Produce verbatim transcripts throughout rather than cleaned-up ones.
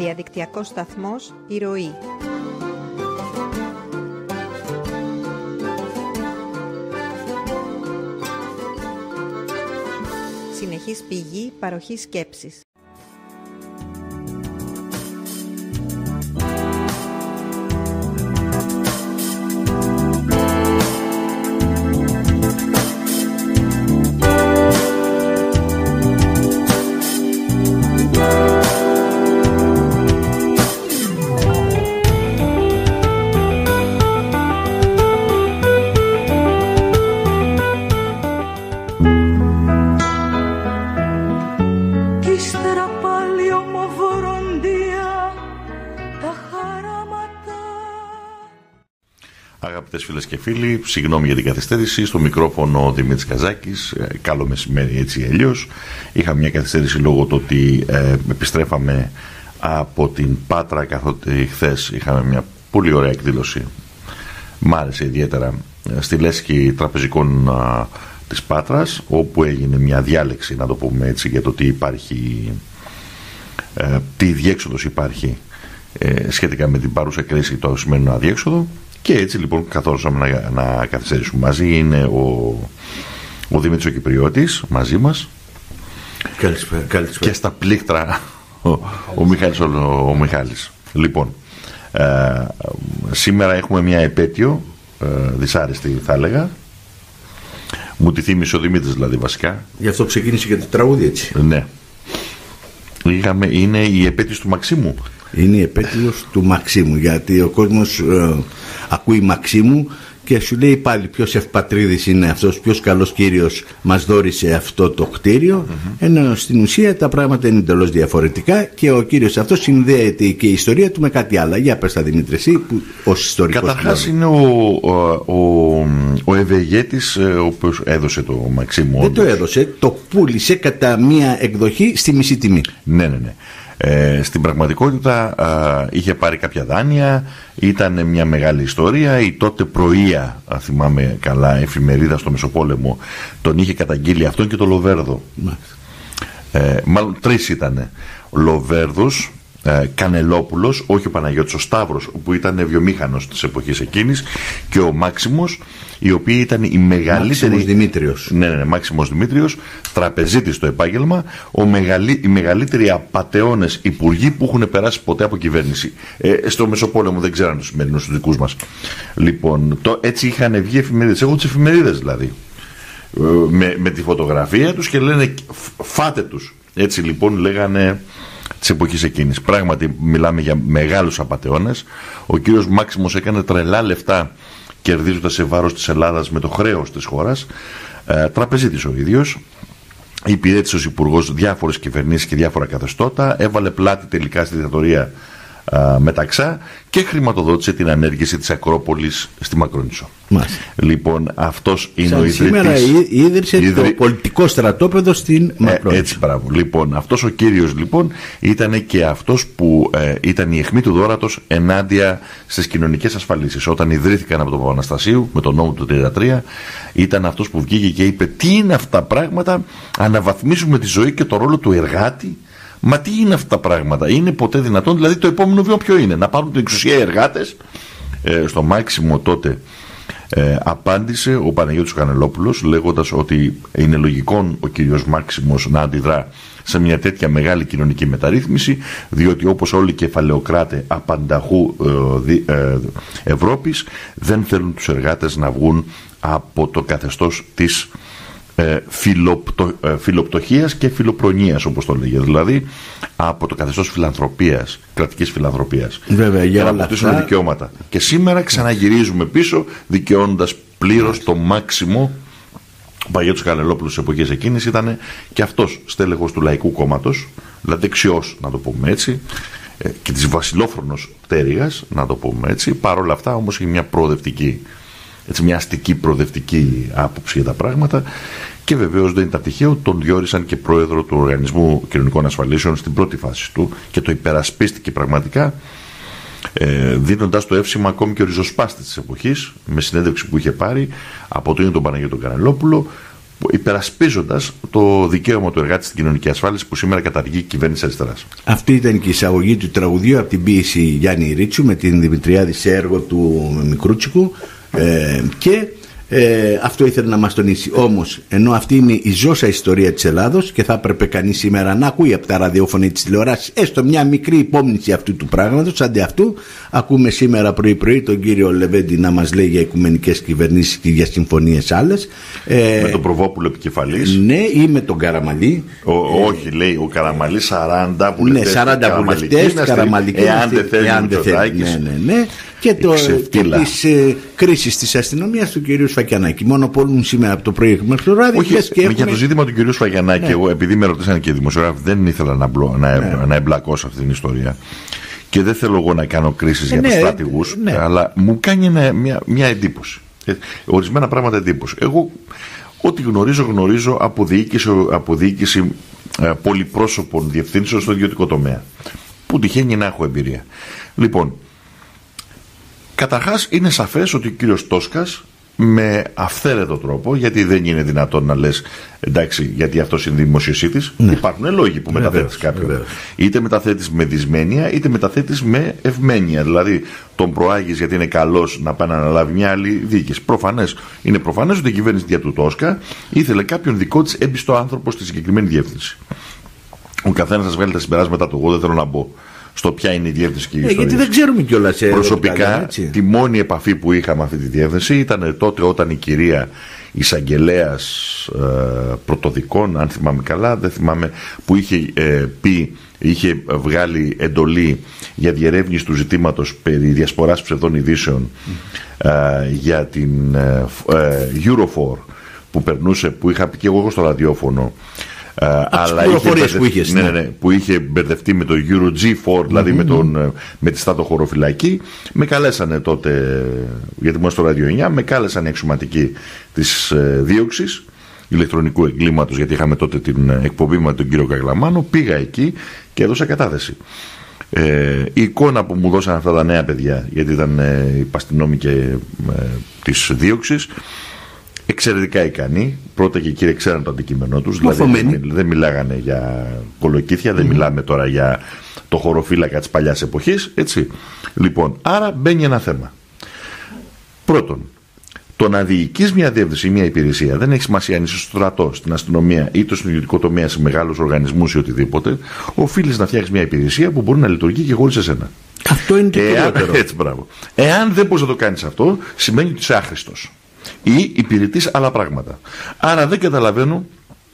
Διαδικτυακός σταθμός «Η Ροή». Συνεχής πηγή παροχής σκέψης. Αγαπητές φίλες και φίλοι, συγγνώμη για την καθυστέρηση. Στο μικρόφωνο ο Δημήτρης Καζάκης. Καλό μεσημέρι, έτσι ή αλλιώς. Είχα μια καθυστέρηση λόγω του ότι ε, επιστρέφαμε από την Πάτρα, καθότι χθες είχαμε μια πολύ ωραία εκδήλωση. Μ' άρεσε ιδιαίτερα, στη Λέσχη Τραπεζικών α, της Πάτρας, όπου έγινε μια διάλεξη, να το πούμε έτσι, για το τι υπάρχει, ε, τι διέξοδος υπάρχει ε, σχετικά με την παρούσα κρίση, το σημερινό αδιέξοδο. Και έτσι λοιπόν καθόσαμε να, να καθυστερήσουμε. Μαζί είναι ο, ο Δημήτρης ο Κυπριώτης, μαζί μας. Καλησπέρα, καλησπέρα. Και στα πλήκτρα ο, ο, Μιχάλης, ο, ο Μιχάλης. Λοιπόν, ε, σήμερα έχουμε μια επέτειο, ε, δυσάρεστη θα έλεγα. Μου τη θύμισε ο Δημήτρης δηλαδή βασικά. Γι' αυτό ξεκίνησε και το τραγούδι έτσι. Ναι. Είχαμε, είναι η επέτειος του Μαξίμου. Είναι η επέτειος του Μαξίμου, γιατί ο κόσμος ε, ακούει Μαξίμου και σου λέει πάλι ποιος ευπατρίδης είναι αυτός, ποιος καλός κύριος μας δώρισε αυτό το κτίριο, mm-hmm. ενώ στην ουσία τα πράγματα είναι εντελώς διαφορετικά και ο κύριος αυτός συνδέεται και η ιστορία του με κάτι άλλο. Για πες τα Δημήτρη, εσύ που, ως ιστορικός. Καταρχάς είναι ο, ο, ο, ο ευεργέτης ο οποίος έδωσε το Μαξίμου. Δεν το έδωσε, το πούλησε κατά μία εκδοχή στη μισή τιμή. Ναι, ναι, ναι. Ε, στην πραγματικότητα α, είχε πάρει κάποια δάνεια, ήταν μια μεγάλη ιστορία. Η τότε Πρωία, αν θυμάμαι καλά, εφημερίδα στο Μεσοπόλεμο, τον είχε καταγγείλει αυτόν και το Λοβέρδο. Ε, μάλλον τρεις ήτανε. Ο Λοβέρδος, ε, Κανελόπουλος, όχι ο Παναγιώτης, ο Σταύρος, που ήταν βιομήχανος της εποχής εκείνης, και ο Μάξιμος, οι οποίοι ήταν οι μεγαλύτεροι. Μάξιμος Δημήτριος. Ναι, ναι, ναι, Μάξιμος Δημήτριος, τραπεζίτης στο επάγγελμα, ο μεγαλύ, οι μεγαλύτεροι απατεώνες υπουργοί που έχουν περάσει ποτέ από κυβέρνηση. Ε, στο Μεσοπόλεμο δεν ξέραν τους σημερινούς τους δικούς μας. Λοιπόν, το, έτσι είχαν βγει εφημερίδες. Έχω τις εφημερίδες δηλαδή. Ε, με, με τη φωτογραφία τους και λένε φάτε τους. Έτσι λοιπόν λέγανε της εποχής εκείνης. Πράγματι μιλάμε για μεγάλους απατεώνες. Ο κύριος Μάξιμος έκανε τρελά λεφτά κερδίζοντας σε βάρος της Ελλάδας με το χρέος της χώρας. Ε, τραπεζίτης ο ίδιος, υπηρέτησε ως υπουργός διάφορες κυβερνήσεις και διάφορα καθεστώτα, έβαλε πλάτη τελικά στη δικτατορία ε, Μεταξά και χρηματοδότησε την ανέργηση της Ακρόπολης στη Μακρόνισσο. Μάλιστα. Λοιπόν, αυτός είναι Σαν ο ιδρυτής. Σήμερα ίδρυσε Ιδρυ... το πολιτικό στρατόπεδο στην Μακρόνισσο. Ε, έτσι, μπράβο. Λοιπόν, αυτός ο κύριος λοιπόν ήταν και αυτός που ε, ήταν η αιχμή του δώρατος ενάντια στις κοινωνικές ασφαλίσεις. Όταν ιδρύθηκαν από τον Παπαναστασίου με τον νόμο του τριάντα τρία, ήταν αυτός που βγήκε και είπε τι είναι αυτά τα πράγματα, αναβαθμίζουμε τη ζωή και το ρόλο του εργάτη. Μα τι είναι αυτά τα πράγματα, είναι ποτέ δυνατόν? Δηλαδή το επόμενο βήμα ποιο είναι? Να πάρουν την εξουσία οι εργάτες? Ε, στο Μάξιμο τότε ε, απάντησε ο Παναγιώτης Κανελόπουλος λέγοντας ότι είναι λογικό ο κύριος Μάξιμος να αντιδρά σε μια τέτοια μεγάλη κοινωνική μεταρρύθμιση, διότι όπως όλοι οι κεφαλαιοκράτες απανταχού ε, ε, Ευρώπης δεν θέλουν τους εργάτες να βγουν από το καθεστώς της Ε, φιλοπτω, ε, φιλοπτωχίας και φιλοπρονοίας, όπως το λέγε, δηλαδή από το καθεστώς φιλανθρωπίας, κρατικής φιλανθρωπίας. Βέβαια, για να αποκτήσουν αυτά δικαιώματα. Και σήμερα ξαναγυρίζουμε πίσω, δικαιώνοντας πλήρως το Μάξιμο. Ο Παναγιώτης Κανελόπουλος της εποχής εκείνης ήταν και αυτός στέλεχος του Λαϊκού Κόμματος, δηλαδή δεξιός, να το πούμε έτσι, ε, και της βασιλόφρονος πτέρυγας, να το πούμε έτσι. Παρ' όλα αυτά όμως είχε μια προοδευτική, έτσι, μια αστική προοδευτική άποψη για τα πράγματα, και βεβαίως δεν ήταν τυχαίο, τον διόρισαν και πρόεδρο του Οργανισμού Κοινωνικών Ασφαλίσεων στην πρώτη φάση του και το υπερασπίστηκε πραγματικά, ε, δίνοντας το εύσημα ακόμη και ο ριζοσπάστης της εποχής, με συνέντευξη που είχε πάρει από τον ίδιο τον Παναγιώτο Κανελόπουλο, υπερασπίζοντας το δικαίωμα του εργάτη στην κοινωνική ασφάλιση που σήμερα καταργεί η κυβέρνηση αριστεράς. Αυτή ήταν και η εισαγωγή του τραγουδίου από την ποίηση Γιάννη Ρίτσου με την Δημητριάδη σε έργο του Μικρούτσικου, ε, και ε, αυτό ήθελε να μας τονίσει. Όμως, ενώ αυτή είναι η ζώσα ιστορία της Ελλάδος και θα έπρεπε κανείς σήμερα να ακούει από τα ραδιόφωνα της τηλεοράσης έστω μια μικρή υπόμνηση αυτού του πράγματος, αντί αυτού ακούμε σήμερα πρωί-πρωί τον κύριο Λεβέντη να μας λέει για οικουμενικές κυβερνήσεις και για συμφωνίες άλλες. Ε, με τον Προβόπουλο επικεφαλής. Ναι, ή με τον Καραμαλή. Ο, ε, όχι, λέει ο Καραμαλή σαράντα βουλευτές. Ναι, σαράντα βουλευτές, Καραμαλική. Εάν δεν θέλει. Ναι, ναι, ναι. Και, το, και της ε, κρίσης της αστυνομίας του κυρίου Σφακιανάκη. Μονοπολούν σήμερα από το πρωί μέχρι το βράδυ. Όχι, και έχουμε... για το ζήτημα του κυρίου Σφακιανάκη, ναι. Εγώ επειδή με ρωτήσαν και οι δημοσιογράφοι, δεν ήθελα να, μπλω, να, ναι. να εμπλακώ σε αυτή την ιστορία. Και δεν θέλω εγώ να κάνω κρίσεις ε, για ναι, τους στρατηγούς, ναι. Αλλά μου κάνει ένα, μια, μια εντύπωση. Ε, ορισμένα πράγματα εντύπωση. Εγώ, ό,τι γνωρίζω, γνωρίζω από διοίκηση, από διοίκηση ε, πολυπρόσωπων διευθύνσεων στο ιδιωτικό τομέα. Που τυχαίνει να έχω εμπειρία. Λοιπόν, καταρχάς είναι σαφές ότι ο κύριος Τόσκας με αυθαίρετο τρόπο, γιατί δεν είναι δυνατόν να λες εντάξει, γιατί αυτό είναι δημοσιοσύτης, ναι. Υπάρχουν λόγοι που μεταθέτεις κάποιον. Βεβαίως. Είτε μεταθέτεις με δυσμένεια, είτε μεταθέτεις με ευμένεια. Δηλαδή, τον προάγεις γιατί είναι καλός να πάει να αναλάβει μια άλλη διοίκηση. Προφανές, είναι προφανές ότι η κυβέρνηση δια του Τόσκα ήθελε κάποιον δικό της έμπιστο άνθρωπο στη συγκεκριμένη διεύθυνση. Ο καθένας σας βγάλει τα συμπεράσματα του, εγώ δεν θέλω να μπω στο ποια είναι η διεύθυνση και η ιστορία. Γιατί δεν ξέρουμε κιόλας. Προσωπικά, τη μόνη επαφή που είχαμε αυτή τη διεύθυνση ήταν τότε όταν η κυρία εισαγγελέας ε, πρωτοδικών, αν θυμάμαι καλά, δεν θυμάμαι, που είχε ε, πει, είχε βγάλει εντολή για διερεύνηση του ζητήματος περί διασποράς ψευδών ειδήσεων ε, για την ε, ε, Eurofour που περνούσε, που είχα πει και εγώ στο ραδιόφωνο. Uh, αλλά είχε που, είχες, ναι, ναι, ναι, που είχε μπερδευτεί με το Euro τζι φορ, δηλαδή mm-hmm. με, τον, με τη Στάτο Χωροφυλακή. Με καλέσανε τότε, γιατί ήμουν στο Ράδιο εννιά, με κάλεσαν οι αξιωματικοί της ε, δίωξης ηλεκτρονικού εγκλήματος, γιατί είχαμε τότε την εκπομπή με τον κύριο Καγλαμάνο. Πήγα εκεί και έδωσα κατάθεση. Ε, η εικόνα που μου δώσαν αυτά τα νέα παιδιά, γιατί ήταν ε, οι παστινόμοι και ε, της δίωξης, εξαιρετικά ικανοί. Πρώτα και κύριοι ξέραν το αντικείμενό τους. Δηλαδή δεν, δεν μιλάγανε για κολοκύθια, mm. δεν μιλάμε τώρα για το χωροφύλακα της παλιάς εποχής. Έτσι. Λοιπόν, άρα μπαίνει ένα θέμα. Πρώτον, το να διοικείς μια διεύθυνση ή μια υπηρεσία δεν έχει σημασία αν είσαι στο στρατό, στην αστυνομία ή το ιδιωτικό τομέα, σε μεγάλους οργανισμούς ή οτιδήποτε. Οφείλεις να φτιάξεις μια υπηρεσία που μπορεί να λειτουργεί και χωρίς εσένα. Αυτό είναι το κυριότερο. Έτσι, μπράβο. Εάν δεν μπορείς να το κάνεις αυτό, σημαίνει ότι είσαι άχρηστος ή υπηρετείς άλλα πράγματα. Άρα δεν καταλαβαίνω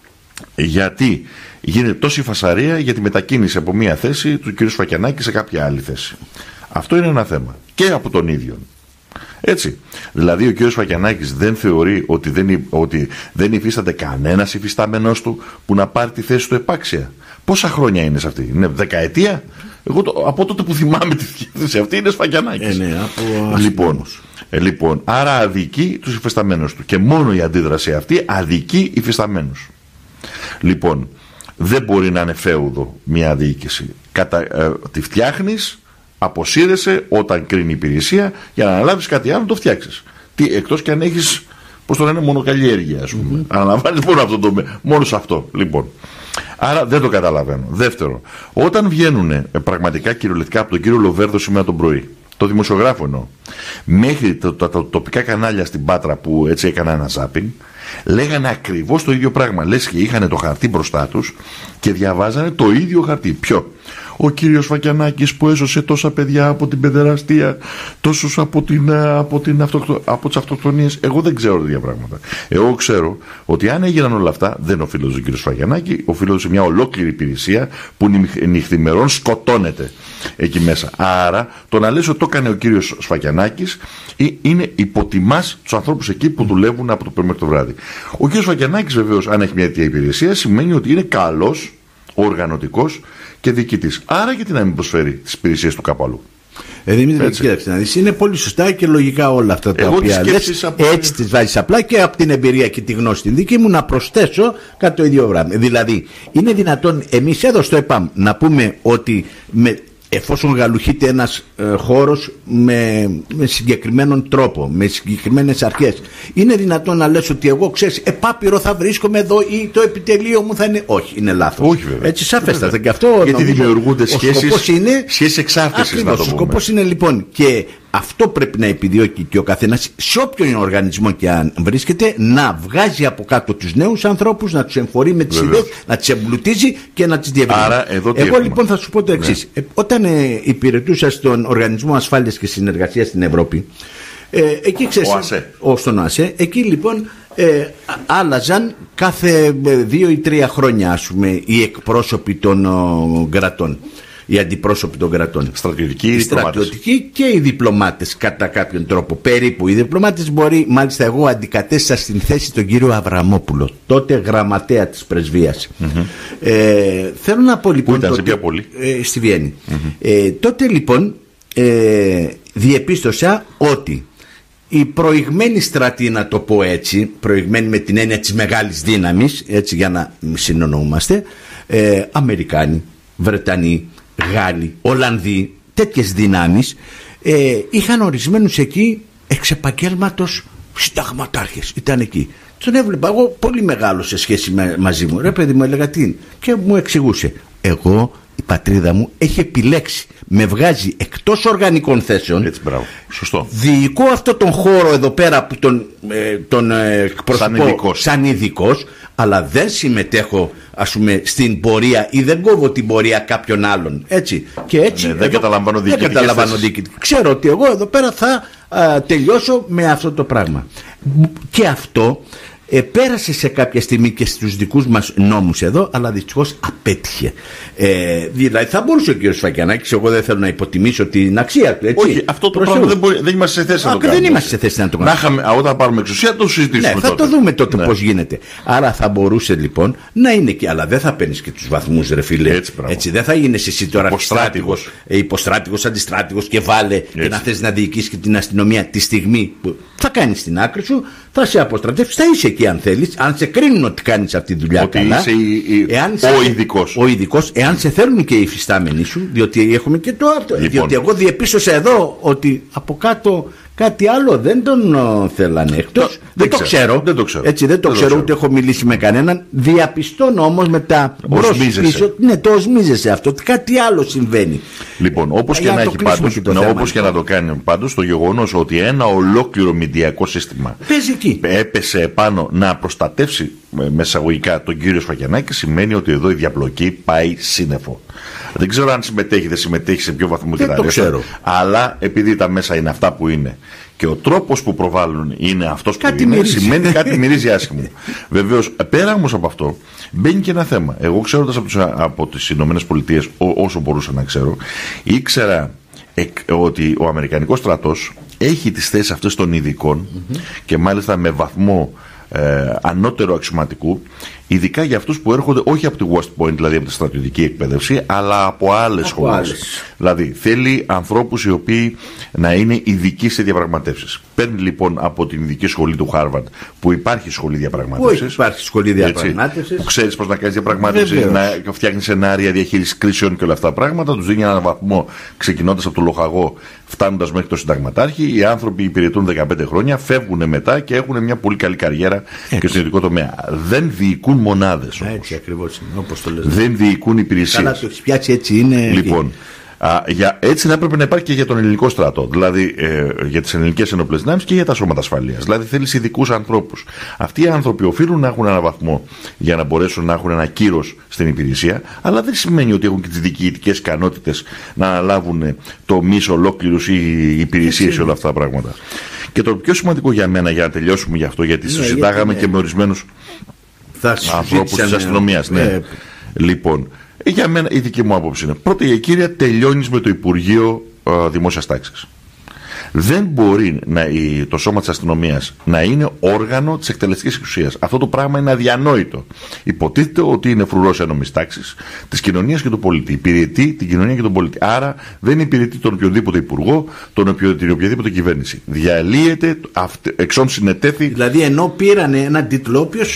γιατί γίνεται τόση φασαρία για τη μετακίνηση από μία θέση του κ. Σφακιανάκη σε κάποια άλλη θέση. Αυτό είναι ένα θέμα. Και από τον ίδιο. Έτσι. Δηλαδή ο κ. Σφακιανάκης δεν θεωρεί ότι δεν, ότι δεν υφίσταται κανένας υφιστάμενος του που να πάρει τη θέση του επάξια. Πόσα χρόνια είναι σε αυτή? Είναι δεκαετία? Εγώ το, από τότε που θυμάμαι τη θέση αυτή είναι Σφακιανάκης. Ε, ναι, από λοιπόν, ε, λοιπόν, άρα αδικεί τους υφισταμένους του. Και μόνο η αντίδραση αυτή αδικεί υφισταμένους. Λοιπόν, δεν μπορεί να είναι φέουδο μια διοίκηση. Κατα, ε, τη φτιάχνεις, αποσύρεσαι όταν κρίνει η υπηρεσία για να αναλάβεις κάτι άλλο, το φτιάξεις. Τι, εκτός και αν έχεις, πώς το λένε, μονοκαλλιέργεια, ας πούμε. Mm-hmm. Αναλαμβάνεις μόνο αυτό το, μόνο σε αυτό. Λοιπόν. Άρα δεν το καταλαβαίνω. Δεύτερο, όταν βγαίνουν ε, πραγματικά κυριολεκτικά από τον κύριο Λοβέρδο σήμερα τον πρωί, το δημοσιογράφο εννοώ, μέχρι τα το, το, το, τοπικά κανάλια στην Πάτρα που έτσι έκανα ένα ζάπινγκ, λέγανε ακριβώς το ίδιο πράγμα. Λες και είχαν το χαρτί μπροστά τους και διαβάζανε το ίδιο χαρτί. Ποιο? Ο κύριος Σφακιανάκης που έσωσε τόσα παιδιά από την παιδεραστία, τόσους από, την, από, την αυτοκτο, από τις αυτοκτονίες. Εγώ δεν ξέρω τέτοια πράγματα. Εγώ ξέρω ότι αν έγιναν όλα αυτά, δεν οφείλονται στον κύριο Σφακιανάκη, οφείλονται σε μια ολόκληρη υπηρεσία που νυχθημερών σκοτώνεται εκεί μέσα. Άρα το να λες ότι το έκανε ο κύριος Σφακιανάκης είναι υποτιμάς τους ανθρώπους εκεί που δουλεύουν από το πρωί μέχρι το βράδυ. Ο κύριος Σφακιανάκης βεβαίως, αν έχει μια τέτοια υπηρεσία, σημαίνει ότι είναι καλός, οργανωτικός και διοικητής. Άρα γιατί να μην προσφέρει τις υπηρεσίες του κάπου αλλού? Ε, Δημήτρη, κοίταξε να δεις, είναι πολύ σωστά και λογικά όλα αυτά τα Εγώ οποία λες, από... έτσι τις βάζεις απλά και από την εμπειρία και τη γνώση την δική μου να προσθέσω κάτι το ίδιο πράγμα. Δηλαδή, είναι δυνατόν εμείς εδώ στο ΕΠΑΜ να πούμε ότι με εφόσον γαλουχείται ένας ε, χώρος με, με συγκεκριμένον τρόπο, με συγκεκριμένες αρχές, είναι δυνατόν να λες ότι εγώ, ξέρεις, επάπειρο θα βρίσκομαι εδώ ή το επιτελείο μου θα είναι? Όχι, είναι λάθος. Όχι, βέβαια. Έτσι σαφέστατα. Και αυτό, γιατί νομίζω, δημιουργούνται σχέσεις, είναι, σχέσεις εξάρτησης. Ακριβώς, ο σκοπός είναι λοιπόν, και αυτό πρέπει να επιδιώκει και ο καθένας σε όποιον οργανισμό και αν βρίσκεται, να βγάζει από κάτω τους νέους ανθρώπους, να τους εμφορεί με τις ιδέες, να τις εμπλουτίζει και να τις διευρύνει. Άρα, εδώ τι Εγώ έχουμε? λοιπόν θα σου πω το εξής. Ναι. Ε, όταν ε, υπηρετούσα στον Οργανισμό Ασφάλειας και Συνεργασίας στην Ευρώπη, ε, εκεί ξέρεις, ο ΑΣΕ. Ο, στον ΑΣΕ, εκεί λοιπόν ε, άλλαζαν κάθε δύο ή τρία χρόνια, ας πούμε, οι εκπρόσωποι των ο, κρατών. Οι αντιπρόσωποι των κρατών. Στρατιωτικοί, οι στρατιωτικοί και οι διπλωμάτες κατά κάποιον τρόπο. Περίπου. Οι διπλωμάτες μπορεί, μάλιστα εγώ αντικατέστησα στην θέση τον κύριο Αβραμόπουλο, τότε γραμματέα της πρεσβείας. Mm-hmm. Ε, θέλω να πω λοιπόν. Πού ήταν, τότε, σε ποια πόλη? Ε, στη Βιέννη. Mm-hmm. Ε, τότε λοιπόν ε, διεπίστωσα ότι οι προηγμένοι στρατοί, να το πω έτσι, προηγμένοι με την έννοια της μεγάλης δύναμης, έτσι για να συνεννοούμαστε, ε, Αμερικάνοι, Βρετανοί, Γάλλοι, Ολλανδοί, τέτοιες δυνάμεις, ε, είχαν ορισμένους εκεί εξ επαγγέλματος συνταγματάρχες. Ήταν εκεί. Τον έβλεπα εγώ πολύ μεγάλο σε σχέση με, μαζί μου. Ρε παιδί μου, έλεγα τι είναι. Και μου εξηγούσε. Εγώ, η πατρίδα μου έχει επιλέξει, με βγάζει εκτός οργανικών θέσεων. Έτσι, μπράβο. Σωστό. Διοικώ αυτό τον χώρο εδώ πέρα που τον, ε, τον ε, εκπροσωπώ σαν ειδικός, αλλά δεν συμμετέχω, ας πούμε, στην πορεία ή δεν κόβω την πορεία κάποιων άλλων. Έτσι. Και έτσι ναι, δεν καταλαμβάνω διοικητικές. Ξέρω ότι εγώ εδώ πέρα θα α, τελειώσω με αυτό το πράγμα. Και αυτό ε, πέρασε σε κάποια στιγμή και στους δικούς μας νόμους εδώ, αλλά δυστυχώς απέτυχε. Ε, δηλαδή θα μπορούσε ο κ. Φακιανάκης, εγώ δεν θέλω να υποτιμήσω την αξία του. Έτσι. Όχι, αυτό το πράγμα δεν, μπορεί, δεν είμαστε σε θέση Α, να το κάνουμε. Δεν είμαστε σε θέση να το κάνουμε. Να είχαμε, όταν πάρουμε εξουσία, το συζητήσουμε. Ναι, θα τότε. το δούμε τότε ναι. πώς γίνεται. Άρα θα μπορούσε λοιπόν να είναι και. Αλλά δεν θα παίρνει και τους βαθμούς, ρε φίλε. Έτσι, έτσι δεν θα γίνεις εσύ τώρα υποστράτηγος, υποστράτηγος, αντιστράτηγος και βάλε έτσι. Και να θες να διοικήσεις και την αστυνομία τη στιγμή που θα κάνεις την άκρη σου, θα σε αποστρατεύσεις, θα είσαι εκεί αν θέλεις, αν σε κρίνουν ότι κάνεις αυτή τη δουλειά ότι καλά. Είσαι η, η, εάν ο ειδικός. Ο ειδικός, εάν σε θέλουν και οι υφιστάμενοι σου, διότι έχουμε και το αυτό. Λοιπόν. Διότι εγώ διεπίστωσα εδώ ότι από κάτω κάτι άλλο δεν τον uh, θέλανε εκτός. Δεν, δεν, το ξέρω. δεν το ξέρω. Έτσι δεν το δεν ξέρω, το ξέρω, ούτε έχω μιλήσει με κανέναν. Διαπιστώνω όμως μετά μπρος πίσω. Ναι, το οσμίζεσαι αυτό. Ότι κάτι άλλο συμβαίνει. Λοιπόν, όπως και, να, έχει πάντως, και, ναι, όπως και να το κάνει πάντως, το γεγονός ότι ένα ολόκληρο μηντιακό σύστημα έπεσε επάνω να προστατεύσει μεσαγωγικά τον κύριο Σφακιανάκη σημαίνει ότι εδώ η διαπλοκή πάει σύννεφο. Δεν ξέρω αν συμμετέχει, δεν συμμετέχει, σε ποιο βαθμό δεν το ξέρω. Αλλά επειδή τα μέσα είναι αυτά που είναι και ο τρόπος που προβάλλουν είναι αυτός που κάτι είναι, μυρίζει. σημαίνει κάτι μυρίζει άσχημο. Βεβαίως, πέρα όμως από αυτό, μπαίνει και ένα θέμα. Εγώ ξέροντας από, τους, από τις Ηνωμένες Πολιτείες, όσο μπορούσα να ξέρω, ήξερα εκ, ότι ο Αμερικανικός στρατός έχει τις θέσεις αυτές των ειδικών mm-hmm. και μάλιστα με βαθμό ε, ανώτερο αξιωματικού, ειδικά για αυτούς που έρχονται όχι από τη West Point, δηλαδή από τη στρατιωτική εκπαίδευση, αλλά από άλλες σχολές. Δηλαδή θέλει ανθρώπους οι οποίοι να είναι ειδικοί σε διαπραγματεύσεις. Παίρνει λοιπόν από την ειδική σχολή του Harvard, που υπάρχει σχολή διαπραγμάτευσης. Πού υπάρχει σχολή διαπραγμάτευσης. Που ξέρεις πώς να κάνεις διαπραγμάτευση, να φτιάχνεις σενάρια διαχείρισης κρίσεων και όλα αυτά τα πράγματα. Τους δίνει έναν βαθμό ξεκινώντας από το λοχαγό, φτάνοντας μέχρι το συνταγματάρχη. Οι άνθρωποι υπηρετούν δεκαπέντε χρόνια, φεύγουν μετά και έχουν μια πολύ καλή καριέρα έτσι. Και στον ειδικό τομέα. Δεν διοικούν μονάδες όμως. Έτσι ακριβώς είναι, όπως το λες. Δεν διοικούν υπηρεσίες. Καλά το έχεις πιάσει, έτσι είναι. Λοιπόν, α, για, έτσι θα έπρεπε να υπάρχει και για τον ελληνικό στρατό. Δηλαδή ε, για τις ελληνικές ενόπλες δυνάμεις και για τα σώματα ασφαλείας. Δηλαδή θέλεις ειδικούς ανθρώπους. Αυτοί οι άνθρωποι οφείλουν να έχουν έναν βαθμό για να μπορέσουν να έχουν ένα κύρος στην υπηρεσία, αλλά δεν σημαίνει ότι έχουν και τις διοικητικές ικανότητες να αναλάβουν τομείς ολόκληρους ή υπηρεσίες ή όλα αυτά τα πράγματα. Και το πιο σημαντικό για μένα, για να τελειώσουμε γι' αυτό, γιατί ναι, συζητάγαμε και με ορισμένους ανθρώπους της αστυνομίας. Ναι. Ε, λοιπόν, για μένα η δική μου άποψη είναι: πρώτα και κύρια, τελειώνεις με το Υπουργείο ε, Δημόσιας Τάξης. Δεν μπορεί να, η, το σώμα της αστυνομίας να είναι όργανο της εκτελεστικής εξουσίας. Αυτό το πράγμα είναι αδιανόητο. Υποτίθεται ότι είναι φρουρός ένομης τάξης της κοινωνίας και του πολίτη. Υπηρετεί την κοινωνία και τον πολίτη. Άρα δεν υπηρετεί τον οποιοδήποτε υπουργό, τον οποιο, την οποιαδήποτε κυβέρνηση. Διαλύεται, εξών συνετέθη. Δηλαδή, ενώ πήραν έναν τίτλο, όποιος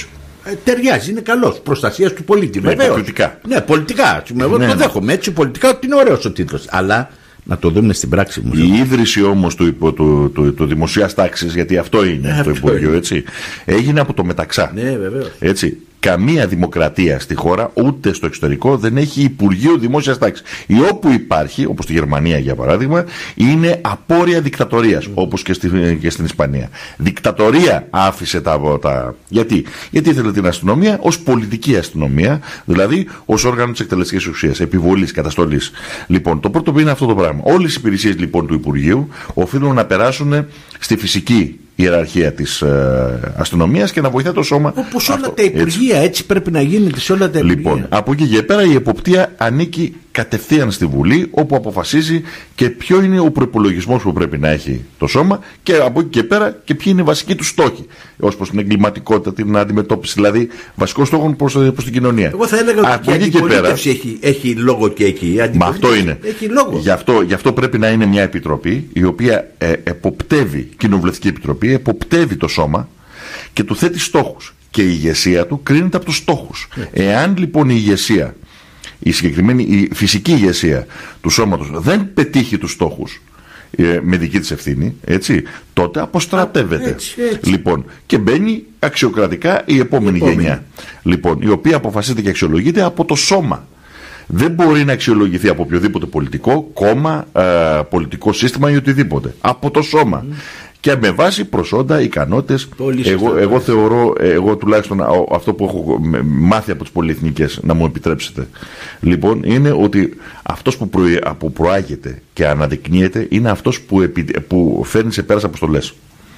Ε, ταιριάζει, είναι καλός. Προστασίας του πολίτη. Ναι, βεβαίως. πολιτικά. Ναι, πολιτικά. Εγώ ναι, το δέχομαι. Έτσι, πολιτικά ότι είναι ωραίος ο τίτλος. Αλλά να το δούμε στην πράξη μου. Η ίδρυση όμως του, του, του, του, του δημοσίας τάξης, γιατί αυτό είναι ε, το Υπουργείο, έτσι, έγινε από το μεταξά. Ναι, βεβαίως. Έτσι. Καμία δημοκρατία στη χώρα, ούτε στο εξωτερικό, δεν έχει Υπουργείο Δημόσιας Τάξης. Ή όπου υπάρχει, όπως στη Γερμανία για παράδειγμα, είναι απόρρια δικτατορίας, mm. όπως και, στη, και στην Ισπανία. Δικτατορία άφησε τα, τα. Γιατί? Γιατί ήθελε την αστυνομία ως πολιτική αστυνομία, δηλαδή ως όργανο της εκτελεστικής εξουσίας, επιβολής, καταστολής. Λοιπόν, το πρώτο είναι αυτό το πράγμα. Όλες οι υπηρεσίες λοιπόν του Υπουργείου οφείλουν να περάσουν στη φυσική ιεραρχία της ε, αστυνομίας και να βοηθά το σώμα. Όπως όλα αυτό, τα υπουργεία, έτσι. έτσι πρέπει να γίνεται σε όλα τα υπουργεία. Λοιπόν, από εκεί και πέρα η εποπτεία ανήκει κατευθείαν στη Βουλή, όπου αποφασίζει και ποιο είναι ο προϋπολογισμός που πρέπει να έχει το σώμα και από εκεί και πέρα και ποιοι είναι οι βασικοί του στόχοι ως προς την εγκληματικότητα, την αντιμετώπιση, δηλαδή βασικό στόχο προς, προς την κοινωνία. Εγώ θα έλεγα ότι η αντιπολίτευση έχει, έχει λόγο και εκεί. Μα αυτό είναι. Έχει λόγο. Γι' αυτό, γι' αυτό πρέπει να είναι μια επιτροπή η οποία ε, εποπτεύει, κοινοβουλευτική επιτροπή, εποπτεύει το σώμα και του θέτει στόχους. Και η ηγεσία του κρίνεται από τους στόχους. Yeah. Εάν λοιπόν η ηγεσία, η συγκεκριμένη η φυσική ηγεσία του σώματος δεν πετύχει τους στόχους ε, με δική της ευθύνη, έτσι, τότε αποστρατεύεται. Έτσι, έτσι. Λοιπόν, και μπαίνει αξιοκρατικά η επόμενη, η επόμενη γενιά. Λοιπόν, η οποία αποφασίζεται και αξιολογείται από το σώμα. Δεν μπορεί να αξιολογηθεί από οποιοδήποτε πολιτικό κόμμα, ε, πολιτικό σύστημα ή οτιδήποτε. Από το σώμα. Mm. Και με βάση προσόντα, ικανότητες. Εγώ, εγώ θεωρώ, εγώ τουλάχιστον αυτό που έχω μάθει από τις πολυεθνικές, να μου επιτρέψετε, λοιπόν, είναι ότι αυτός που, προ, που προάγεται και αναδεικνύεται είναι αυτός που, επι, που φέρνει σε πέρας αποστολές.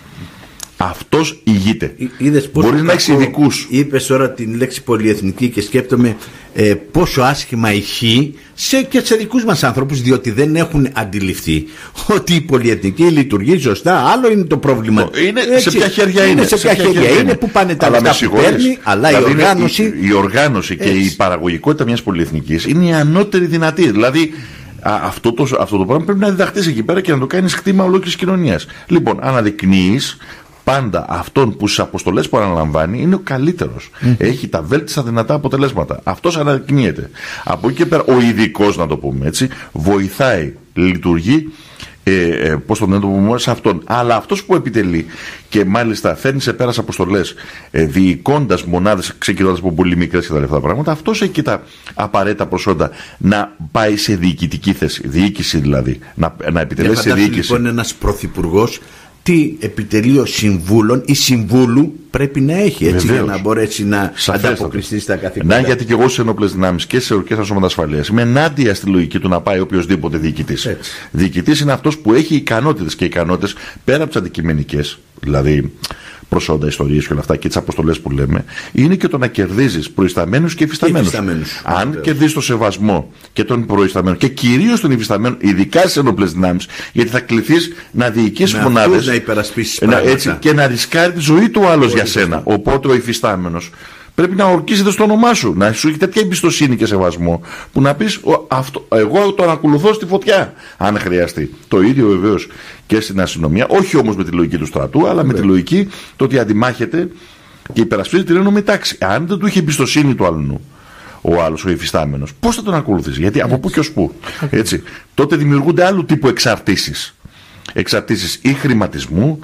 Αυτός ηγείται. Μπορείς να έχεις ειδικούς. Είπες τώρα την λέξη πολυεθνική και σκέπτομαι ε, πόσο άσχημα ηχεί σε, και σε δικούς μας άνθρωπους, διότι δεν έχουν αντιληφθεί ότι η πολυεθνική λειτουργεί σωστά. Άλλο είναι το πρόβλημα. Είναι έτσι, σε ποια χέρια είναι. είναι σε ποια χέρια, χέρια είναι, είναι που πάνε τα λεφτά που παίρνει, αλλά δηλαδή η οργάνωση. Η, η οργάνωση και η παραγωγικότητα μιας πολυεθνικής είναι η ανώτερη δυνατή. Δηλαδή α, αυτό, το, αυτό το πράγμα πρέπει να διδαχτείς εκεί πέρα και να το κάνεις κτήμα ολόκληρης κοινωνίας. Λοιπόν, αναδεικνύεις πάντα αυτόν που στις αποστολές που αναλαμβάνει είναι ο καλύτερος. Mm. Έχει τα βέλτιστα δυνατά αποτελέσματα. Αυτός αναδεικνύεται. Από εκεί και πέρα ο ειδικός, να το πούμε έτσι, βοηθάει, λειτουργεί, ε, ε, πώς τον το πούμε, σε αυτόν. Αλλά αυτός που επιτελεί και μάλιστα φέρνει σε πέρας αποστολές, ε, διοικώντας μονάδες, ξεκινώντας από πολύ μικρές και τα λεφτά πράγματα, αυτός έχει και τα απαραίτητα προσόντα να πάει σε διοικητική θέση. Διοίκηση δηλαδή. Να, να επιτελέσει σε διοίκηση. Λοιπόν, ένας πρωθυπουργός τι επιτελείο συμβούλων ή συμβούλου πρέπει να έχει, έτσι, για να μπορέσει να ανταποκριθεί στα καθήκοντα. Να, γιατί και εγώ στις ενόπλες δυνάμεις και σε ορκές σώματα ασφαλείας είμαι ενάντια στη λογική του να πάει οποιοσδήποτε διοικητής. Διοικητής είναι αυτός που έχει ικανότητες και ικανότητες πέρα από τις αντικειμενικές, δηλαδή προσόντα, ιστορίες και όλα αυτά και τις αποστολές που λέμε, είναι και το να κερδίζεις προϊσταμένους και υφισταμένους. Αν yeah. κερδίζεις το σεβασμό και των προϊσταμένων και κυρίως των υφισταμένων, ειδικά στις ενόπλες δυνάμεις, γιατί θα κληθείς να διοικήσεις μονάδες να υπερασπίσεις να, έτσι, και να ρισκάρει τη ζωή του άλλος για σένα. Οπότε ο υφιστάμενος πρέπει να ορκίζεται στο όνομά σου, να σου έχει τέτοια εμπιστοσύνη και σεβασμό που να πεις αυτό, εγώ τον ακολουθώ στη φωτιά αν χρειαστεί. Το ίδιο βεβαίως και στην αστυνομία, όχι όμως με τη λογική του στρατού, αλλά yeah. με τη λογική το ότι αντιμάχεται και υπερασπίζεται την ένωμη τάξη. Αν δεν του είχε εμπιστοσύνη του άλλου ο άλλος, ο υφιστάμενος, πώς θα τον ακολουθήσει, γιατί από πού και ως πού. Έτσι. Τότε δημιουργούνται άλλου τύπου εξαρτήσεις. Εξαρτήσεις ή χρηματισμού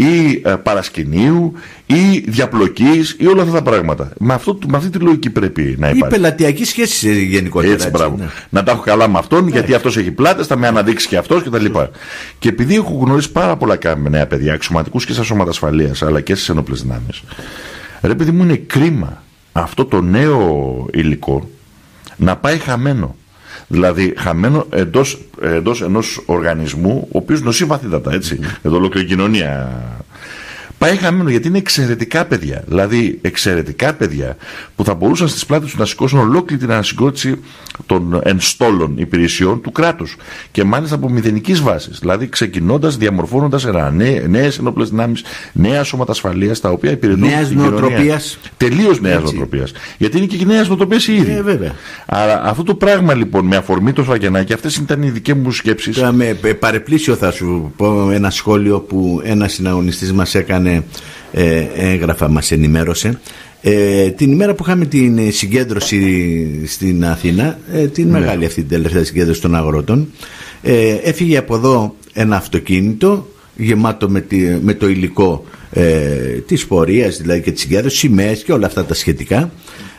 ή ε, παρασκηνίου ή διαπλοκής ή όλα αυτά τα πράγματα. Με, αυτό, με αυτή τη λογική πρέπει να υπάρχει. Ή πελατειακή σχέση γενικότερα. Έτσι, έτσι, ναι. Να τα έχω καλά με αυτόν, ναι. γιατί αυτός έχει πλάτες, θα με αναδείξει και αυτός κτλ. Και, και επειδή έχω γνωρίσει πάρα πολλά νέα παιδιά, αξιωματικούς και στα σώματα ασφαλείας αλλά και στις ενόπλες δυνάμεις, ρε παιδί μου, είναι κρίμα αυτό το νέο υλικό να πάει χαμένο. Δηλαδή χαμένο εντός, εντός ενός οργανισμού ο οποίος νοσεί βαθύτατα, έτσι, mm-hmm. εδώ ολόκληρη κοινωνία πάει χαμένο, γιατί είναι εξαιρετικά παιδιά, δηλαδή εξαιρετικά παιδιά που θα μπορούσαν στις πλάτες τους να σηκώσουν ολόκληρη την ανασυγκρότηση των ενστόλων υπηρεσιών του κράτους και μάλιστα από μηδενικής βάσης, δηλαδή ξεκινώντας, διαμορφώνοντας νέες ενόπλες δυνάμεις, νέα σώματα ασφαλείας τα οποία υπηρετούν νέας την κοινωνία. Τελείως νέας νοοτροπίας. Γιατί είναι και νέας νοοτροπίας οι ίδιοι. Ε, βέβαια. Άρα αυτό το πράγμα λοιπόν με αφορμή το Σφαγενάκη, αυτές ήταν οι δικές μου σκέψεις. Τώρα με παρεπλήσιο θα σου πω ένα σχόλιο που ένας συναγωνιστής μας έκανε, ε, έγραφα, μας ενημέρωσε. Ε, την ημέρα που είχαμε την συγκέντρωση στην Αθήνα, ε, την ναι. μεγάλη αυτή την τελευταία συγκέντρωση των αγρότων, ε, έφυγε από εδώ ένα αυτοκίνητο γεμάτο με, τη, με το υλικό ε, της πορείας, δηλαδή και της συγκέντρωσης, σημαίες και όλα αυτά τα σχετικά,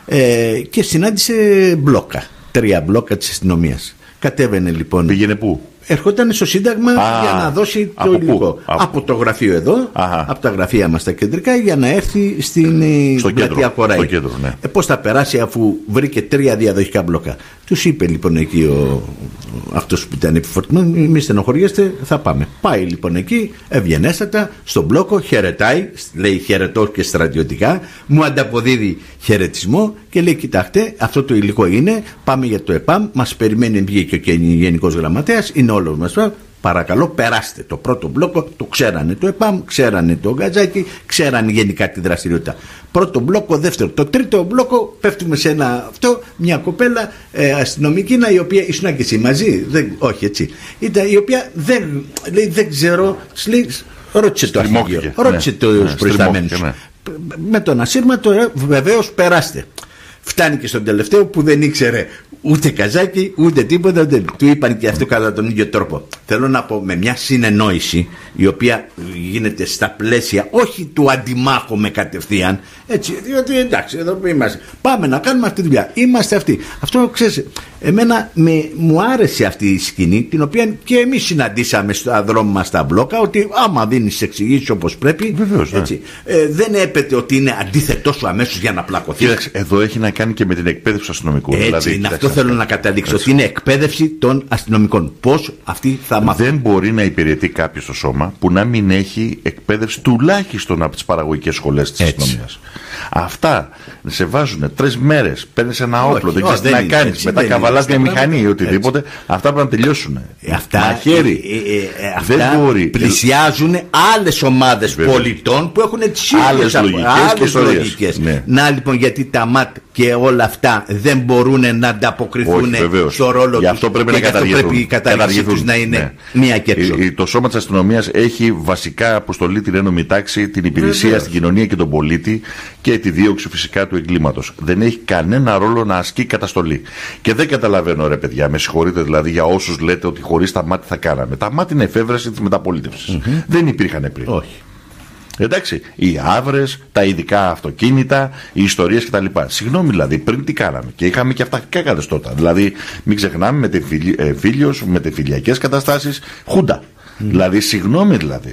ε, και συνάντησε μπλόκα, τρία μπλόκα της αστυνομίας. Κατέβαινε λοιπόν. Πήγαινε πού? Ερχόταν στο Σύνταγμα Α, για να δώσει το από υλικό. Από... από το γραφείο εδώ, Αχα. από τα γραφεία μας τα κεντρικά, για να έρθει στην πλατεία Κοράη. Ναι. Ε, πώς θα περάσει αφού βρήκε τρία διαδοχικά μπλόκα? Τους είπε λοιπόν εκεί ο, αυτός που ήταν επιφορτημένος, μη στενοχωριέστε, θα πάμε. Πάει λοιπόν εκεί, ευγενέστατα, στον μπλόκο, χαιρετάει, λέει χαιρετώ και στρατιωτικά, μου ανταποδίδει χαιρετισμό και λέει: κοιτάξτε, αυτό το υλικό είναι, πάμε για το ΕΠΑΜ, μας περιμένει, βγήκε και ο Γενικός Γραμματέας, είναι όλο μας. Παρακαλώ, περάστε. Το πρώτο μπλόκο το ξέρανε το ΕΠΑΜ, ξέρανε το Γκατζάκι, ξέρανε γενικά τη δραστηριότητα. Πρώτο μπλόκο, δεύτερο. Το τρίτο μπλόκο πέφτουμε σε ένα αυτό, μια κοπέλα ε, αστυνομική, η οποία ήσουν και εσύ μαζί, δεν, όχι έτσι, ήταν, η οποία δεν, λέει, δεν ξέρω, λέει, ρώτησε το αρχηγείο, ρώτησε ναι, τους ναι, προϊσταμένους. Ναι. Με τον ασύρματο, ε, βεβαίως περάστε. Φτάνει και στον τελευταίο που δεν ήξερε ούτε καζάκι ούτε τίποτα, ούτε... του είπαν και αυτό κατά τον ίδιο τρόπο. Θέλω να πω, με μια συνεννόηση η οποία γίνεται στα πλαίσια όχι του αντιμάχομαι κατευθείαν, έτσι, διότι εντάξει, εδώ που είμαστε, πάμε να κάνουμε αυτή τη δουλειά, είμαστε αυτοί. Αυτό ξέρεις, εμένα με, μου άρεσε αυτή η σκηνή, την οποία και εμείς συναντήσαμε στα δρόμια μας στα μπλόκα, ότι άμα δίνεις εξηγήσεις όπως πρέπει, βεβαίως, έτσι, ναι. ε, δεν έπεται ότι είναι αντίθετό σου αμέσως για να πλακωθεί. Κοίταξε, εδώ έχει να κάνει και με την εκπαίδευση του αστυνομικού. Έτσι, δηλαδή, είναι, αυτό θέλω να καταλήξω, έτσι. Ότι είναι εκπαίδευση των αστυνομικών. Πώς αυτοί θα μάθουν. Δεν μπορεί να υπηρετεί κάποιο στο σώμα που να μην έχει εκπαίδευση τουλάχιστον από τις παραγωγικές σχολές της αστυνομίας. Αυτά σε βάζουν τρεις μέρες, παίρνεις ένα όπλο, όχι, δεν ξέρεις τι να κάνεις, μετά καβαλάς μια μηχανή ή οτιδήποτε. Έτσι. Αυτά πρέπει να τελειώσουν. Αυτά, μαχαίρι. Ε, ε, ε, αυτά δεν μπορεί. Πλησιάζουν άλλες ομάδες πολιτών που έχουν τις ίδιες άλλες λογικές. Ναι. Να λοιπόν, γιατί τα ΜΑΤ και όλα αυτά δεν μπορούν να ανταποκριθούν στο ρόλο τους. Γι' αυτό πρέπει να καταργηθούν. Πρέπει η καταργήση τους να είναι ναι. μία και έξω. Το σώμα της αστυνομίας έχει βασικά αποστολή την ένωμη τάξη, την υπηρεσία Βεβαίως. στην κοινωνία και τον πολίτη και τη δίωξη φυσικά του εγκλήματος. Δεν έχει κανένα ρόλο να ασκεί καταστολή. Και δεν καταλαβαίνω, ρε παιδιά, με συγχωρείτε δηλαδή για όσους λέτε ότι χωρίς τα ΜΑΤ θα κάναμε. Τα ΜΑΤ είναι εφεύρεση της μεταπολίτευσης. Mm-hmm. Δεν υπήρχαν πριν. Όχι. Εντάξει, οι άβρες, τα ειδικά αυτοκίνητα, οι ιστορίες κτλ. Συγγνώμη δηλαδή, πριν τι κάναμε. Και είχαμε και αυταρχικά καθεστώτα. Δηλαδή, μην ξεχνάμε με φίλιος, με τεφιλιακές καταστάσεις, χούντα. Mm. Δηλαδή, συγγνώμη δηλαδή.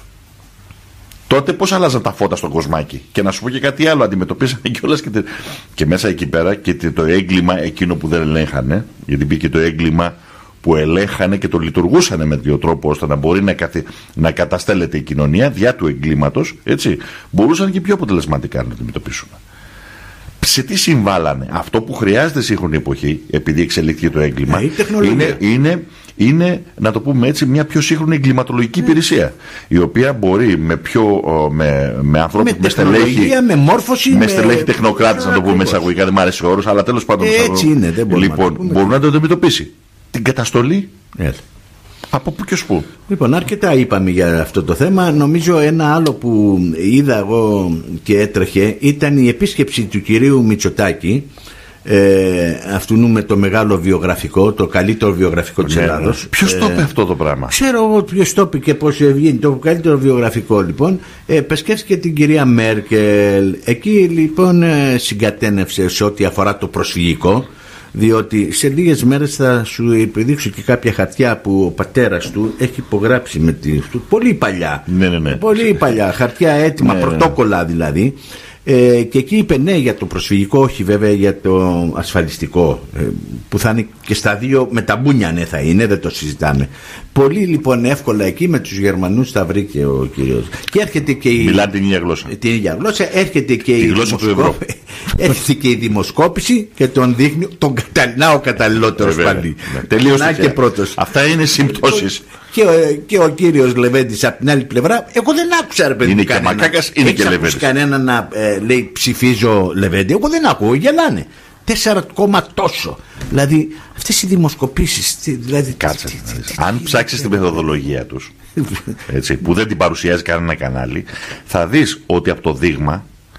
Τότε πώς άλλαζαν τα φώτα στο κοσμάκι. Και να σου πω και κάτι άλλο, αντιμετωπίσανε κιόλας και, τε... και μέσα εκεί πέρα και το έγκλημα εκείνο που δεν ελέγχανε, γιατί μπήκε το έγκλημα που ελέγχανε και το λειτουργούσαν με δύο τρόπο ώστε να μπορεί να, καθε... να καταστέλλεται η κοινωνία διά του εγκλήματος, έτσι, μπορούσαν και πιο αποτελεσματικά να αντιμετωπίσουν. Σε τι συμβάλανε? Αυτό που χρειάζεται σύγχρονη εποχή, επειδή εξελίχθηκε το έγκλημα, είναι, είναι, είναι, να το πούμε έτσι, μια πιο σύγχρονη εγκληματολογική υπηρεσία, η οποία μπορεί με πιο, με, με ανθρώπους, με, με στελέχη, με μόρφωση, με στελέχη τεχνοκράτες, να το πούμε εισαγωγικά, δεν μου αρέσει ο όρος, αλλά τέλος πάντων, έτσι θα... είναι, δεν μπορούμε λοιπόν, να μπορούν να το αντιμετωπίσει. Την καταστολή, yeah. από πού και ως πού. Λοιπόν, αρκετά είπαμε για αυτό το θέμα. Νομίζω ένα άλλο που είδα εγώ και έτρεχε ήταν η επίσκεψη του κυρίου Μητσοτάκη, ε, αυτού με το μεγάλο βιογραφικό, το καλύτερο βιογραφικό της Ελλάδος. Ποιος ε, το είπε αυτό το πράγμα? Ξέρω εγώ ποιος το είπε και πώς βγαίνει. Το καλύτερο βιογραφικό λοιπόν ε, πεσκέφθηκε την κυρία Μέρκελ. Εκεί λοιπόν ε, συγκατένευσε σε ό,τι αφορά το προσφυγικό, διότι σε λίγες μέρες θα σου επιδείξω και κάποια χαρτιά που ο πατέρας του έχει υπογράψει με τη, πολύ παλιά, ναι, ναι, ναι. πολύ παλιά χαρτιά έτοιμα, ναι, πρωτόκολλα δηλαδή, ε, και εκεί είπε ναι για το προσφυγικό, όχι βέβαια για το ασφαλιστικό, ε, που θα είναι και στα δύο με τα μπούνια, ναι θα είναι, δεν το συζητάμε. Πολύ λοιπόν εύκολα εκεί με τους Γερμανούς τα βρήκε ο κύριος. Και έρχεται και η... Μιλάνε την ίδια γλώσσα. Την ίδια γλώσσα, έρχεται και η, η γλώσσα του ευρώ. Έρχεται και η δημοσκόπηση και τον δείχνει, τον καταλυνά ο καταλληλότερος πάλι. Τελείωσε και πρώτος. Αυτά είναι συμπτώσεις. Και ο, και ο κύριος Λεβέντης από την άλλη πλευρά, εγώ δεν άκουσα ρε παιδί. Είναι και Μακάκας, είναι και Λεβέντης. Κανένα να ε, λέει ψηφίζω Λεβέντη, εγώ δεν ακούω, γελάνε. Τέσσερα κόμμα τόσο. Δηλαδή αυτές οι δημοσκοπήσεις, δηλαδή, κάτσε, τι, τι, τι, αν ψάξεις την μεθοδολογία τους, έτσι, που δεν την παρουσιάζει κανένα κανάλι, θα δεις ότι από το δείγμα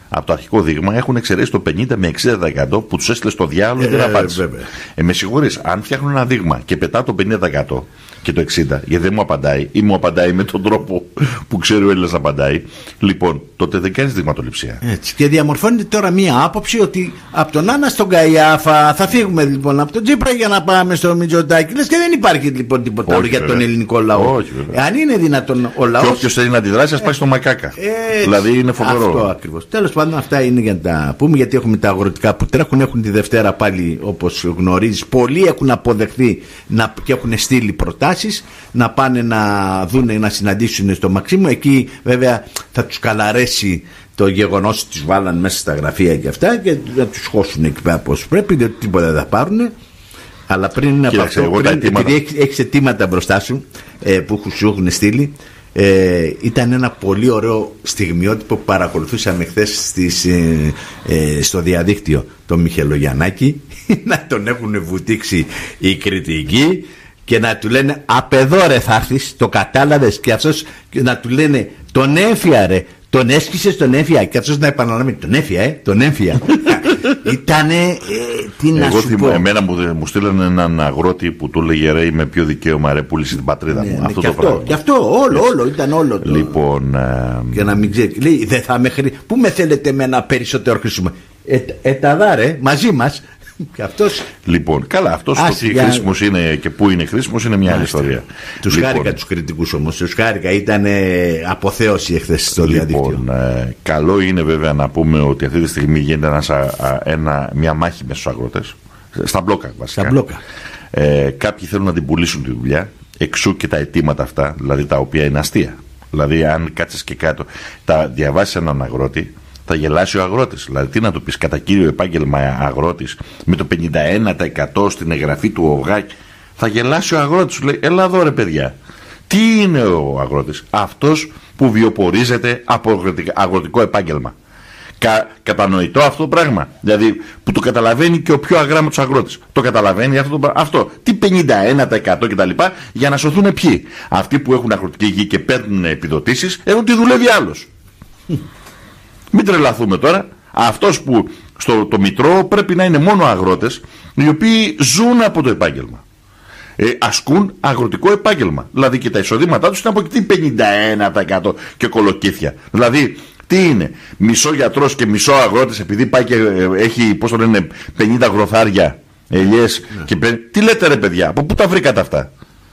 από το αρχικό δείγμα έχουν εξαιρέσει το πενήντα με εξήντα τοις εκατό που τους έστειλε στο διάλογο και δεν απάντησε. Ε, με συγχωρείς, αν φτιάχνουν ένα δείγμα και πετά το πενήντα τοις εκατό και το εξήντα τοις εκατό γιατί δεν μου απαντάει ή μου απαντάει με τον τρόπο που ξέρει ο Έλληνας να απαντάει, λοιπόν, τότε δεν κάνεις δειγματοληψία. Έτσι. Και διαμορφώνεται τώρα μία άποψη ότι από τον Άννα στον Καϊάφα θα φύγουμε λοιπόν από τον Τσίπρα για να πάμε στο Μητσοτάκη. Λες και δεν υπάρχει λοιπόν τίποτα άλλο για τον ελληνικό λαό. Όχι, αν είναι δυνατόν ο λαός. Και όποιος θέλει να αντιδράσει, ας πάει στο Μακάκα. Έτσι. Δηλαδή είναι φοβερό. Αυτό ακριβώς. Τέλος πάντων, αυτά είναι για να τα πούμε, γιατί έχουμε τα αγροτικά που τρέχουν. Έχουν τη Δευτέρα πάλι, όπως γνωρίζεις. Πολλοί έχουν αποδεχθεί να, και έχουν στείλει προτάσεις να πάνε να δουν, να συναντήσουν στο Μαξίμου. Εκεί βέβαια θα τους καλαρέσει το γεγονός ότι τους βάλαν μέσα στα γραφεία και αυτά και να τους χώσουν εκεί πέρα όπως πρέπει, διότι τίποτα δεν θα πάρουν. Αλλά πριν από αυτό, πριν, επειδή έχεις, έχεις αιτήματα μπροστά σου ε, που σου έχουν στείλει, ε, ήταν ένα πολύ ωραίο στιγμιότυπο που παρακολουθούσαμε χθες στις, ε, ε, στο διαδίκτυο, τον Μιχελογιαννάκη να τον έχουν βουτήξει οι κριτικοί και να του λένε απ' εδώ ρε θα έρθεις, το κατάλαβες, και αυτός να του λένε τον έμφυα ρε, τον έσκησες τον έμφυα, και αυτός να επαναλαμβάνει τον έμφυα, ε, τον έμφυα. Ήτανε, ε, τι να εγώ σου θυμώ, πω. Εμένα μου, μου στείλανε έναν αγρότη που του λέγε ρε είμαι πιο δικαίωμα ρε πούλησε την πατρίδα μου. Ναι, αυτό ναι, το και πράγμα. Και αυτό όλο, όλο ήταν όλο το. Λοιπόν, ε, για να μην ξέρει, λέει δεν θα με χρει... Πού με θέλετε με ένα περισσότερο χρήσιμο. Ε, ε, τα δάρε, μαζί μας. Και αυτός... Λοιπόν, καλά, αυτός το τι για... χρήσιμος είναι και πού είναι χρήσιμος είναι μια άλλη ιστορία. Τους λοιπόν, χάρηκα τους κριτικούς όμως, τους χάρηκα, ήταν ε, αποθέωση εχθές στο λοιπόν, διαδίκτυο. Ε, καλό είναι βέβαια να πούμε ότι αυτή τη στιγμή γίνεται ένας, α, α, ένα, μια μάχη με στους αγρότες, στα μπλόκα βασικά. Στα μπλόκα. Ε, κάποιοι θέλουν να την πουλήσουν τη δουλειά, εξού και τα αιτήματα αυτά, δηλαδή τα οποία είναι αστεία. Δηλαδή αν κάτσεις και κάτω, τα διαβάσεις έναν αγρότη, θα γελάσει ο αγρότης. Δηλαδή, τι να του πεις, κατά κύριο επάγγελμα αγρότης, με το πενήντα ένα τοις εκατό στην εγγραφή του ΟΓΑ, θα γελάσει ο αγρότης. Σου λέει, έλα εδώ ρε παιδιά. Τι είναι ο αγρότης? Αυτός που βιοπορίζεται από αγροτικό επάγγελμα. Κα, κατανοητό αυτό το πράγμα. Δηλαδή, που το καταλαβαίνει και ο πιο αγράμματος αγρότης. Το καταλαβαίνει αυτό. Το, αυτό. Τι πενήντα ένα τοις εκατό κτλ. Για να σωθούν ποιοι? Αυτοί που έχουν αγροτική γη και παίρνουν επιδοτήσεις, έχουν τη δουλεύει άλλος. Μην τρελαθούμε τώρα. Αυτός που στο το Μητρό πρέπει να είναι μόνο αγρότες οι οποίοι ζουν από το επάγγελμα. Ε, ασκούν αγροτικό επάγγελμα. Δηλαδή και τα εισοδήματά τους είναι από εκεί πενήντα ένα τοις εκατό και κολοκύθια. Δηλαδή τι είναι, μισό γιατρός και μισό αγρότης επειδή πάει και ε, έχει, πώς το λένε, πενήντα γροθάρια ελιές ναι. Και τι λέτε ρε παιδιά, από πού τα βρήκατε αυτά?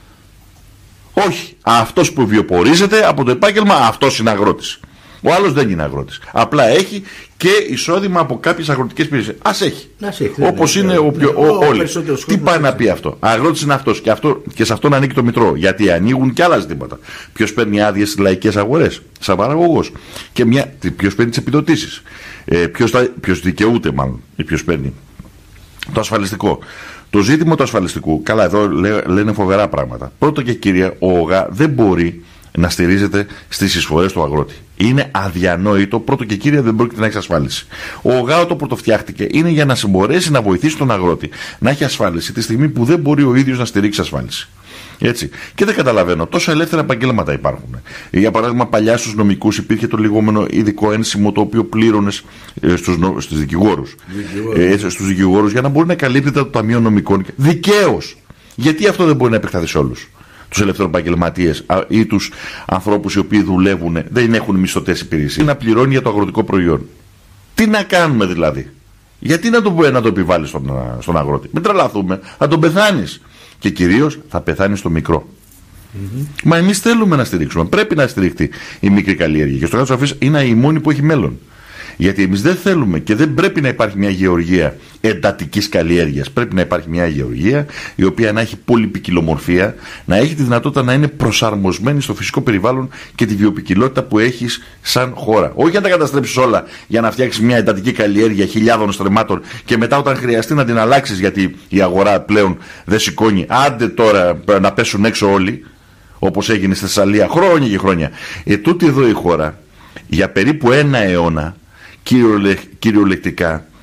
Όχι, αυτός που βιοπορίζεται από το επάγγελμα, αυτός είναι αγρότης. Ο άλλος δεν είναι αγρότης. Απλά έχει και εισόδημα από κάποιες αγροτικές υπηρεσίες. Ας έχει. έχει όπως είναι, είναι ο πιο, ο, ο, όλοι. Τι πάει να πει αυτό? Αγρότης είναι αυτός και, αυτό, και σε αυτόν ανήκει το Μητρό. Γιατί ανοίγουν και άλλα ζητήματα. Ποιος παίρνει άδειες στις λαϊκές αγορές, σαν παραγωγός. Και μια, ποιος παίρνει τις επιδοτήσεις. Ε, ποιος, ποιος δικαιούται, μάλλον, ή ποιος παίρνει το ασφαλιστικό. Το ζήτημα του ασφαλιστικού, καλά, εδώ λέ, λένε φοβερά πράγματα. Πρώτο και κύρια, ο ΟΓΑ δεν μπορεί να στηρίζεται στις εισφορές του αγρότη. Είναι αδιανόητο, πρώτο και κύρια, δεν πρόκειται να έχει ασφάλιση. Ο ΟΓΑ το πρωτοφτιάχτηκε είναι για να μπορέσει να βοηθήσει τον αγρότη να έχει ασφάλιση τη στιγμή που δεν μπορεί ο ίδιος να στηρίξει ασφάλιση. Έτσι. Και δεν καταλαβαίνω, τόσα ελεύθερα επαγγέλματα υπάρχουν. Για παράδειγμα, παλιά στους νομικούς υπήρχε το λεγόμενο ειδικό ένσημο το οποίο πλήρωνες ε, στους, νο, στους δικηγόρους. Ε, στους δικηγόρους για να μπορεί να καλύπτεται το Ταμείο Νομικών. Δικαίως. Γιατί αυτό δεν μπορεί να επεκταθεί σε όλους? Τους ελευθεροεπαγγελματίες ή τους ανθρώπους οι οποίοι δουλεύουν, δεν έχουν μισθωτές υπηρεσίες, να πληρώνει για το αγροτικό προϊόν. Τι να κάνουμε δηλαδή? Γιατί να το, να το επιβάλλεις στον, στον αγρότη? Μην τρελαθούμε, θα τον πεθάνεις. Και κυρίως θα πεθάνεις στο μικρό. Mm-hmm. Μα εμείς θέλουμε να στηρίξουμε. Πρέπει να στηριχτεί η μικρή καλλιέργεια. Και στο κάτω αφής είναι η μόνη που έχει μέλλον. Γιατί εμείς δεν θέλουμε και δεν πρέπει να υπάρχει μια γεωργία εντατικής καλλιέργειας. Πρέπει να υπάρχει μια γεωργία η οποία να έχει πολυπικιλομορφία, να έχει τη δυνατότητα να είναι προσαρμοσμένη στο φυσικό περιβάλλον και τη βιοποικιλότητα που έχεις σαν χώρα. Όχι για να τα καταστρέψεις όλα, για να φτιάξεις μια εντατική καλλιέργεια χιλιάδων στρεμμάτων και μετά όταν χρειαστεί να την αλλάξεις γιατί η αγορά πλέον δεν σηκώνει. Άντε τώρα να πέσουν έξω όλοι, όπως έγινε στη Θεσσαλία χρόνια και χρόνια. Ε, τούτη εδώ η χώρα για περίπου ένα αιώνα, κυριολεκτικά,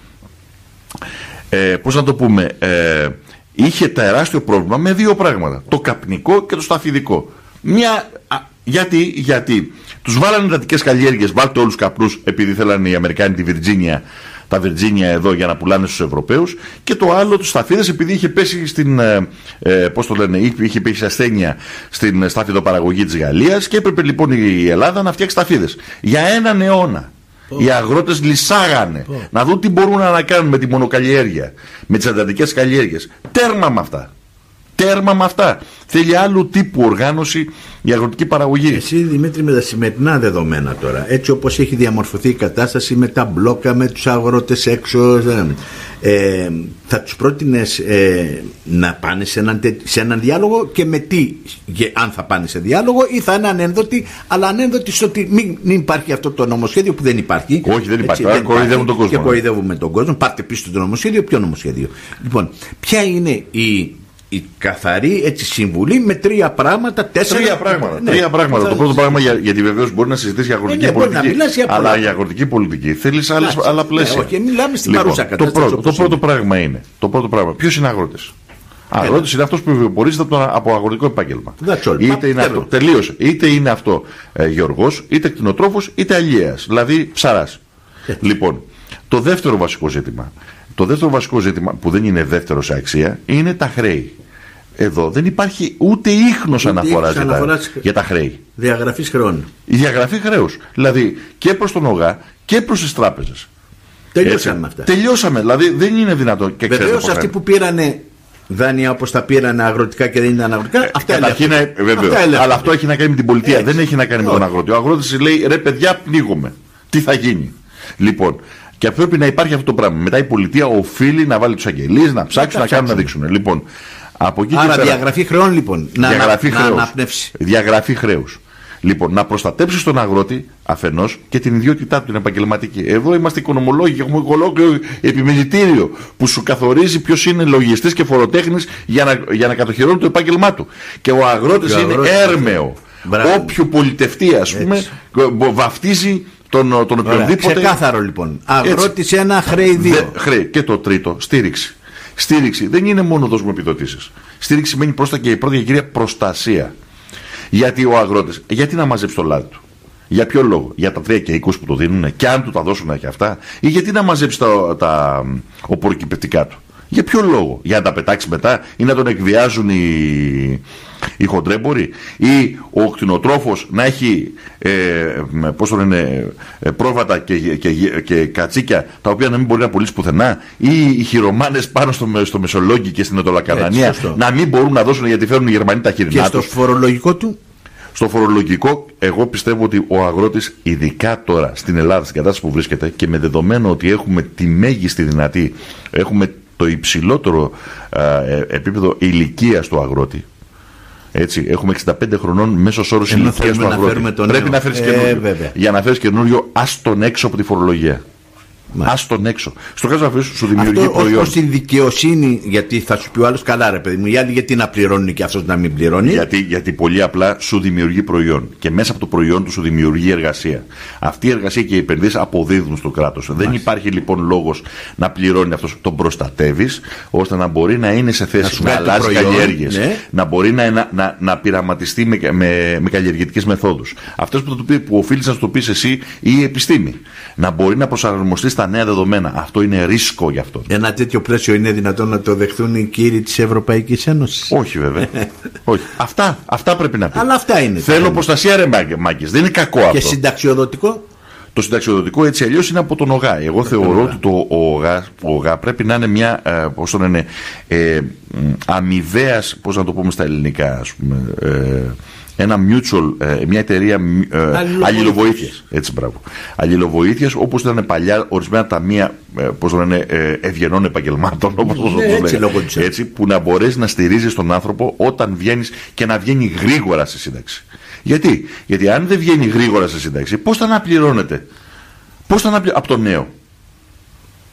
ε, πώς να το πούμε, ε, είχε τεράστιο πρόβλημα με δύο πράγματα, το καπνικό και το σταφιδικό. Μια α, Γιατί, γιατί τους βάλανε εντατικές καλλιέργειες, βάλτε όλους καπνούς, επειδή θέλανε οι Αμερικάνοι τη Βιρτζίνια, τα Βιρτζίνια εδώ για να πουλάνε στους Ευρωπαίους, και το άλλο τους σταφίδες, επειδή είχε πέσει στην, ε, ε, πώς το λένε, είχε πέσει ασθένεια στην σταφιδοπαραγωγή της Γαλλίας και έπρεπε λοιπόν η Ελλάδα να φτιάξει σταφίδες. Για έναν αιώνα. Oh. Οι αγρότες λυσάγανε oh. να δουν τι μπορούν να κάνουν με τη μονοκαλλιέργεια, με τις εντατικές καλλιέργειες. Τέρμα με αυτά. Τέρμα με αυτά. Θέλει άλλου τύπου οργάνωση η αγροτική παραγωγή. Εσύ, Δημήτρη, με τα σημερινά δεδομένα τώρα, έτσι όπως έχει διαμορφωθεί η κατάσταση με τα μπλόκα, με τους αγρότες έξω, ε, θα τους πρότεινες ε, να πάνε σε έναν, σε έναν διάλογο, και με τι, αν θα πάνε σε διάλογο, ή θα είναι ανένδοτοι, αλλά ανένδοτοι στο ότι μην, μην υπάρχει αυτό το νομοσχέδιο που δεν υπάρχει. Όχι, δεν υπάρχει. Έτσι, δεν κοροϊδεύουν τον κόσμο. Και κοροϊδεύουμε τον κόσμο. Πάρτε πίσω το νομοσχέδιο. Ποιο νομοσχέδιο? Λοιπόν, ποια είναι η. Η καθαρή έτσι συμβουλή με τρία πράγματα, τέσσερα. Τρία πράγματα. Ναι. Τρία πράγματα. Θα... Το πρώτο πράγμα, για, γιατί βεβαίως μπορεί να συζητήσει για αγροτική ναι, πολιτική. Για αλλά η αγροτική πολιτική θέλει άλλα πλαίσια. Ναι, όχι, μιλάμε στην λοιπόν, παρούσα κατάσταση. Το, πρώτο, το πρώτο πράγμα είναι. Το πρώτο πράγμα. Ποιος είναι αγρότης? Αγρότης είναι αυτός που βιοπορίζεται από, από αγροτικό επάγγελμα. Είτε είναι αυτό, τελείωσε. Είτε είναι αυτό ε, γεωργός, είτε κτηνοτρόφος, είτε αλλιέας. Δηλαδή ψαράς. Λοιπόν, το δεύτερο βασικό ζήτημα. Το δεύτερο βασικό ζήτημα, που δεν είναι δεύτερο σε αξία, είναι τα χρέη. Εδώ δεν υπάρχει ούτε ίχνος αναφοράς για, τα, για τα χρέη. Διαγραφής χρεών. Η διαγραφή χρέους. Δηλαδή και προς τον ΟΓΑ και προς τις τράπεζες. Τελειώσαμε με αυτά. Τελειώσαμε. Δηλαδή δεν είναι δυνατόν. Βεβαίως αυτοί που πήρανε δάνεια όπως τα πήρανε αγροτικά και δεν ήταν αγροτικά. Ε, αυτά είναι βεβαίως. Αλλά αυτό έχει να κάνει με την πολιτεία. Έτσι. Δεν έχει να κάνει με τον αγρότη. Ο αγρότης λέει ρε παιδιά, πνίγομαι. Τι θα γίνει? Λοιπόν. Και πρέπει να υπάρχει αυτό το πράγμα. Μετά η πολιτεία οφείλει να βάλει τους αγγελίες, να ψάξουν, να κάνουν, να δείξουν. Λοιπόν, από εκεί άρα πέρα, διαγραφή χρεών λοιπόν. Διαγραφή να, χρέους. να αναπνεύσει. Διαγραφή χρέους. Λοιπόν, να προστατέψει τον αγρότη αφενός και την ιδιότητά του την επαγγελματική. Εδώ είμαστε οικονομολόγοι και έχουμε ολόκληρο επιμελητήριο που σου καθορίζει ποιος είναι λογιστής και φοροτέχνης για να, για να κατοχυρώνει το επάγγελμά του. Και ο αγρότης είναι αγρότης έρμεο. Όποιο πολιτευτεί, ας πούμε, έτσι, βαφτίζει τον, τον οποιονδήποτε. Ξεκάθαρο λοιπόν. Αγρότης ένα, χρέη δύο. Χρέη. Και το τρίτο, στήριξη. Στήριξη δεν είναι μόνο δώσουμε επιδοτήσεις. Στήριξη σημαίνει πρώτα και πρώτα και κυρία προστασία. Γιατί ο αγρότης, γιατί να μαζέψει το λάδι του? Για ποιο λόγο? Για τα τρία και είκοσι που το δίνουν, και αν του τα δώσουν και αυτά, ή γιατί να μαζέψει τα, τα οπωροκυπευτικά του? Για ποιο λόγο? Για να τα πετάξει μετά, ή να τον εκβιάζουν οι, οι χοντρέμποροι, ή ο κτηνοτρόφος να έχει ε, πώς το λένε, πρόβατα και, και, και, και κατσίκια τα οποία να μην μπορεί να πουλήσει πουθενά, ή οι χειρομάνες πάνω στο, στο Μεσολόγγι και στην Ετωλακαρνανία να μην μπορούν να δώσουν γιατί φέρνουν οι Γερμανοί τα χειρινά τους. Και στο φορολογικό του? Στο φορολογικό, εγώ πιστεύω ότι ο αγρότης, ειδικά τώρα στην Ελλάδα, στην κατάσταση που βρίσκεται, και με δεδομένο ότι έχουμε τη μέγιστη δυνατή, έχουμε το υψηλότερο α, ε, επίπεδο ηλικίας του αγρότη. Έτσι, έχουμε εξήντα πέντε χρονών μέσος όρος ηλικίας του αγρότη. Πρέπει να φέρεις ε, καινούριο. Βέβαια. Για να φέρεις καινούριο, ας τον έξω από τη φορολογία. Ας τον έξω. Στο κάτω αφού σου δημιουργεί αυτό, προϊόν. Ως την δικαιοσύνη, γιατί θα σου πει ο άλλος, καλά ρε παιδί μου, οι άλλοι γιατί να πληρώνουν και αυτός να μην πληρώνει? Γιατί, γιατί πολύ απλά σου δημιουργεί προϊόν. Και μέσα από το προϊόν του σου δημιουργεί εργασία. Αυτή η εργασία και οι επενδύσεις αποδίδουν στο κράτος. Μάλιστα. Δεν υπάρχει λοιπόν λόγος να πληρώνει αυτός. Τον προστατεύεις ώστε να μπορεί να είναι σε θέση να αλλάζει καλλιέργειες. Ναι. Να μπορεί να, να, να, να πειραματιστεί με, με, με καλλιεργητικές μεθόδους. Αυτές που, που, που οφείλεις να σου το πεις εσύ ή η επιστήμη. Να μπορεί να προσαρμοστεί στα νέα δεδομένα. Αυτό είναι ρίσκο για αυτό. Ένα τέτοιο πλαίσιο είναι δυνατόν να το δεχθούν οι κύριοι της Ευρωπαϊκής Ένωσης? Όχι βέβαια. Όχι. Αυτά, αυτά πρέπει να πει. Αλλά αυτά είναι. Θέλω προστασία ρε μάγκες. Δεν είναι κακό και αυτό. Και συνταξιοδοτικό? Το συνταξιοδοτικό έτσι αλλιώς είναι από τον ΟΓΑ. Εγώ από θεωρώ ότι το ΟΓΑ, ΟΓΑ πρέπει να είναι μια ε, πώς το λένε, ε, αμοιβαίας, πώς να το πούμε στα ελληνικά, ας πούμε, ε, ένα mutual, ε, μια εταιρεία ε, αλληλοβοήθειας. Έτσι, μπράβο. Αλληλοβοήθειας, όπως ήταν παλιά ορισμένα ταμεία, ε, πώς το λένε, ε, ευγενών επαγγελμάτων, όπως το λένε. Έτσι, που να μπορέσει να στηρίζεις τον άνθρωπο όταν βγαίνεις και να βγαίνει γρήγορα στη σύνταξη. Γιατί? Γιατί αν δεν βγαίνει γρήγορα στη σύνταξη, πώς θα αναπληρώνεται? Πώς θα αναπληρώνεται από το νέο?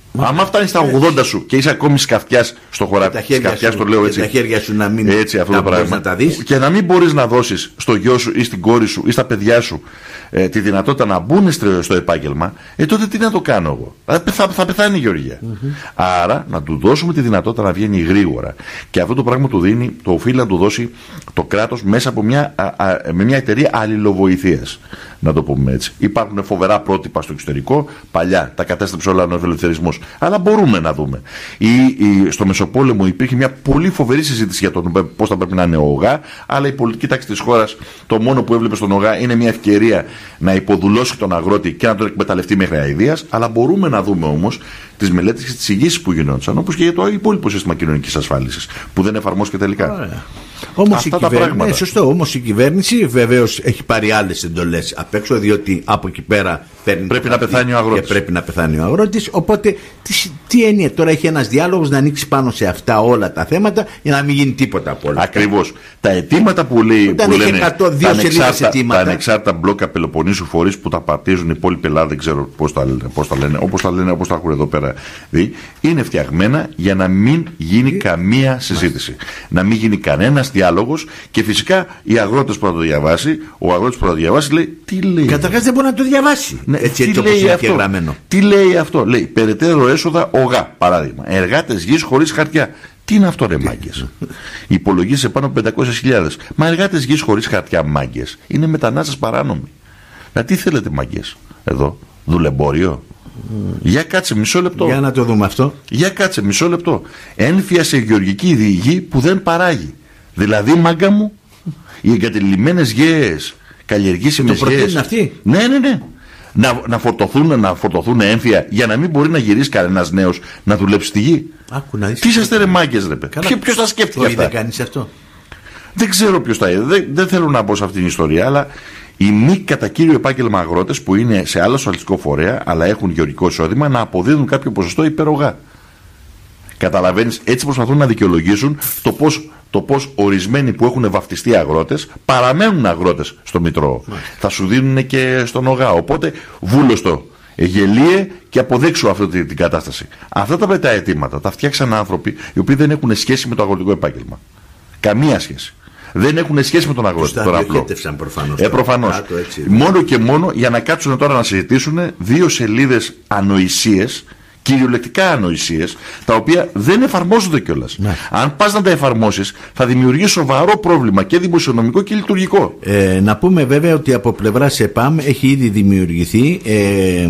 Άμα φτάνει στα ογδόντα σου και είσαι ακόμη σκαφτιάς στο χωράφι, σκαφτιάς το λέω έτσι. Και τα χέρια σου να μην έτσι, αυτό το πράγμα. Να τα δεις. Και να μην μπορείς να δώσεις στο γιο σου ή στην κόρη σου ή στα παιδιά σου ε, τη δυνατότητα να μπουν στο επάγγελμα, ε, τότε τι να το κάνω εγώ. Θα, θα πεθάνει η Γεωργία. Mm-hmm. Άρα να του δώσουμε τη δυνατότητα να βγαίνει γρήγορα. Και αυτό το πράγμα του δίνει, το οφείλει να του δώσει το κράτος μέσα από μια, α, α, με μια εταιρεία αλληλοβοηθείας. Να το πούμε έτσι. Υπάρχουν φοβερά πρότυπα στο εξωτερικό. Παλιά τα κατέστρεψε όλα ο ελευθερισμός. Αλλά μπορούμε να δούμε. Ή, ή, στο Μεσοπόλεμο υπήρχε μια πολύ φοβερή συζήτηση για το πώς θα πρέπει να είναι ο ΟΓΑ. Αλλά η πολιτική τάξη της χώρας, το μόνο που έβλεπε στον ΟΓΑ είναι μια ευκαιρία να υποδουλώσει τον αγρότη και να τον εκμεταλλευτεί μέχρι αηδίας. Αλλά μπορούμε να δούμε όμως τις μελέτες και τις εισηγήσεις που γινόντουσαν, όπως και για το υπόλοιπο σύστημα κοινωνικής ασφάλισης που δεν εφαρμόστηκε τελικά. Όμως η, ναι, σωστό, όμως η κυβέρνηση βεβαίως έχει πάρει άλλες εντολές απ' έξω, διότι από εκεί πέρα πρέπει να πεθάνει ο αγρότης. Και πρέπει να πεθάνει ο αγρότης. Οπότε τι, τι έννοια τώρα έχει ένας διάλογος να ανοίξει πάνω σε αυτά όλα τα θέματα για να μην γίνει τίποτα από όλα. Ακριβώς. Τα αιτήματα που, λέει, που λένε εκατό, δύο τα, ανεξάρτητα, αιτήματα. τα ανεξάρτητα μπλόκα Πελοποννήσου φορείς που τα πατίζουν οι υπόλοιποι Ελλάδα, δεν ξέρω πώς τα, πώς τα λένε, όπως τα λένε, όπως τα έχουν εδώ πέρα δει, είναι φτιαγμένα για να μην γίνει καμία συζήτηση. Να μην γίνει κανένας διάλογος. Και φυσικά οι αγρότες που θα το διαβάσει, ο αγρότης που θα το διαβάσει λέει τι λέει. Καταρχάς δεν μπορεί να το διαβάσει. Ναι, έτσι, τι έτσι λέει όπως είναι αυτό. γραμμένο. Τι λέει αυτό. Λέει περαιτέρω έσοδα ΟΓΑ, παράδειγμα. Εργάτες γης χωρίς χαρτιά. Τι είναι αυτό, ρε μάγκες. Υπολογίζει πάνω από πεντακόσιες χιλιάδες. Μα εργάτες γης χωρίς χαρτιά, μάγκες. Είναι μετανάστες παράνομοι. Να τι θέλετε, μάγκες, εδώ. Δουλεμπόριο. Mm. Για κάτσε μισό λεπτό. Για να το δούμε αυτό. Για κάτσε μισό λεπτό. Ένφια σε γεωργική γη που δεν παράγει. Δηλαδή, μάγκα μου, οι εγκατελειμμένες γέες, καλλιεργήσιμες γέες. Το προτείνουν αυτοί. Ναι, ναι, ναι. Να, να, φορτωθούν, να φορτωθούν έμφυα για να μην μπορεί να γυρίσει κανένας νέος να δουλέψει στη γη. Άκου, να δεις. Τι είσαστε ρε μάγκες, ρε παιδί. Ποιος τα σκέφτηκε αυτά. Δεν κάνεις αυτό. Δεν ξέρω ποιος τα είδε. Δεν, δεν θέλω να μπω σε αυτήν την ιστορία, αλλά οι μη κατά κύριο επάγγελμα αγρότες που είναι σε άλλο ασφαλιστικό φορέα, αλλά έχουν γεωργικό εισόδημα, να αποδίδουν κάποιο ποσοστό υπερογά. Καταλαβαίνεις, έτσι προσπαθούν να δικαιολογήσουν το πώς, το πώς ορισμένοι που έχουν βαφτιστεί αγρότες παραμένουν αγρότες στο Μητρό. Θα σου δίνουν και στον ΟΓΑ. Οπότε βούλωστο, γελίε και αποδέξου αυτή την, την κατάσταση. Αυτά τα πετά αιτήματα τα φτιάξαν άνθρωποι οι οποίοι δεν έχουν σχέση με το αγροτικό επάγγελμα. Καμία σχέση. Δεν έχουν σχέση με τον αγρότη. Τον απλό. Προφανώς. Ε, προφανώς. Μόνο και μόνο για να κάτσουν τώρα να συζητήσουν δύο σελίδες ανοησίες, κυριολεκτικά ανοησίες, τα οποία δεν εφαρμόζονται κιόλας. Ναι. Αν πας να τα εφαρμόσεις, θα δημιουργήσει σοβαρό πρόβλημα και δημοσιονομικό και λειτουργικό. Ε, να πούμε βέβαια ότι από πλευράς ΕΠΑΜ έχει ήδη δημιουργηθεί ε,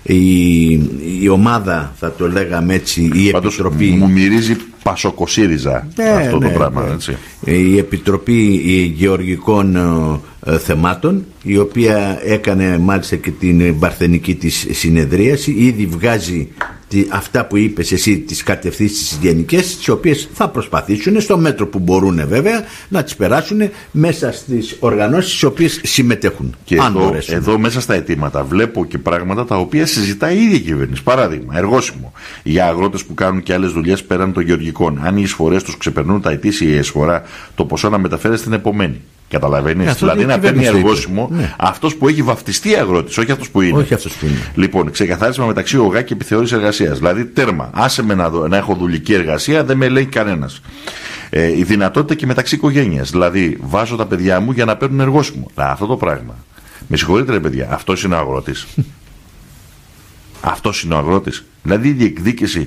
η, η ομάδα, θα το λέγαμε έτσι, η Πάντως, Επιτροπή. Μου μυρίζει Πασοκοσύριζα ναι, αυτό ναι, το πράγμα. Ναι. Έτσι. Η Επιτροπή Γεωργικών ε, Θεμάτων, η οποία έκανε μάλιστα και την παρθενική της συνεδρίαση, ήδη βγάζει τη, αυτά που είπες εσύ, τις κατευθύνσεις γενικές, τις οποίες θα προσπαθήσουν στο μέτρο που μπορούν βέβαια να τις περάσουν μέσα στις οργανώσεις στις οποίες συμμετέχουν. Και εδώ, εδώ μέσα στα αιτήματα βλέπω και πράγματα τα οποία συζητάει η ίδια η κυβέρνηση. Παράδειγμα, εργόσιμο για αγρότες που κάνουν και άλλες δουλειές πέραν των γεωργικών. Αν οι εισφορές τους ξεπερνούν τα ετήσια εισφορά, το ποσό να μεταφέρεται στην επομένη. Καταλαβαίνεις, δηλαδή να παίρνει εργόσιμο ναι. αυτός που έχει βαφτιστεί αγρότης, όχι αυτός που είναι. Όχι αυτός που είναι. Λοιπόν, ξεκαθάρισμα μεταξύ ΟΓΑ και επιθεώρηση εργασίας. Δηλαδή, τέρμα. Άσε με να, να έχω δουλική εργασία, δεν με λέει κανένας. Ε, η δυνατότητα και μεταξύ οικογένειας. Δηλαδή, βάζω τα παιδιά μου για να παίρνουν εργόσιμο. Α, αυτό το πράγμα. Με συγχωρείτε, ρε παιδιά, αυτός είναι ο αγρότης. Αυτός είναι ο αγρότης. Δηλαδή, η διεκδίκηση.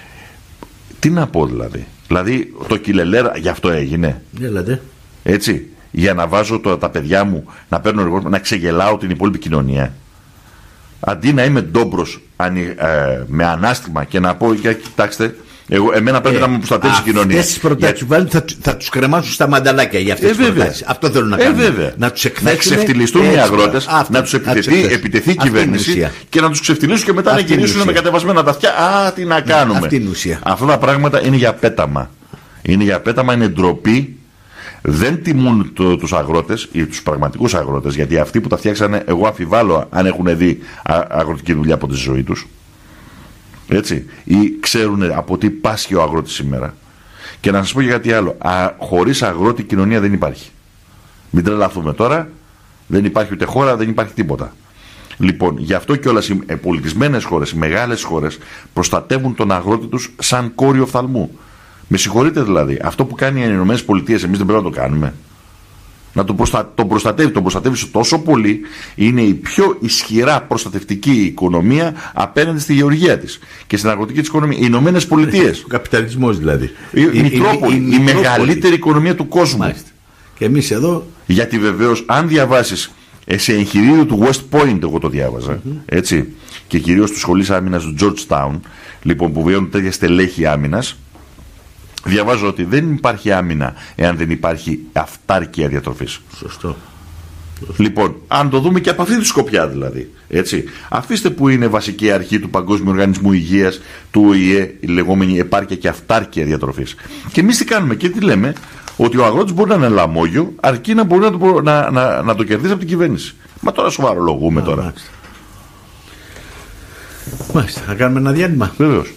Τι να πω δηλαδή. Δηλαδή, το κιλελέρα γι' αυτό έγινε. Έλατε. Έτσι. Για να βάζω το, τα παιδιά μου να παίρνω εργόσιμο, να ξεγελάω την υπόλοιπη κοινωνία. Αντί να είμαι ντόμπρος ε, με ανάστημα και να πω, για, κοιτάξτε, εγώ, εμένα πρέπει ε, να με προστατεύσει η κοινωνία. Αυτές τις προτάσεις για... θα, θα τους κρεμάσουν στα μανταλάκια για αυτές ε, τις προτάσεις. Αυτό θέλουν να κάνουν. Ε, να τους εκθέσουν. Να ξεφτυλιστούν οι αγρότες, αυτό, να τους επιτεθεί, επιτεθεί η κυβέρνηση και να τους ξεφτυλίσουν και μετά αυτή να γυρίσουν με κατεβασμένα τα αυτιά. Α, τι να κάνουμε. Αυτή είναι η ουσία. Αυτά τα πράγματα είναι για πέταμα. Είναι για πέταμα, είναι ντροπή. Δεν τιμούν το, τους αγρότες ή τους πραγματικούς αγρότες, γιατί αυτοί που τα φτιάξανε, εγώ αμφιβάλλω αν έχουν δει α, αγροτική δουλειά από τη ζωή τους. Έτσι. Ή ξέρουν από τι πάσχει ο αγρότης σήμερα. Και να σας πω για κάτι άλλο. Α, χωρίς αγρότη κοινωνία δεν υπάρχει. Μην τρελαθούμε τώρα. Δεν υπάρχει ούτε χώρα, δεν υπάρχει τίποτα. Λοιπόν, γι' αυτό κιόλας οι πολιτισμένες χώρες, οι μεγάλες χώρες προστατεύουν τον αγρότη τους σαν κόριο οφθαλμού. Με συγχωρείτε δηλαδή, αυτό που κάνει οι Ηνωμένες Πολιτείες εμείς δεν πρέπει να το κάνουμε? Να τον προστα... το προστατεύει, τον προστατεύει τόσο πολύ, είναι η πιο ισχυρά προστατευτική οικονομία απέναντι στη γεωργία της και στην αγροτική της οικονομία. Οι Ηνωμένες Πολιτείες. Ο καπιταλισμός δηλαδή. Η, η, Μητρόπολη, η, η, η, η μεγαλύτερη οικονομία του κόσμου. Μάλιστα. Και εμείς εδώ. Γιατί βεβαίως, αν διαβάσεις σε εγχειρίδιο του West Point, εγώ το διάβαζα, mm-hmm. έτσι, και κυρίως του σχολής άμυνας του Georgetown, λοιπόν, που βιώνουν τέτοια στελέχη άμυνας, διαβάζω ότι δεν υπάρχει άμυνα εάν δεν υπάρχει αυτάρκεια διατροφής. Σωστό. Λοιπόν, αν το δούμε και από αυτή τη σκοπιά δηλαδή, έτσι, αφήστε που είναι βασική αρχή του Παγκόσμιου Οργανισμού Υγείας, του Ο Η Ε, η λεγόμενη επάρκεια και αυτάρκεια διατροφής. Και εμείς τι κάνουμε και τι λέμε? Ότι ο αγρότης μπορεί να είναι λαμόγιο, αρκεί να μπορεί να το, να, να, να το κερδίσει από την κυβέρνηση. Μα τώρα σοβαρολογούμε τώρα. Μάλιστα. Μάλιστα, θα κάνουμε ένα διάλειμμα. Βεβαίως.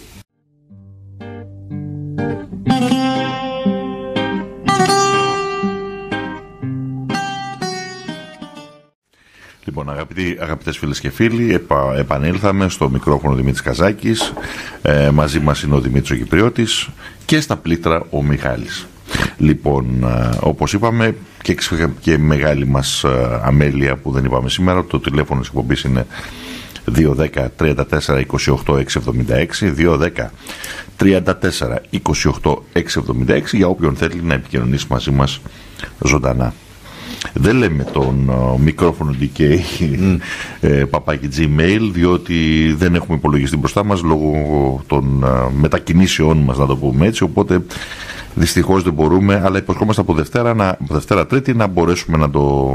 Λοιπόν, αγαπητοί, αγαπητές φίλες και φίλοι, επα, επανήλθαμε στο μικρόφωνο Δημήτρης Καζάκης, ε, μαζί μας είναι ο Δημήτρης ο Κυπριώτης και στα πλήκτρα ο Μιχάλης. Λοιπόν, ε, όπως είπαμε και, και μεγάλη μας ε, αμέλεια που δεν είπαμε σήμερα, το τηλέφωνο της εκπομπής είναι δύο δέκα τριάντα τέσσερα είκοσι οκτώ εξακόσια εβδομήντα έξι, δύο δέκα τριάντα τέσσερα είκοσι οκτώ εξακόσια εβδομήντα έξι για όποιον θέλει να επικοινωνήσει μαζί μας ζωντανά. Δεν λέμε τον uh, μικρόφωνο ντι κέι mm. ε, παπάκι Gmail, διότι δεν έχουμε υπολογιστή μπροστά μας λόγω των uh, μετακινήσεών μας, να το πούμε έτσι, οπότε δυστυχώς δεν μπορούμε, αλλά υποσχόμαστε από Δευτέρα, να, από Δευτέρα Τρίτη να μπορέσουμε να το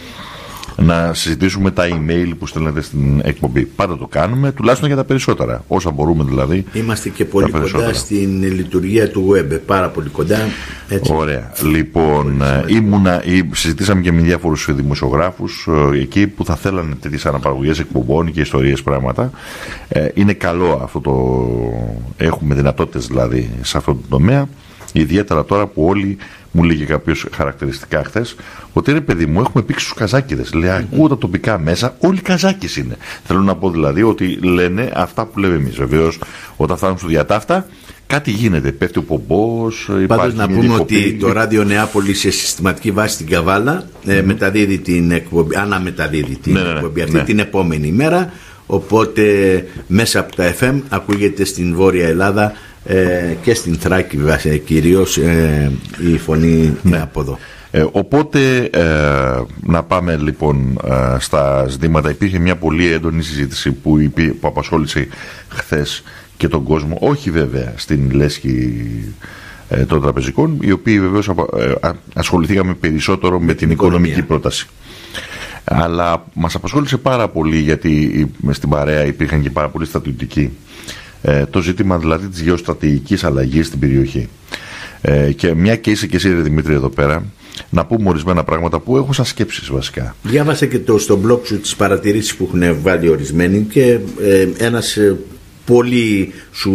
να συζητήσουμε τα email που στέλνετε στην εκπομπή. Πάντα το κάνουμε, τουλάχιστον για τα περισσότερα, όσα μπορούμε δηλαδή. Είμαστε και πολύ κοντά στην λειτουργία του web, πάρα πολύ κοντά. Έτσι. Ωραία. Λοιπόν, ήμουνα, συζητήσαμε και με διάφορους δημοσιογράφους εκεί που θα θέλανε τέτοιες αναπαραγωγές εκπομπών και ιστορίες, πράγματα. Είναι καλό αυτό το... Έχουμε δυνατότητες δηλαδή σε αυτό το τομέα. Ιδιαίτερα τώρα που όλοι, μου λέγε κάποιος χαρακτηριστικά χθες, ότι ρε παιδί μου, έχουμε πήξει τους καζάκηδες. Λέει, ακούω τα τοπικά μέσα, όλοι καζάκες είναι. Θέλω να πω δηλαδή ότι λένε αυτά που λέμε εμείς. Βεβαίως, όταν φτάνουν στο διατάφτα, κάτι γίνεται. Πέφτει ο πομπός. Πάντως να πούμε διακοπή. Ότι το Ράδιο Νεάπολη σε συστηματική βάση στην Καβάλα mm. ε, μεταδίδει την εκπομπή, αναμεταδίδει την ναι, εκπομπή ναι, αυτή ναι. την επόμενη ημέρα. Οπότε μέσα από τα εφ εμ ακούγεται στην Βόρεια Ελλάδα ε, και στην Θράκη βέβαια κυρίως ε, η φωνή ναι. από εδώ. Ε, οπότε ε, να πάμε λοιπόν ε, στα ζητήματα. Υπήρχε μια πολύ έντονη συζήτηση που, υπή, που απασχόλησε χθες και τον κόσμο, όχι βέβαια στην λέσχη ε, των τραπεζικών, οι οποίοι βεβαίως ε, ασχοληθήκαμε περισσότερο με, με την οικονομική οικονομία. πρόταση. Αλλά μας απασχόλησε πάρα πολύ, γιατί στην παρέα υπήρχαν και πάρα πολλοί στρατιωτικοί, ε, το ζήτημα δηλαδή της γεωστρατηγικής αλλαγής στην περιοχή. Ε, και μια και είσαι και εσύ, ρε Δημήτρη, εδώ πέρα, να πούμε ορισμένα πράγματα που έχω σαν σκέψεις βασικά. Διάβασα και το, στο blog σου τις παρατηρήσεις που έχουν βάλει ορισμένοι και ε, ένας ε, πολύ σου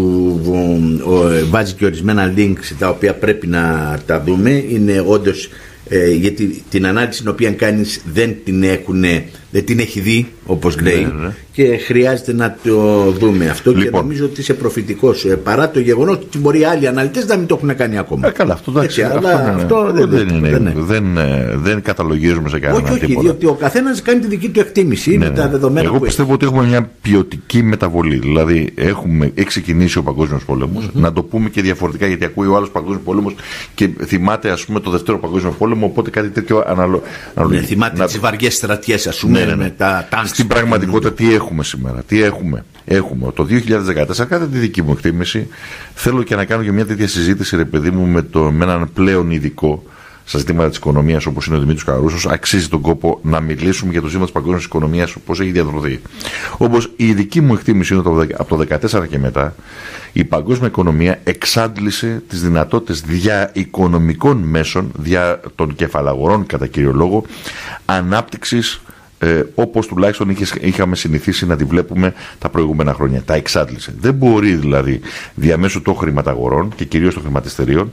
ε, βάζει και ορισμένα links τα οποία πρέπει να τα δούμε. Είναι όντως ε, γιατί την ανάλυση την οποία κάνεις δεν την, έχουνε, δεν την έχει δει όπως λέει ναι, ναι. και χρειάζεται να το δούμε αυτό λοιπόν. Και νομίζω ότι είσαι προφητικός ε, παρά το γεγονός ότι μπορεί άλλοι αναλυτές να μην το έχουν κάνει ακόμα. Ε, καλά, αυτό, εντάξει, έτσι, αυτό, αλλά ναι, αυτό δεν, δεν, είναι, δεν, είναι. δεν, δεν καταλογίζουμε σε κανένα όχι, όχι, τίποτα. Διότι ο καθένας κάνει τη δική του εκτίμηση ναι, με ναι. τα δεδομένα. Εγώ που πιστεύω έχει. Ότι έχουμε μια ποιοτική μεταβολή. Δηλαδή έχουμε, έχει ξεκινήσει ο Παγκόσμιος Πόλεμος, mm-hmm. να το πούμε και διαφορετικά, γιατί ακούει ο άλλος Παγκόσμιος Πόλεμος και θυμάται ας πούμε το Δεύτερο Παγκόσμιο Πόλεμο, οπότε κάτι τέτοιο αναλο... ναι, θυμάται να... τις βαριές στρατιές ας πούμε ναι, ναι. με τα τάγκς. Στην πραγματικότητα τι έχουμε σήμερα, τι έχουμε. Έχουμε το δύο χιλιάδες δεκατέσσερα, κατά τη δική μου εκτίμηση, θέλω και να κάνω και μια τέτοια συζήτηση, ρε παιδί μου, με, το, με έναν πλέον ειδικό στα ζητήματα της οικονομίας όπως είναι ο Δημήτρης Καρούσος. Αξίζει τον κόπο να μιλήσουμε για το ζήτημα της παγκόσμιας οικονομίας, πώς έχει διαδροθεί. Όπως η δική μου εκτίμηση είναι το, από το δύο χιλιάδες δεκατέσσερα και μετά, η παγκόσμια οικονομία εξάντλησε τις δυνατότητες δια οικονομικών μέσων, δια των κεφαλαγορών κατά κύριο λόγο, ανάπτυξης Ε, όπως τουλάχιστον είχε, είχαμε συνηθίσει να τη βλέπουμε τα προηγούμενα χρόνια. Τα εξάντλησε. Δεν μπορεί δηλαδή διαμέσου των χρηματαγορών και κυρίως των χρηματιστηρίων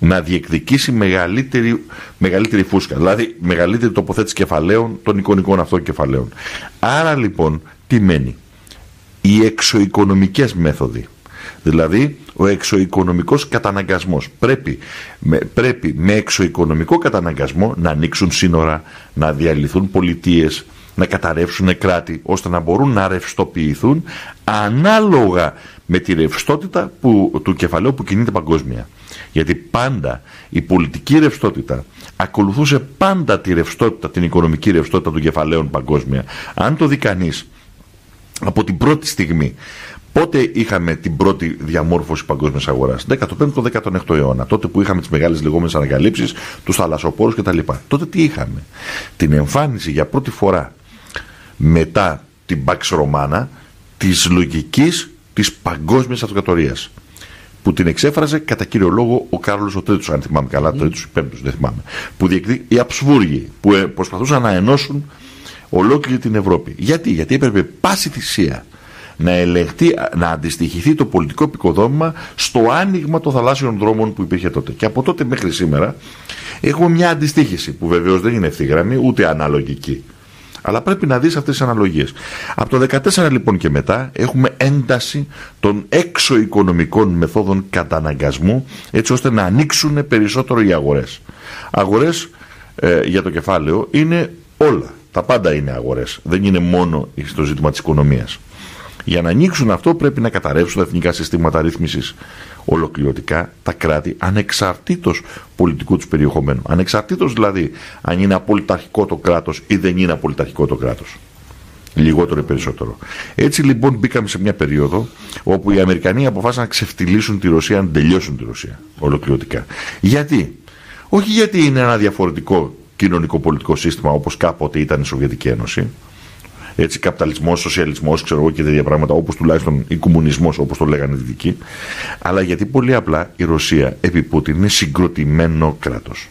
να διεκδικήσει μεγαλύτερη, μεγαλύτερη φούσκα, δηλαδή μεγαλύτερη τοποθέτηση κεφαλαίων, των εικονικών αυτών κεφαλαίων. Άρα λοιπόν τι μένει? Οι εξωοικονομικές μέθοδοι, δηλαδή ο εξωοικονομικός καταναγκασμός. Πρέπει με, πρέπει με εξωοικονομικό καταναγκασμό να ανοίξουν σύνορα, να διαλυθούν πολιτείες, να καταρρεύσουν κράτη, ώστε να μπορούν να ρευστοποιηθούν ανάλογα με τη ρευστότητα που, του κεφαλαίου που κινείται παγκόσμια. Γιατί πάντα η πολιτική ρευστότητα ακολουθούσε πάντα τη ρευστότητα, την οικονομική ρευστότητα των κεφαλαίων παγκόσμια. Αν το δει κανείς από την πρώτη στιγμή, πότε είχαμε την πρώτη διαμόρφωση παγκόσμιας αγοράς? δέκατο πέμπτο δέκατο έκτο αιώνα, τότε που είχαμε τις μεγάλες λεγόμενες ανακαλύψεις, τους θαλασσοπόρους κτλ. Τότε τι είχαμε? Την εμφάνιση για πρώτη φορά μετά την Pax Romana της λογικής της παγκόσμιας αυτοκρατορίας, που την εξέφραζε κατά κύριο λόγο ο Κάρολος ο Τρίτος, αν θυμάμαι καλά, mm. Τρίτος ή Πέμπτος, δεν θυμάμαι, που διεκδί... οι Αψβούργοι, που ε, προσπαθούσαν να ενώσουν ολόκληρη την Ευρώπη. Γιατί? Γιατί έπρεπε πάση θυσία να ελεγχθεί, να αντιστοιχηθεί το πολιτικό οικοδόμημα στο άνοιγμα των θαλάσσιων δρόμων που υπήρχε τότε. Και από τότε μέχρι σήμερα έχουμε μια αντιστοίχηση που βεβαίως δεν είναι ευθύγραμμη ούτε αναλογική. Αλλά πρέπει να δεις αυτές τις αναλογίες. Από το δεκατέσσερα λοιπόν και μετά έχουμε ένταση των έξω οικονομικών μεθόδων καταναγκασμού, έτσι ώστε να ανοίξουν περισσότερο οι αγορές. Αγορές ε, για το κεφάλαιο είναι όλα. Τα πάντα είναι αγορές. Δεν είναι μόνο στο ζήτημα της οικονομίας. Για να ανοίξουν αυτό πρέπει να καταρρεύσουν τα εθνικά συστήματα ρύθμισης ολοκληρωτικά, τα κράτη, ανεξαρτήτως πολιτικού τους περιεχομένου. Ανεξαρτήτως δηλαδή αν είναι απολυταρχικό το κράτος ή δεν είναι απολυταρχικό το κράτος. Λιγότερο ή περισσότερο. Έτσι λοιπόν μπήκαμε σε μια περίοδο όπου οι Αμερικανοί αποφάσισαν να ξεφτυλίσουν τη Ρωσία, να τελειώσουν τη Ρωσία ολοκληρωτικά. Γιατί? Όχι γιατί είναι ένα διαφορετικό κοινωνικό-πολιτικό σύστημα όπως κάποτε ήταν η Σοβιετική Ένωση. Έτσι, καπιταλισμός, σοσιαλισμός, ξέρω εγώ και τέτοια πράγματα, όπως τουλάχιστον ή κομμουνισμός, όπως το λέγανε οι Δυτικοί. Αλλά γιατί πολύ απλά η Ρωσία επί Πούτιν είναι συγκροτημένο κράτος.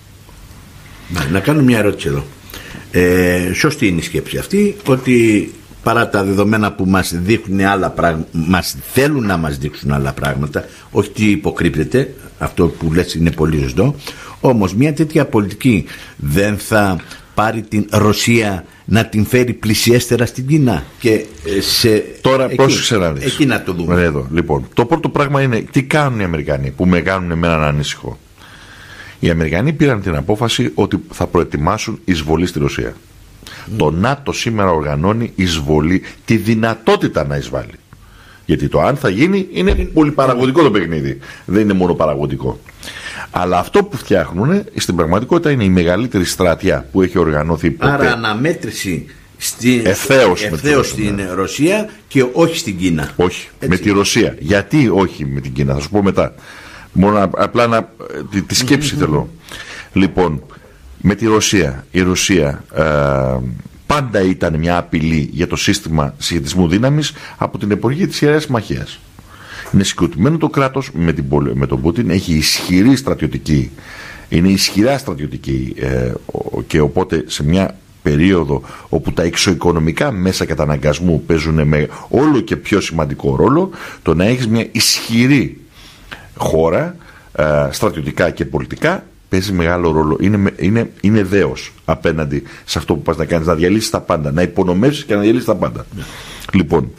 Να κάνω μια ερώτηση εδώ. Ε, σωστή είναι η σκέψη αυτή, ότι παρά τα δεδομένα που μας δείχνουν άλλα πράγματα, μας θέλουν να μας δείξουν άλλα πράγματα, όχι τι υποκρύπτεται, αυτό που λες είναι πολύ σωστό, όμως μια τέτοια πολιτική δεν θα πάρει την Ρωσία να την φέρει πλησιέστερα στην Κίνα και σε... Τώρα εκεί, πρόσεξε να δεις. Εκεί να το δούμε. Εδώ, λοιπόν, το πρώτο πράγμα είναι τι κάνουν οι Αμερικανοί που με κάνουν εμένα να ανήσυχο. Οι Αμερικανοί πήραν την απόφαση ότι θα προετοιμάσουν εισβολή στη Ρωσία. Mm. Το ΝΑΤΟ σήμερα οργανώνει εισβολή, τη δυνατότητα να εισβάλλει. Γιατί το αν θα γίνει είναι πολύ παραγωγικό το παιχνίδι. Δεν είναι μόνο παραγωγικό. Αλλά αυτό που φτιάχνουν στην πραγματικότητα είναι η μεγαλύτερη στρατιά που έχει οργανωθεί ποτέ. Άρα αναμέτρηση στη... ευθέως, ευθέως στην ναι. Ρωσία και όχι στην Κίνα. Όχι, έτσι. Με τη Ρωσία. Γιατί όχι με την Κίνα, θα σου πω μετά. Μόνο απλά να, τη, τη σκέψη θέλω. Λοιπόν, με τη Ρωσία. Η Ρωσία ε, πάντα ήταν μια απειλή για το σύστημα συσχετισμού δύναμης από την εποχή της Ιεράς Συμμαχίας. Είναι συγκροτημένο το κράτος με, την, με τον Πούτιν, έχει ισχυρή στρατιωτική, είναι ισχυρά στρατιωτική ε, και οπότε σε μια περίοδο όπου τα εξωοικονομικά μέσα καταναγκασμού παίζουν με όλο και πιο σημαντικό ρόλο, το να έχεις μια ισχυρή χώρα ε, στρατιωτικά και πολιτικά παίζει μεγάλο ρόλο. Είναι, είναι, είναι δέος απέναντι σε αυτό που πας να κάνεις, να διαλύσεις τα πάντα, να υπονομεύσεις και να διαλύσεις τα πάντα. Yeah. Λοιπόν,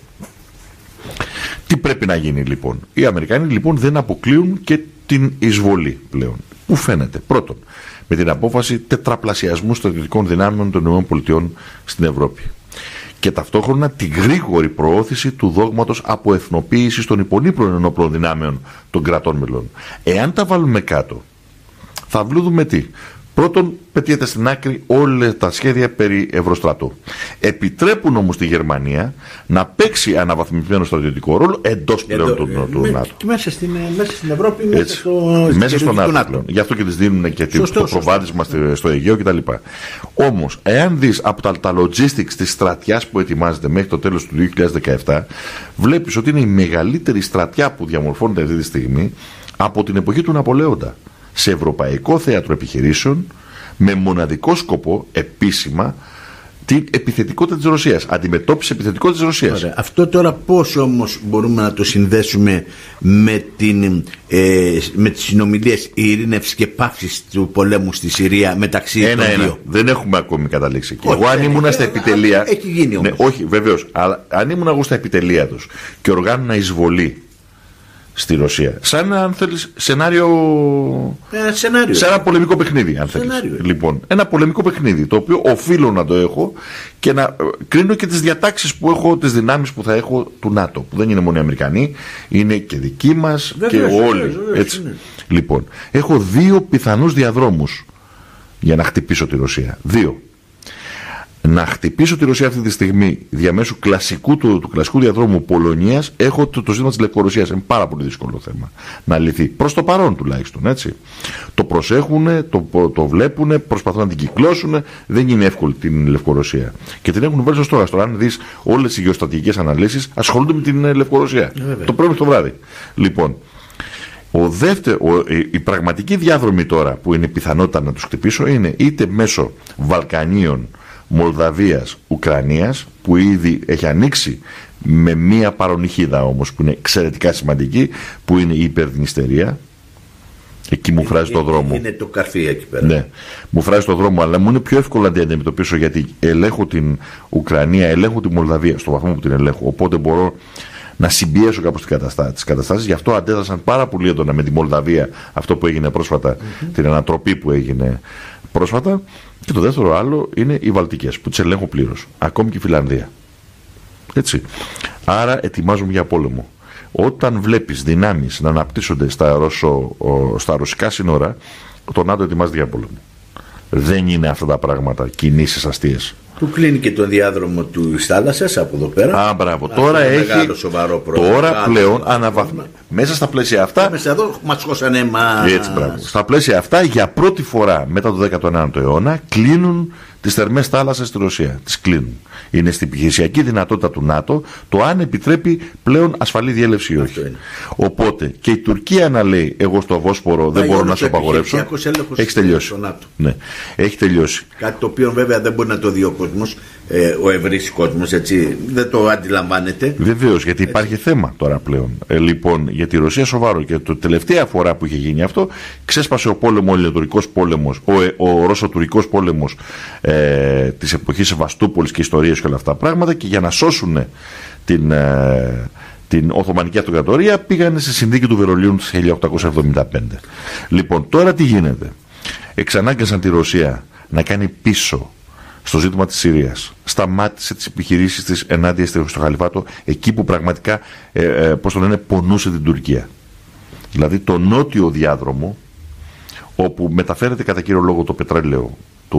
τι πρέπει να γίνει λοιπόν? Οι Αμερικανοί λοιπόν δεν αποκλείουν και την εισβολή πλέον. Πού φαίνεται? Πρώτον, με την απόφαση τετραπλασιασμού στρατιωτικών δυνάμεων των ΗΠΑ στην Ευρώπη. Και ταυτόχρονα τη γρήγορη προώθηση του δόγματος αποεθνοποίησης των υπολείπων ενόπλων δυνάμεων των κρατών μελών. Εάν τα βάλουμε κάτω, θα βλούδουμε τι? Πρώτον, πετιέται στην άκρη όλα τα σχέδια περί Ευρωστρατού. Επιτρέπουν όμως τη Γερμανία να παίξει αναβαθμισμένο στρατιωτικό ρόλο εντός πλέον Εντό, του, ε, του με, ΝΑΤΟ. Και μέσα στην, μέσα στην Ευρώπη, μέσα Έτσι, στο, μέσα στο ΝΑΤΟ. ΝΑΤΟ. Γι' αυτό και τις δίνουν και σωστό, το προβάδισμα στο, στο Αιγαίο κτλ. Όμως, εάν δεις από τα, τα logistics της στρατιάς που ετοιμάζεται μέχρι το τέλος του δύο χιλιάδες δεκαεπτά, βλέπεις ότι είναι η μεγαλύτερη στρατιά που διαμορφώνεται αυτή τη στιγμή από την εποχή του Ναπολέοντα. Σε ευρωπαϊκό θέατρο επιχειρήσεων, με μοναδικό σκοπό επίσημα την επιθετικότητα της Ρωσίας. Αντιμετώπισε επιθετικότητα της Ρωσίας. Ωραία. Αυτό τώρα πώς όμως μπορούμε να το συνδέσουμε με, την, ε, με τις συνομιλίες ειρήνευσης και πάυσης του πολέμου στη Συρία μεταξύ ένα, των ένα. δύο? Δεν έχουμε ακόμη καταλήξει. Όχι, εγώ αν ήμουν στα επιτελεία. Έχει γίνει όμως. Ναι, όχι, βεβαίως. Αλλά αν ήμουν εγώ στα επιτελεία τους και οργάνωνα εισβολή στη Ρωσία, σαν αν θέλεις σενάριο. Ένα σενάριο. Σε ένα πολεμικό παιχνίδι, αν θέλεις. Λοιπόν, ένα πολεμικό παιχνίδι το οποίο οφείλω να το έχω και να κρίνω και τις διατάξεις που έχω, τις δυνάμεις που θα έχω του ΝΑΤΟ. Που δεν είναι μόνο οι Αμερικανοί, είναι και δικοί μας και όλοι. Βεβαίως, έτσι. Βεβαίως. Λοιπόν, έχω δύο πιθανούς διαδρόμους για να χτυπήσω τη Ρωσία. Δύο. Να χτυπήσω τη Ρωσία αυτή τη στιγμή διαμέσου κλασικού, του, του κλασικού διαδρόμου Πολωνίας, έχω το, το ζήτημα της Λευκορωσίας. Είναι πάρα πολύ δύσκολο θέμα να λυθεί. Προς το παρόν τουλάχιστον, έτσι. Το προσέχουν, το, το βλέπουν, προσπαθούν να την κυκλώσουν. Δεν είναι εύκολη την Λευκορωσία. Και την έχουν βάλει ως τώρα. Τώρα, αν δεις όλες οι γεωστρατηγικές αναλύσεις, ασχολούνται με την Λευκορωσία. Βέβαια. Το πρωί το βράδυ. Λοιπόν, ο δεύτερο, ο, η, η πραγματική διάδρομη τώρα που είναι πιθανότητα να τους χτυπήσω είναι είτε μέσω Βαλκανίων, Μολδαβίας, Ουκρανίας, που ήδη έχει ανοίξει με μία παρονυχίδα όμως που είναι εξαιρετικά σημαντική, που είναι η υπερδνηστερία. Εκεί μου φράζει το δρόμο. Είναι το καρφί εκεί πέρα. Ναι, μου φράζει το δρόμο, αλλά μου είναι πιο εύκολο να την αντιμετωπίσω γιατί ελέγχω την Ουκρανία, ελέγχω τη Μολδαβία στο βαθμό που την ελέγχω. Οπότε μπορώ να συμπιέσω κάπως τις καταστάσεις. Γι' αυτό αντέδρασαν πάρα πολύ έντονα με τη Μολδαβία, αυτό που έγινε πρόσφατα, mm-hmm. την ανατροπή που έγινε πρόσφατα. Και το δεύτερο άλλο είναι οι Βαλτικές, που τις ελέγχω πλήρως. Ακόμη και η Φιλανδία. Έτσι. Άρα ετοιμάζομαι για πόλεμο. Όταν βλέπεις δυνάμεις να αναπτύσσονται στα, Ρωσο, στα ρωσικά σύνορα, το ΝΑΤΟ ετοιμάζεται για πόλεμο. Δεν είναι αυτά τα πράγματα κινήσεις αστείες. Του κλείνει και τον διάδρομο του θάλασσας από εδώ πέρα. Α, μπράβο. Τώρα έχει. Μεγάλο, σοβαρό πρόβλημα. Τώρα μεγάλο, πλέον αναβαθμίζει. Μέσα στα πλαίσια αυτά. Μέσα εδώ μας χώσανε μα. Έτσι, μπράβο. Στα πλαίσια αυτά, για πρώτη φορά μετά το δέκατο ένατο αιώνα, κλείνουν τις θερμές θάλασσες στη Ρωσία. Τις κλείνουν. Είναι στην επιχειρησιακή δυνατότητα του ΝΑΤΟ το αν επιτρέπει πλέον ασφαλή διέλευση ή όχι. Οπότε και η Τουρκία να λέει: εγώ στο Βόσπορο δεν μπορώ να σε απαγορεύσω. Έχει τελειώσει. Ναι, έχει τελειώσει. Κάτι το οποίο βέβαια δεν μπορεί να το δει ο κόσμος, ε, ο ευρύς κόσμος, έτσι. Δεν το αντιλαμβάνεται. Βεβαίως, γιατί έτσι. Υπάρχει θέμα τώρα πλέον. Ε, λοιπόν, για τη Ρωσία σοβαρό. Και το τελευταία φορά που είχε γίνει αυτό, ξέσπασε ο πόλεμο, ο Ελληνοτουρκικός πόλεμος, ο, ε, ο Ρωσοτουρκικός πόλεμος ε, της εποχής Σεβαστούπολης και ιστορίες και όλα αυτά τα πράγματα, και για να σώσουν την, ε, την Οθωμανική Αυτοκρατορία πήγανε στη συνθήκη του Βερολίνου του χίλια οκτακόσια εβδομήντα πέντε. Λοιπόν, τώρα τι γίνεται? Εξανάγκασαν τη Ρωσία να κάνει πίσω στο ζήτημα της Συρίας. Σταμάτησε τις επιχειρήσεις της ενάντια στο Χαλιφάτο, εκεί που πραγματικά ε, ε, πώς το λένε, πονούσε την Τουρκία. Δηλαδή το νότιο διάδρομο, όπου μεταφέρεται κατά κύριο λόγο το πετρέλαιο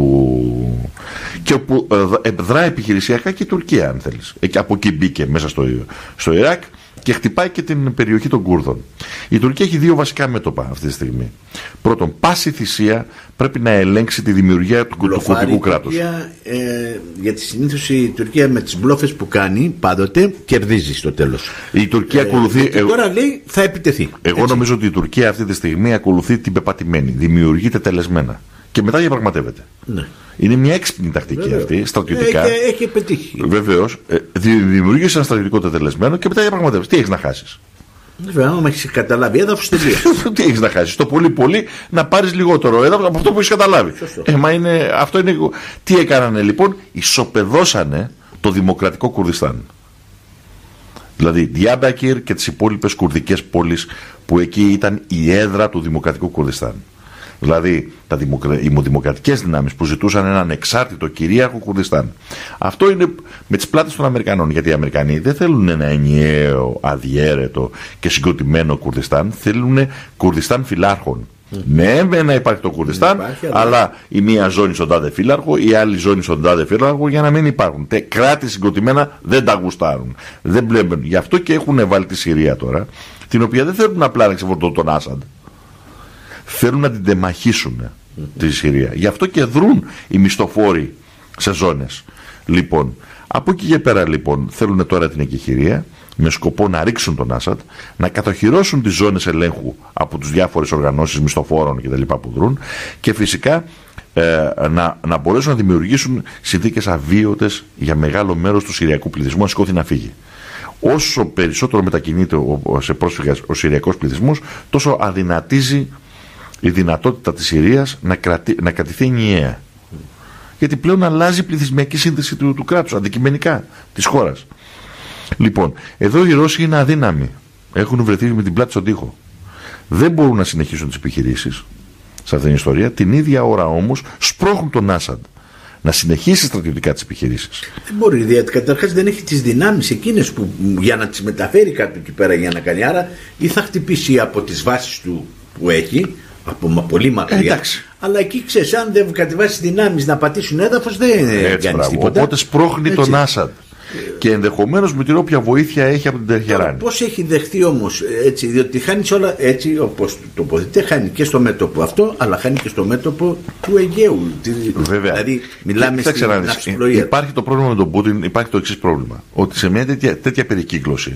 του... και όπου ε, δρά επιχειρησιακά και η Τουρκία, αν θέλεις. Ε, από εκεί μπήκε μέσα στο, στο Ιράκ και χτυπάει και την περιοχή των Κούρδων. Η Τουρκία έχει δύο βασικά μέτωπα αυτή τη στιγμή. Πρώτον, πάση θυσία πρέπει να ελέγξει τη δημιουργία του κουρδικού κράτους. Ε, γιατί συνήθως η Τουρκία με τις μπλόφες που κάνει πάντοτε κερδίζει στο τέλος. Η Τουρκία ε, ακολουθεί. Και τώρα λέει θα επιτεθεί. Εγώ έτσι. Νομίζω ότι η Τουρκία αυτή τη στιγμή ακολουθεί την πεπατημένη. Δημιουργείται τελεσμένα. Και μετά διαπραγματεύεται. Ναι. Είναι μια έξυπνη τακτική. Βεβαίως. Αυτή, στρατιωτικά. Έχει, έχει πετύχει. Βεβαίως. Ε, δημιουργήσει ένα στρατιωτικό τετελεσμένο και μετά διαπραγματεύεται. Τι έχεις να χάσεις? Βέβαια, άμα έχεις καταλάβει έδαφος, τελεία. Τι έχεις να χάσεις? Το πολύ πολύ να πάρεις λιγότερο έδαφος από αυτό που έχεις καταλάβει. Ε, μα είναι, αυτό είναι... Τι έκανανε λοιπόν? Ισοπεδώσανε το δημοκρατικό Κουρδιστάν. Δηλαδή Διάμπακυρ και τις υπόλοιπες κουρδικές πόλεις που εκεί ήταν η έδρα του δημοκρατικού Κουρδιστάν. Δηλαδή τα δημοκρα... οι δημοκρατικές δυνάμεις που ζητούσαν έναν εξάρτητο κυρίαρχο Κουρδιστάν. Αυτό είναι με τις πλάτες των Αμερικανών. Γιατί οι Αμερικανοί δεν θέλουν ένα ενιαίο, αδιέρετο και συγκροτημένο Κουρδιστάν. Θέλουν Κουρδιστάν φυλάρχων. Mm. Ναι, με να υπάρχει το Κουρδιστάν, υπάρχει, αλλά... αλλά η μία ζώνη στον τάδε φύλαρχο, η άλλη ζώνη στον τάδε φύλαρχο, για να μην υπάρχουν. Τε, κράτη συγκροτημένα δεν τα γουστάρουν. Δεν μπλέμπουν. Γι' αυτό και έχουν βάλει τη Συρία τώρα, την οποία δεν θέλουν απλά να ξεφορτώσουν τον Άσαντ. Θέλουν να την τεμαχίσουν mm-hmm. τη Συρία. Γι' αυτό και δρούν οι μισθοφόροι σε ζώνες. Λοιπόν, από εκεί και πέρα λοιπόν θέλουν τώρα την εκεχηρία με σκοπό να ρίξουν τον Άσαντ, να κατοχυρώσουν τις ζώνες ελέγχου από τις διάφορες οργανώσεις μισθοφόρων κτλ. Που δρούν, και φυσικά ε, να, να μπορέσουν να δημιουργήσουν συνθήκες αβίωτες για μεγάλο μέρος του συριακού πληθυσμού να σηκώθει να φύγει. Όσο περισσότερο μετακινείται ο, σε πρόσφυγας ο συριακός πληθυσμός, τόσο αδυνατίζει η δυνατότητα της Συρίας να, κρατη, να κρατηθεί ενιαία. Γιατί πλέον αλλάζει η πληθυσμιακή σύνθεση του, του κράτους, αντικειμενικά, της χώρας. Λοιπόν, εδώ οι Ρώσοι είναι αδύναμοι. Έχουν βρεθεί με την πλάτη στον τοίχο. Δεν μπορούν να συνεχίσουν τις επιχειρήσεις σε αυτήν την ιστορία. Την ίδια ώρα όμως σπρώχνουν τον Άσαντ να συνεχίσει στρατιωτικά τις επιχειρήσεις. Δεν μπορεί, γιατί καταρχάς δεν έχει τις δυνάμεις εκείνες που για να τις μεταφέρει κάτω εκεί πέρα για να κάνει. Άρα ή θα χτυπήσει από τις βάσεις του που έχει, από μα, πολύ μακριά. Ε, αλλά εκεί ξέρεις, αν δεν κατεβάσει δυνάμεις να πατήσουν έδαφος, δεν κάνει τίποτα. Οπότε σπρώχνει έτσι τον Άσαντ. Και ενδεχομένως με την όποια βοήθεια έχει από την Τεχεράνη. Πώς έχει δεχτεί όμως έτσι, διότι χάνει όλα έτσι όπως τοποθετείται, χάνει και στο μέτωπο αυτό, αλλά χάνει και στο μέτωπο του Αιγαίου. Βέβαια. Δηλαδή, μιλάμε στην ναυσιπλοεία. Υπάρχει το πρόβλημα με τον Πούτιν, υπάρχει το εξής πρόβλημα. Ότι σε μια τέτοια, τέτοια περικύκλωση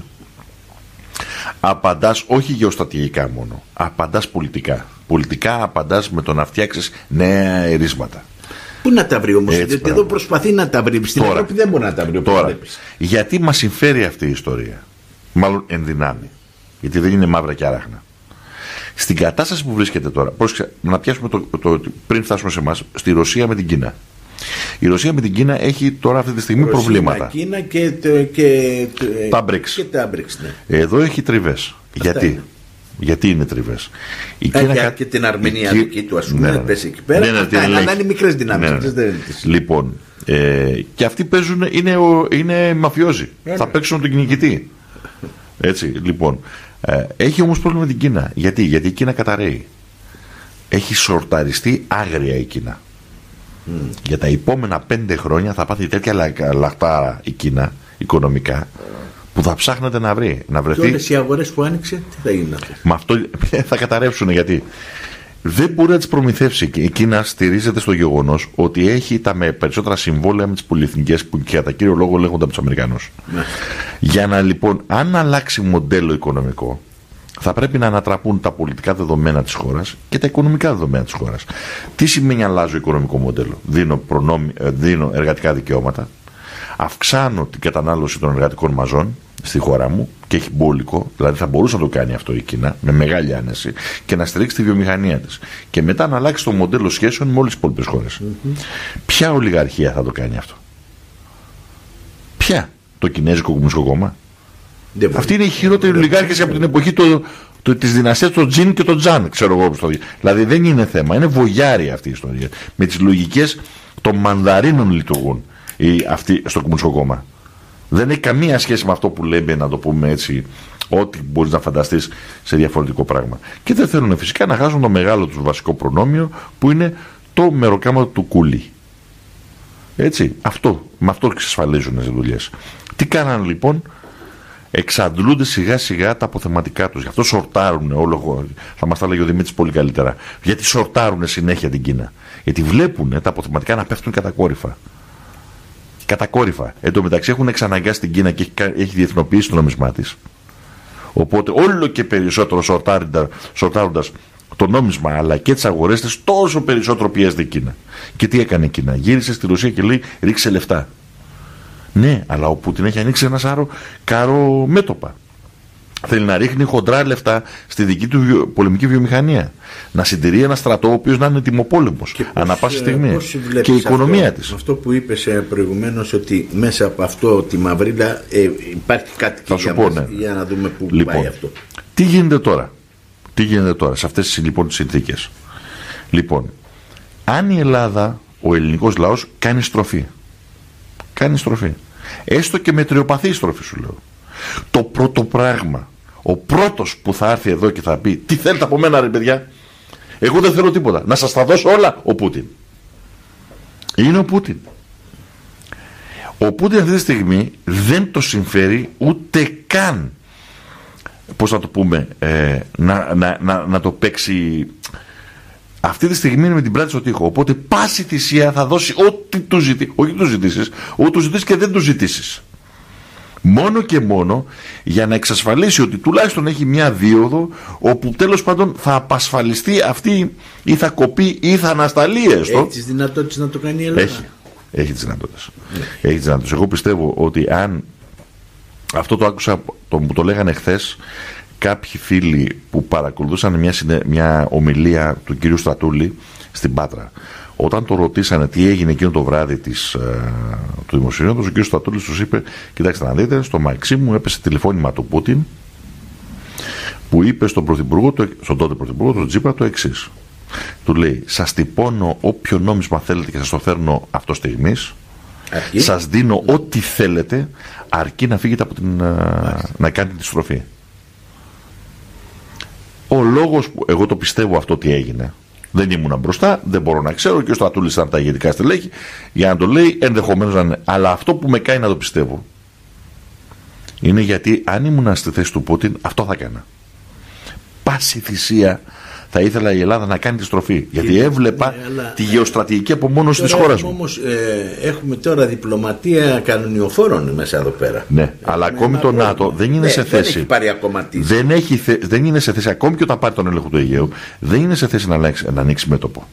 απαντάς όχι γεωστρατηγικά μόνο, απαντάς πολιτικά. Πολιτικά απαντάς με το να φτιάξεις νέα αερίσματα. Πού να τα βρει όμως, γιατί εδώ προσπαθεί να τα βρει. Στην τώρα, Ευρώπη δεν μπορεί να τα βρει. Τώρα, γιατί μας συμφέρει αυτή η ιστορία, μάλλον εν δυνάμει, γιατί δεν είναι μαύρα και άραχνα. Στην κατάσταση που βρίσκεται τώρα, πρόσεξε, να πιάσουμε το, το, το, πριν φτάσουμε σε εμάς, στη Ρωσία με την Κίνα. Η Ρωσία με την Κίνα έχει τώρα αυτή τη στιγμή Ρωσία, προβλήματα. Κίνα και, και, τα μπρικς. Και τα μπρικς, ναι. Εδώ έχει τριβές. Γιατί? Είναι. Γιατί είναι τριβές. Η Κίνα κα... και την Αρμενία η... δική του, ας πούμε, ναι, πέσει εκεί πέρα. Ναι, ναι, αυτά, ναι, αλλά είναι μικρές δυνάμεις. Ναι, ναι. Δεν... Λοιπόν, ε, και αυτοί παίζουν, είναι, ο, είναι μαφιόζοι. Ναι, θα παίξουν τον κυνηγητή. Έτσι, λοιπόν. Ε, έχει όμως πρόβλημα με την Κίνα. Γιατί? Γιατί η Κίνα καταραίει. Έχει σορταριστεί άγρια η Κίνα. Mm. Για τα επόμενα πέντε χρόνια θα πάθει τέτοια λαχτάρα η Κίνα οικονομικά, που θα ψάχνετε να βρει. Να βρεθεί... Και όλες οι αγορές που άνοιξε, τι θα γίνουν αυτές? Με αυτό θα καταρρεύσουν, γιατί δεν μπορεί να τις προμηθεύσει. Η Κίνα στηρίζεται στο γεγονός ότι έχει τα με περισσότερα συμβόλαια με τις πολυεθνικές που κατά κύριο λόγο λέγονται από τους Αμερικανούς. Ναι. Για να λοιπόν, αν αλλάξει μοντέλο οικονομικό, θα πρέπει να ανατραπούν τα πολιτικά δεδομένα της χώρας και τα οικονομικά δεδομένα της χώρας. Τι σημαίνει αλλάζω οικονομικό μοντέλο? Δίνω, προνόμι, δίνω εργατικά δικαιώματα, αυξάνω την κατανάλωση των εργατικών μαζών στη χώρα μου και έχει μπόλικο, δηλαδή θα μπορούσε να το κάνει αυτό η Κίνα με μεγάλη άνεση και να στηρίξει τη βιομηχανία της. Και μετά να αλλάξει το μοντέλο σχέσεων με όλες τις υπόλοιπες χώρες. Mm-hmm. Ποια ολιγαρχία θα το κάνει αυτό? Ποια? Το Κινέζικο Κομμουνιστικό Κόμμα? Αυτή είναι η χειρότερη ολιγάρχηση από την εποχή το, το, της δυναστείας του Τζιν και του Τζαν, ξέρω εγώ πώς το δει. Δηλαδή δεν είναι θέμα, είναι βογιάρη αυτή η ιστορία. Με τις λογικές των μανδαρίνων λειτουργούν οι, αυτοί στο Κομμουνιστικό Κόμμα. Δεν έχει καμία σχέση με αυτό που λέμε, να το πούμε έτσι, ό,τι μπορείς να φανταστείς σε διαφορετικό πράγμα. Και δεν θέλουν φυσικά να χάσουν το μεγάλο τους βασικό προνόμιο, που είναι το μεροκάματο του κούλι. Έτσι, αυτό, με αυτό εξασφαλίζουν τις δουλειές. Τι κάνανε λοιπόν? Εξαντλούνται σιγά σιγά τα αποθεματικά τους. Γι' αυτό σορτάρουν όλο. Θα μας τα λέγει ο Δημήτρης πολύ καλύτερα. Γιατί σορτάρουν συνέχεια την Κίνα? Γιατί βλέπουν τα αποθεματικά να πέφτουν κατακόρυφα. Κατακόρυφα. Εν τω μεταξύ έχουν εξαναγκάσει την Κίνα και έχει διεθνοποιήσει το νόμισμά της. Οπότε όλο και περισσότερο σορτάροντας το νόμισμα αλλά και τις αγορές της, τόσο περισσότερο πιέζεται η Κίνα. Και τι έκανε η Κίνα? Γύρισε στη Ρωσία και λέει ρίξε λεφτά. Ναι, αλλά ο Πούτιν έχει ανοίξει ένα σάρο κάρο μέτωπα. Θέλει να ρίχνει χοντρά λεφτά στη δική του βιο... πολεμική βιομηχανία. Να συντηρεί ένα στρατό ο οποίος να είναι τιμοπόλεμος ανά πάση στιγμή. Και η οικονομία αυτό, της. Αυτό που είπες προηγουμένως, ότι μέσα από αυτό τη μαυρίλα ε, υπάρχει κάτι και για, πω, μας, ναι. για να δούμε πού λοιπόν, πάει αυτό. Τι γίνεται τώρα? Τι γίνεται τώρα σε αυτές τις λοιπόν τις συνθήκες? Λοιπόν, αν η Ελλάδα, ο ελληνικός λαός κάνει στροφή. Κάνει στροφή. Έστω και μετριοπαθή στροφή, σου λέω. Το πρώτο πράγμα, ο πρώτος που θα έρθει εδώ και θα πει τι θέλετε από μένα ρε παιδιά? Εγώ δεν θέλω τίποτα. Να σας τα δώσω όλα, ο Πούτιν. Είναι ο Πούτιν. Ο Πούτιν αυτή τη στιγμή δεν το συμφέρει ούτε καν, πώς να το πούμε, ε, να, να, να, να το παίξει. Αυτή τη στιγμή είναι με την πλάτη στο τοίχο. Οπότε πάση θυσία θα δώσει ό,τι του ζητήσει. Όχι του ζητήσεις, ό,τι του ζητήσεις και δεν του ζητήσεις. Μόνο και μόνο για να εξασφαλίσει ότι τουλάχιστον έχει μια δίωδο όπου τέλος πάντων θα απασφαλιστεί αυτή ή θα κοπεί ή θα ανασταλεί έστω. Έχει τις δυνατότητες να το κάνει η Ελλάδα. Έχει, έχει τις δυνατότητες. Έχει τις δυνατότητες. Εγώ πιστεύω ότι αν αυτό το άκουσα, το, που το λέγανε χθες κάποιοι φίλοι που παρακολουθούσαν μια, μια ομιλία του κύριου Στρατούλη στην Πάτρα. Όταν το ρωτήσανε τι έγινε εκείνο το βράδυ της, ε, του δημοσιογράφου, ο κ. Στρατούλης τους είπε: κοιτάξτε να δείτε, στο Μαξίμου έπεσε τηλεφώνημα του Πούτιν που είπε στον, πρωθυπουργό, στον τότε πρωθυπουργό, τον Τσίπρα, το εξής. Του λέει: σας τυπώνω όποιο νόμισμα θέλετε και σας το φέρνω αυτό στιγμής. Σας δίνω mm. ό,τι θέλετε, αρκεί να φύγετε από την, mm. να κάνετε τη στροφή. Ο λόγος που εγώ το πιστεύω αυτό τι έγινε. Δεν ήμουνα μπροστά, δεν μπορώ να ξέρω και ο Στρατούλης ήταν από τα ηγετικά στελέχη για να το λέει, ενδεχομένως να είναι. Αλλά αυτό που με κάνει να το πιστεύω είναι γιατί αν ήμουνα στη θέση του Πούτιν, αυτό θα έκανα. Πάση θυσία θα ήθελα η Ελλάδα να κάνει τη στροφή. Γιατί και, έβλεπα ναι, αλλά, τη γεωστρατηγική απομόνωση της χώρας μου. Όμως ε, έχουμε τώρα διπλωματία κανονιοφόρων μέσα εδώ πέρα. Ναι, έχουμε αλλά ακόμη το ΝΑΤΟ δεν είναι ναι, σε θέση. Δεν έχει πάρει ακόμα δεν, έχει θε, δεν είναι σε θέση, ακόμη και όταν πάρει τον έλεγχο του Αιγαίου, δεν είναι σε θέση να, αλλάξει, να ανοίξει μέτωπο.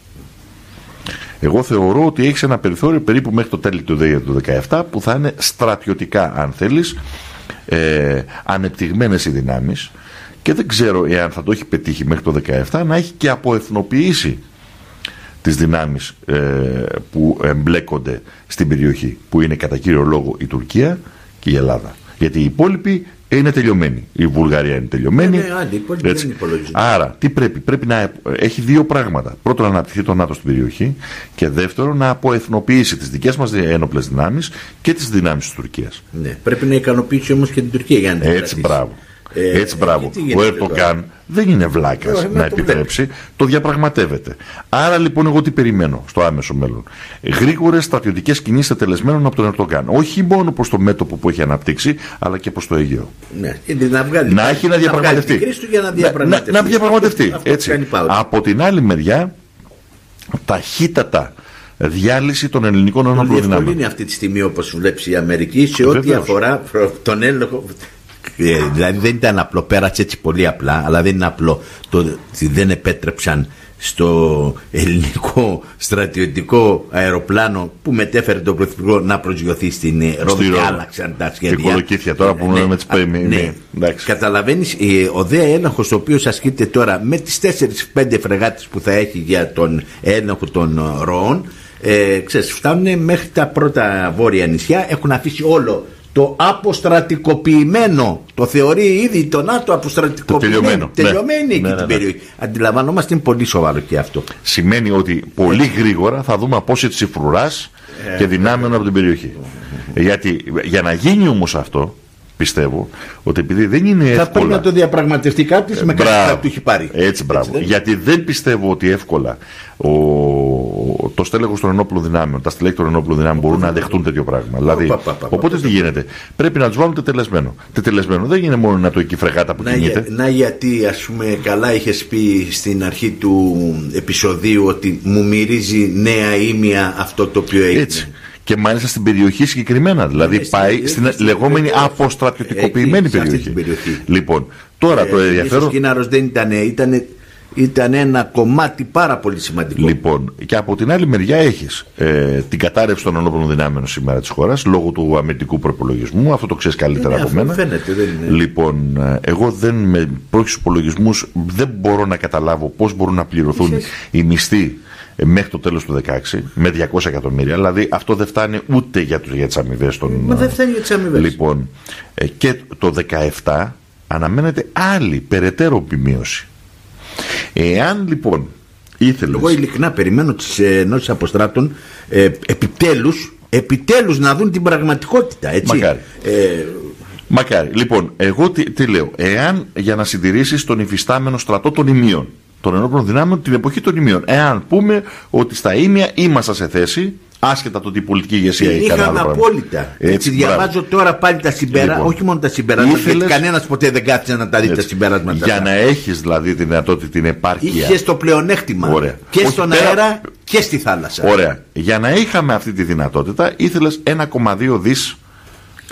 Εγώ θεωρώ ότι έχει ένα περιθώριο περίπου μέχρι το τέλη του δύο χιλιάδες δεκαεπτά που θα είναι στρατιωτικά, αν θέλεις, ε, ανεπτυγμένες οι δυνάμεις. Και δεν ξέρω εάν θα το έχει πετύχει μέχρι το δύο χιλιάδες δεκαεπτά να έχει και αποεθνοποιήσει τις δυνάμεις ε, που εμπλέκονται στην περιοχή, που είναι κατά κύριο λόγο η Τουρκία και η Ελλάδα. Γιατί οι υπόλοιποι είναι τελειωμένοι. Η Βουλγαρία είναι τελειωμένη. Ναι, ναι, δεν Άρα, τι πρέπει, πρέπει να έχει δύο πράγματα. Πρώτον, να αναπτυχθεί το ΝΑΤΟ στην περιοχή και δεύτερον, να αποεθνοποιήσει τις δικές μας ένοπλες δυνάμεις και τις δυνάμεις της Τουρκίας. Ναι, πρέπει να ικανοποιήσει όμως και την Τουρκία για να την Έτσι, μπράβο. Ε, Έτσι, μπράβο. Ο Ερντογάν δεν είναι βλάκας να επιτρέψει, το διαπραγματεύεται. Άρα λοιπόν, εγώ τι περιμένω στο άμεσο μέλλον? Γρήγορες στρατιωτικές κινήσεις τελεσμένων από τον Ερντογάν. Όχι μόνο προς το μέτωπο που έχει αναπτύξει, αλλά και προς το Αιγαίο. Ναι, να, βγάλει, να έχει να διαπραγματευτεί. Να, να διαπραγματευτεί. Να, να διαπραγματευτεί. Έτσι. Από την άλλη μεριά, ταχύτατα διάλυση των ελληνικών ενόπλων δυνάμεων. Είναι αυτή τη στιγμή, όπως βλέπει η Αμερική, σε ό,τι αφορά τον έλεγχο. Δηλαδή δεν ήταν απλό, πέρασε έτσι πολύ απλά, αλλά δεν είναι απλό το ότι δεν επέτρεψαν στο ελληνικό στρατιωτικό αεροπλάνο που μετέφερε τον Πρωθυπουργό να προσγειωθεί στην Ρώμη και άλλαξαν τα σχέδια. Και κολοκύθια τώρα που ναι, με τις ναι, ναι. Καταλαβαίνεις, ο δε έλεγχος ο οποίος ασκείται τώρα με τις τέσσερις πέντε φρεγάτες που θα έχει για τον έλεγχο των ροών, ε, ξέρεις, φτάνουν μέχρι τα πρώτα βόρεια νησιά, έχουν αφήσει όλο το αποστρατικοποιημένο, το θεωρεί ήδη το ΝΑΤΟ αποστρατικοποιημένο, τελειωμένο, τελειωμένη ναι. εκεί ναι, την ναι, περιοχή. Ναι. Αντιλαμβανόμαστε, είναι πολύ σοβαρό και αυτό. Σημαίνει ότι πολύ γρήγορα θα δούμε απόσυρση φρουράς ε, και δυνάμεων ε, από την περιοχή. Ε, Γιατί για να γίνει όμως αυτό, πιστεύω ότι επειδή δεν είναι εύκολα. Θα πρέπει να το διαπραγματευτεί κάποιος ε, με κάτι που του έχει πάρει. Έτσι, μπράβο. Έτσι, Γιατί δεν πιστεύω ότι εύκολα ο, το στέλεχος των ενόπλων δυνάμεων, τα στελέχη των ενόπλων δυνάμεων μπορούν να δεχτούν τέτοιο πράγμα. Δηλαδή, πα, πα, πα, οπότε πα, τι γίνεται? Πρέπει να τους βάλουν τετελεσμένο. Τετελεσμένο δεν είναι μόνο να το εκεί φρεγάτα που να, κινείται. Για, να γιατί, ας πούμε, καλά είχες πει στην αρχή του επεισοδίου ότι μου μυρίζει νέα ήμια αυτό το οποίο έγινε. Έτσι. Και μάλιστα στην περιοχή συγκεκριμένα. Δηλαδή ε, πάει στην, στην, στην λεγόμενη στην, αποστρατιωτικοποιημένη εκεί, περιοχή. περιοχή. Λοιπόν, τώρα ε, το ενδιαφέρον. Ο Κινάρος δεν ήταν, ήταν, ήταν ένα κομμάτι πάρα πολύ σημαντικό. Λοιπόν, και από την άλλη μεριά έχεις ε, την κατάρρευση των ενόπλων δυνάμεων σήμερα της χώρας λόγω του αμυντικού προπολογισμού. Αυτό το ξέρεις καλύτερα ε, από μένα. Φαίνεται, δεν είναι. Λοιπόν, εγώ δεν με πρόχειρους υπολογισμούς δεν μπορώ να καταλάβω πώς μπορούν να πληρωθούν Είσαι... οι μισθοί μέχρι το τέλος του δεκαέξι με διακόσια εκατομμύρια. Δηλαδή αυτό δεν φτάνει ούτε για, για τις αμοιβές των... Μα δεν φτάνει για τις αμοιβές. Λοιπόν, ε, και το δεκαεπτά αναμένεται άλλη περαιτέρω επιμείωση. Εάν λοιπόν ήθελες... Εγώ ειλικρινά περιμένω τις ενώσεις αποστράτων ε, επιτέλους, επιτέλους να δουν την πραγματικότητα. Έτσι. Μακάρι. Ε, Μακάρι. Λοιπόν, εγώ τι, τι λέω. Εάν για να συντηρήσεις τον υφιστάμενο στρατό των ημείων, των ενόπλων δυνάμεων την εποχή των ημείων, εάν πούμε ότι στα ήμια ήμασταν σε θέση, άσχετα το ότι η πολιτική ηγεσία έχει κάνει άλλο πράγμα. Απόλυτα. Έτσι, Έτσι διαβάζω τώρα πάλι τα συμπεράσματα, λοιπόν, όχι μόνο τα συμπεράσματα, ήθελες... γιατί κανένας ποτέ δεν κάθισε να τα δει. Έτσι, τα συμπεράσματα. Για να έχεις δηλαδή τη δυνατότητα, την επάρκεια. Είχες το πλεονέκτημα. Ωραία. Και όχι στον πέρα... αέρα και στη θάλασσα. Ωραία. Για να είχαμε αυτή τη δυνατότητα, ήθελες ένα κόμμα δύο δις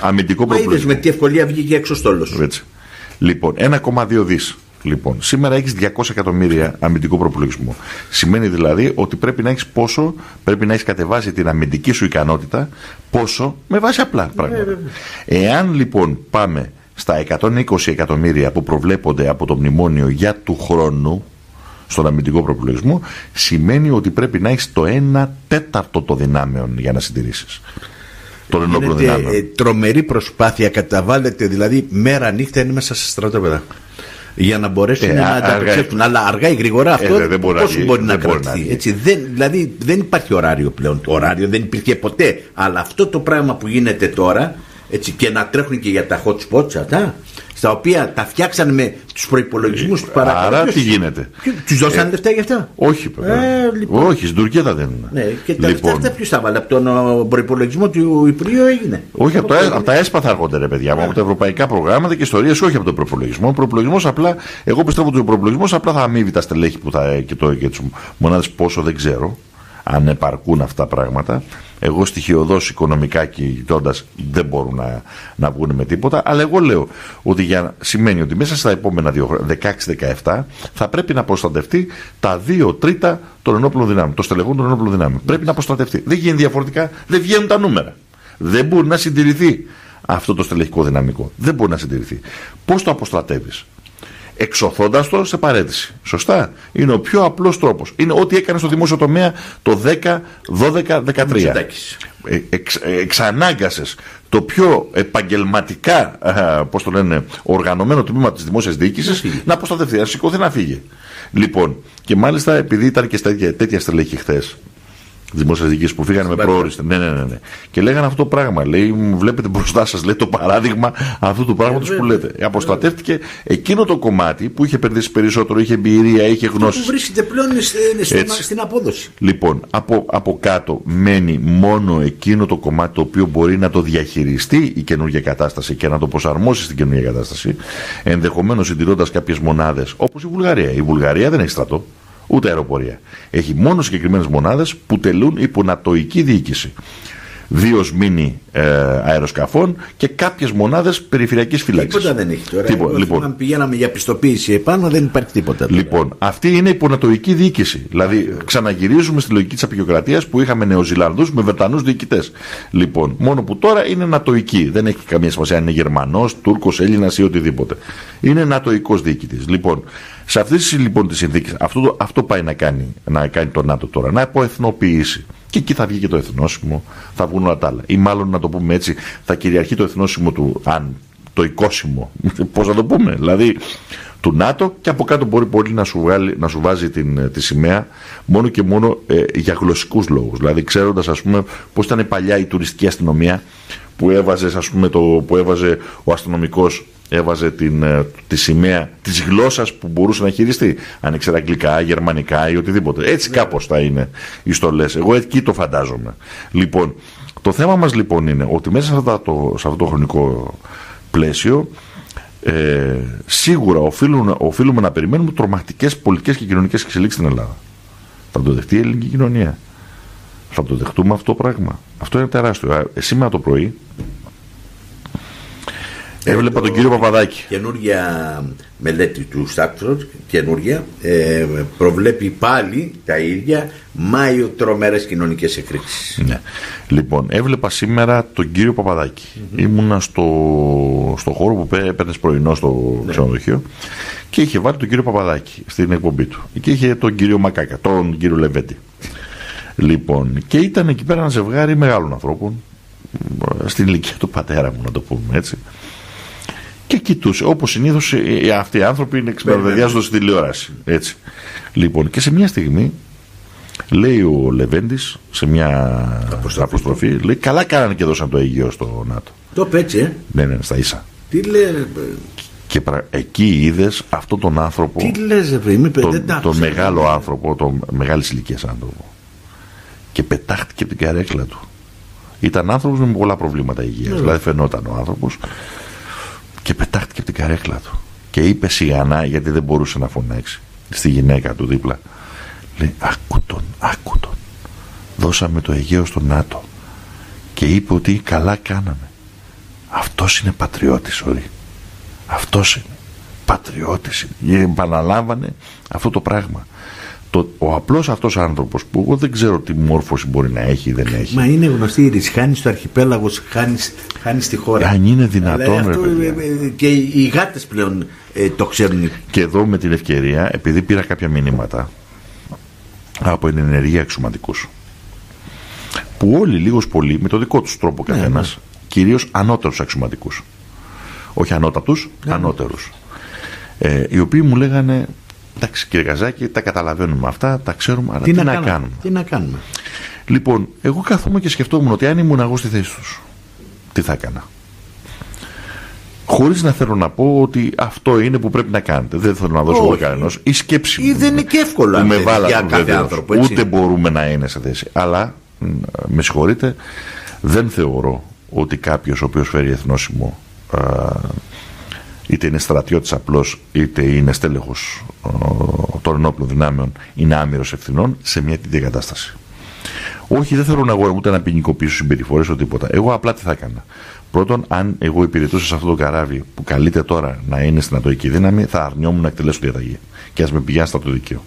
αμυντικό προπολογισμό. Μα είδες με τι ευκολία βγήκε έξω στόλος. Έτσι. Λοιπόν, ένα κόμμα δύο δις. Λοιπόν, σήμερα έχεις διακόσια εκατομμύρια αμυντικό προπολογισμό. Σημαίνει δηλαδή ότι πρέπει να έχεις πόσο, πρέπει να έχεις κατεβάσει την αμυντική σου ικανότητα, πόσο, με βάση απλά πράγματα. Εάν λοιπόν πάμε στα εκατόν είκοσι εκατομμύρια που προβλέπονται από το μνημόνιο για του χρόνου στον αμυντικό προπολογισμό, σημαίνει ότι πρέπει να έχεις το ένα τέταρτο των δυνάμεων για να συντηρήσεις. Των ενόπλων δυνάμεων. Ε, τρομερή προσπάθεια καταβάλλεται, δηλαδή μέρα νύχτα είναι μέσα στα στρατόπεδα. Για να μπορέσουν ε, να ανταπεξέλθουν. Αλλά αργά ή γρήγορα αυτό ε, πώς μπορεί, μπορεί να κρατηθεί. Έτσι, δεν, δηλαδή δεν υπάρχει ωράριο πλέον. Το ωράριο δεν υπήρχε ποτέ. Αλλά αυτό το πράγμα που γίνεται τώρα, έτσι, και να τρέχουν και για τα hot spots αυτά, στα οποία τα φτιάξαν με τους προϋπολογισμούς του παρακάτω. Άρα τι γίνεται. Τους δώσανε ε, λεφτά για αυτά. Όχι, ε, λοιπόν. Όχι, στην Τουρκία τα δίνουν. Ναι, και τα λοιπόν. λεφτά ποιος τα βάλε, από τον προϋπολογισμό του Υπουργείου έγινε. Όχι, από, από, από τα ΕΣΠΑ θα έρχονται, ρε παιδιά, yeah. από τα ευρωπαϊκά προγράμματα και ιστορίες, όχι από τον προϋπολογισμό. Ο προϋπολογισμός απλά, εγώ πιστεύω ότι ο προϋπολογισμός απλά θα αμείβει τα στελέχη που θα, και, το, και τις μονάδες πόσο δεν ξέρω, αν επαρκούν αυτά τα πράγματα. Εγώ στοιχειοδός οικονομικά και κοιτώντας δεν μπορούν να, να βγουν με τίποτα, αλλά εγώ λέω ότι για, σημαίνει ότι μέσα στα επόμενα δεκαέξι δεκαεπτά θα πρέπει να προστατευτεί τα δύο τρίτα των ενόπλων δυνάμεων, των στελεχών των ενόπλων δυνάμεων. Πρέπει να προστατευτεί. Δεν γίνεται διαφορετικά, δεν βγαίνουν τα νούμερα. Δεν μπορεί να συντηρηθεί αυτό το στελεχικό δυναμικό. Δεν μπορεί να συντηρηθεί. Πώς το αποστρατεύεις? Εξωθώντας το σε παρέτηση. Σωστά. Είναι ο πιο απλός τρόπος. Είναι ό,τι έκανε στο δημόσιο τομέα το δέκα, δώδεκα, δεκατρία. Ε, εξ, εξανάγκασες το πιο επαγγελματικά, α, πώς το λένε, οργανωμένο τμήμα της δημόσιας διοίκησης να, να αποστατευτεί, να σηκώθει, να φύγει. Λοιπόν, και μάλιστα επειδή ήταν και στα τέτοια στελέχη χθες, δημόσιας διοίκησης που φύγανε με προόριστη. Ναι, ναι, ναι, ναι. Και λέγανε αυτό το πράγμα. Λέει, βλέπετε μπροστά σας, λέει, το παράδειγμα αυτού του πράγματος που λέτε. Αποστατεύτηκε εκείνο το κομμάτι που είχε επενδύσει περισσότερο, είχε εμπειρία, είχε γνώσεις. Που βρίσκεται πλέον στην, στην απόδοση. Λοιπόν, από, από κάτω μένει μόνο εκείνο το κομμάτι το οποίο μπορεί να το διαχειριστεί η καινούργια κατάσταση και να το προσαρμόσει στην καινούργια κατάσταση, ενδεχομένως συντηρώντας κάποιες μονάδες όπως η Βουλγαρία. Η Βουλγαρία δεν έχει στρατό. Ούτε αεροπορία. Έχει μόνο συγκεκριμένες μονάδες που τελούν υπό νατοϊκή διοίκηση. Δύο σμήνι ε, αεροσκαφών και κάποιες μονάδες περιφερειακής φυλάξης. Τίποτα δεν έχει τώρα. Τίποτα. Λοιπόν, αν πηγαίναμε για πιστοποίηση επάνω, δεν υπάρχει τίποτα. Τώρα. Λοιπόν, αυτή είναι υπό νατοϊκή διοίκηση. Δηλαδή, ξαναγυρίζουμε στη λογική της απεικιοκρατίας που είχαμε Νεοζηλανδούς με Βρετανούς διοικητές. Λοιπόν, μόνο που τώρα είναι νατοϊκή. Δεν έχει καμία σημασία αν είναι Γερμανός, Τούρκος, Έλληνας ή οτιδήποτε. Είναι νατοϊκός διοικητής. Λοιπόν, σε αυτές λοιπόν τις συνθήκες, αυτό, αυτό πάει να κάνει, να κάνει το ΝΑΤΟ τώρα, να αποεθνοποιήσει. Και εκεί θα βγει και το εθνόσημο, θα βγουν όλα τα άλλα. Ή μάλλον να το πούμε έτσι, θα κυριαρχεί το εθνόσημο του, αν το οικόσημο, πώς να το πούμε, δηλαδή του ΝΑΤΟ, και από κάτω μπορεί πολύ να σου, βγάλει, να σου βάζει την, τη σημαία μόνο και μόνο ε, για γλωσσικούς λόγους. Δηλαδή ξέροντας, ας πούμε, πώς ήταν παλιά η τουριστική αστυνομία που έβαζε, ας πούμε, το, που έβαζε ο αστυνομικός, έβαζε την, τη σημαία της γλώσσας που μπορούσε να χειριστεί. Αν ήξερε αγγλικά, γερμανικά ή οτιδήποτε. Έτσι yeah. κάπως θα είναι οι στολές. Εγώ εκεί το φαντάζομαι. Λοιπόν, το θέμα μας λοιπόν είναι ότι μέσα σε αυτό το, σε αυτό το χρονικό πλαίσιο ε, σίγουρα οφείλουμε, οφείλουμε να περιμένουμε τρομακτικές πολιτικές και κοινωνικές εξελίξεις στην Ελλάδα. Θα το δεχτεί η ελληνική κοινωνία? Θα το δεχτούμε αυτό το πράγμα? Αυτό είναι τεράστιο. Ε, σήμερα το πρωί έβλεπα το, τον κύριο Παπαδάκη. Καινούργια μελέτη του Στάκφροντ, καινούργια, ε, προβλέπει πάλι τα ίδια, Μάιο τρομερές κοινωνικές εκρήξεις. Ναι. Λοιπόν, έβλεπα σήμερα τον κύριο Παπαδάκη. Mm-hmm. Ήμουνα στο, στο χώρο που έπαιρνες πρωινό στο ναι. ξενοδοχείο και είχε βάλει τον κύριο Παπαδάκη στην εκπομπή του. Και είχε τον κύριο Μακάκα, τον κύριο Λεβέντη. Λοιπόν, και ήταν εκεί πέρα ένα ζευγάρι μεγάλων ανθρώπων, στην ηλικία του πατέρα μου, να το πούμε έτσι. Και κοιτούσε, όπως συνήθως αυτοί οι άνθρωποι είναι εξυπηρετιάζοντας στην τηλεόραση. Έτσι. Λοιπόν, και σε μια στιγμή λέει ο Λεβέντης, σε μια αποστροφή, αποστροφή λέει, καλά κάνανε και δώσαν το Αιγαίο στο ΝΑΤΟ. Το πέτσε, ε. Ναι, ναι, στα ίσα. Τι λέει. Και πρα... εκεί είδες αυτόν τον άνθρωπο. Τι λες, βρε, είμαι τον, τον μεγάλο άνθρωπο, τον μεγάλης ηλικίας άνθρωπο. Και πετάχτηκε από την καρέκλα του. Ήταν άνθρωπος με πολλά προβλήματα υγείας. Ναι. Δηλαδή φαινόταν ο άνθρωπος. Και πετάχτηκε από την καρέκλα του. Και είπε σιγανά, γιατί δεν μπορούσε να φωνάξει, στη γυναίκα του δίπλα. Λέει, άκου τον, άκου τον. Δώσαμε το Αιγαίο στο ΝΑΤΟ. Και είπε ότι καλά κάναμε. Αυτός είναι πατριώτης, όρι. Αυτός είναι πατριώτης. Επαναλάμβανε αυτό το πράγμα. Το, ο απλός αυτός άνθρωπος που εγώ δεν ξέρω τι μόρφωση μπορεί να έχει ή δεν έχει. Μα είναι γνωστή η ρίση. Χάνει στο αρχιπέλαγος, χάνει στη χώρα. Αν είναι δυνατόν, αυτό, ρε παιδιά. Και οι γάτες πλέον ε, το ξέρουν. Και εδώ με την ευκαιρία, επειδή πήρα κάποια μηνύματα από ενεργεία αξιωματικούς, που όλοι λίγος πολύ με το δικό τους τρόπο καθένας, ναι, ναι. κυρίως ανώτερους αξιωματικούς, όχι ανώτατους, ναι, ανώτερους, ε, οι οποίοι μου λέγανε, εντάξει κύριε Καζάκη, τα καταλαβαίνουμε αυτά, τα ξέρουμε, αλλά τι, τι, να, να κάνουμε. τι να κάνουμε. Λοιπόν, εγώ κάθομαι και σκεφτόμουν ότι αν ήμουν εγώ στη θέση τους, τι θα έκανα. Χωρίς να θέλω να πω ότι αυτό είναι που πρέπει να κάνετε. Δεν θέλω να δώσω εγώ κανένας. Η σκέψη ή δεν είναι και εύκολο που με βάλατε για κάθε άνθρωπο. Έτσι. Ούτε μπορούμε να είναι σε θέση. Αλλά, με συγχωρείτε, δεν θεωρώ ότι κάποιος ο οποίος φέρει εθνόσημο, α, είτε είναι στρατιώτης απλώς, είτε είναι στέλεχος α, των ενόπλων δυνάμεων, είναι άμυρος ευθυνών σε μια τέτοια κατάσταση. Όχι, δεν θέλω να εγώ ούτε να ποινικοποιήσω συμπεριφορές ούτε τίποτα. Εγώ απλά τι θα έκανα. Πρώτον, αν εγώ υπηρετούσα σε αυτό το καράβι που καλείται τώρα να είναι στην ατοική δύναμη, θα αρνιόμουν να εκτελέσω διαταγή. Και ας με πηγαίνει στα το δικαίο.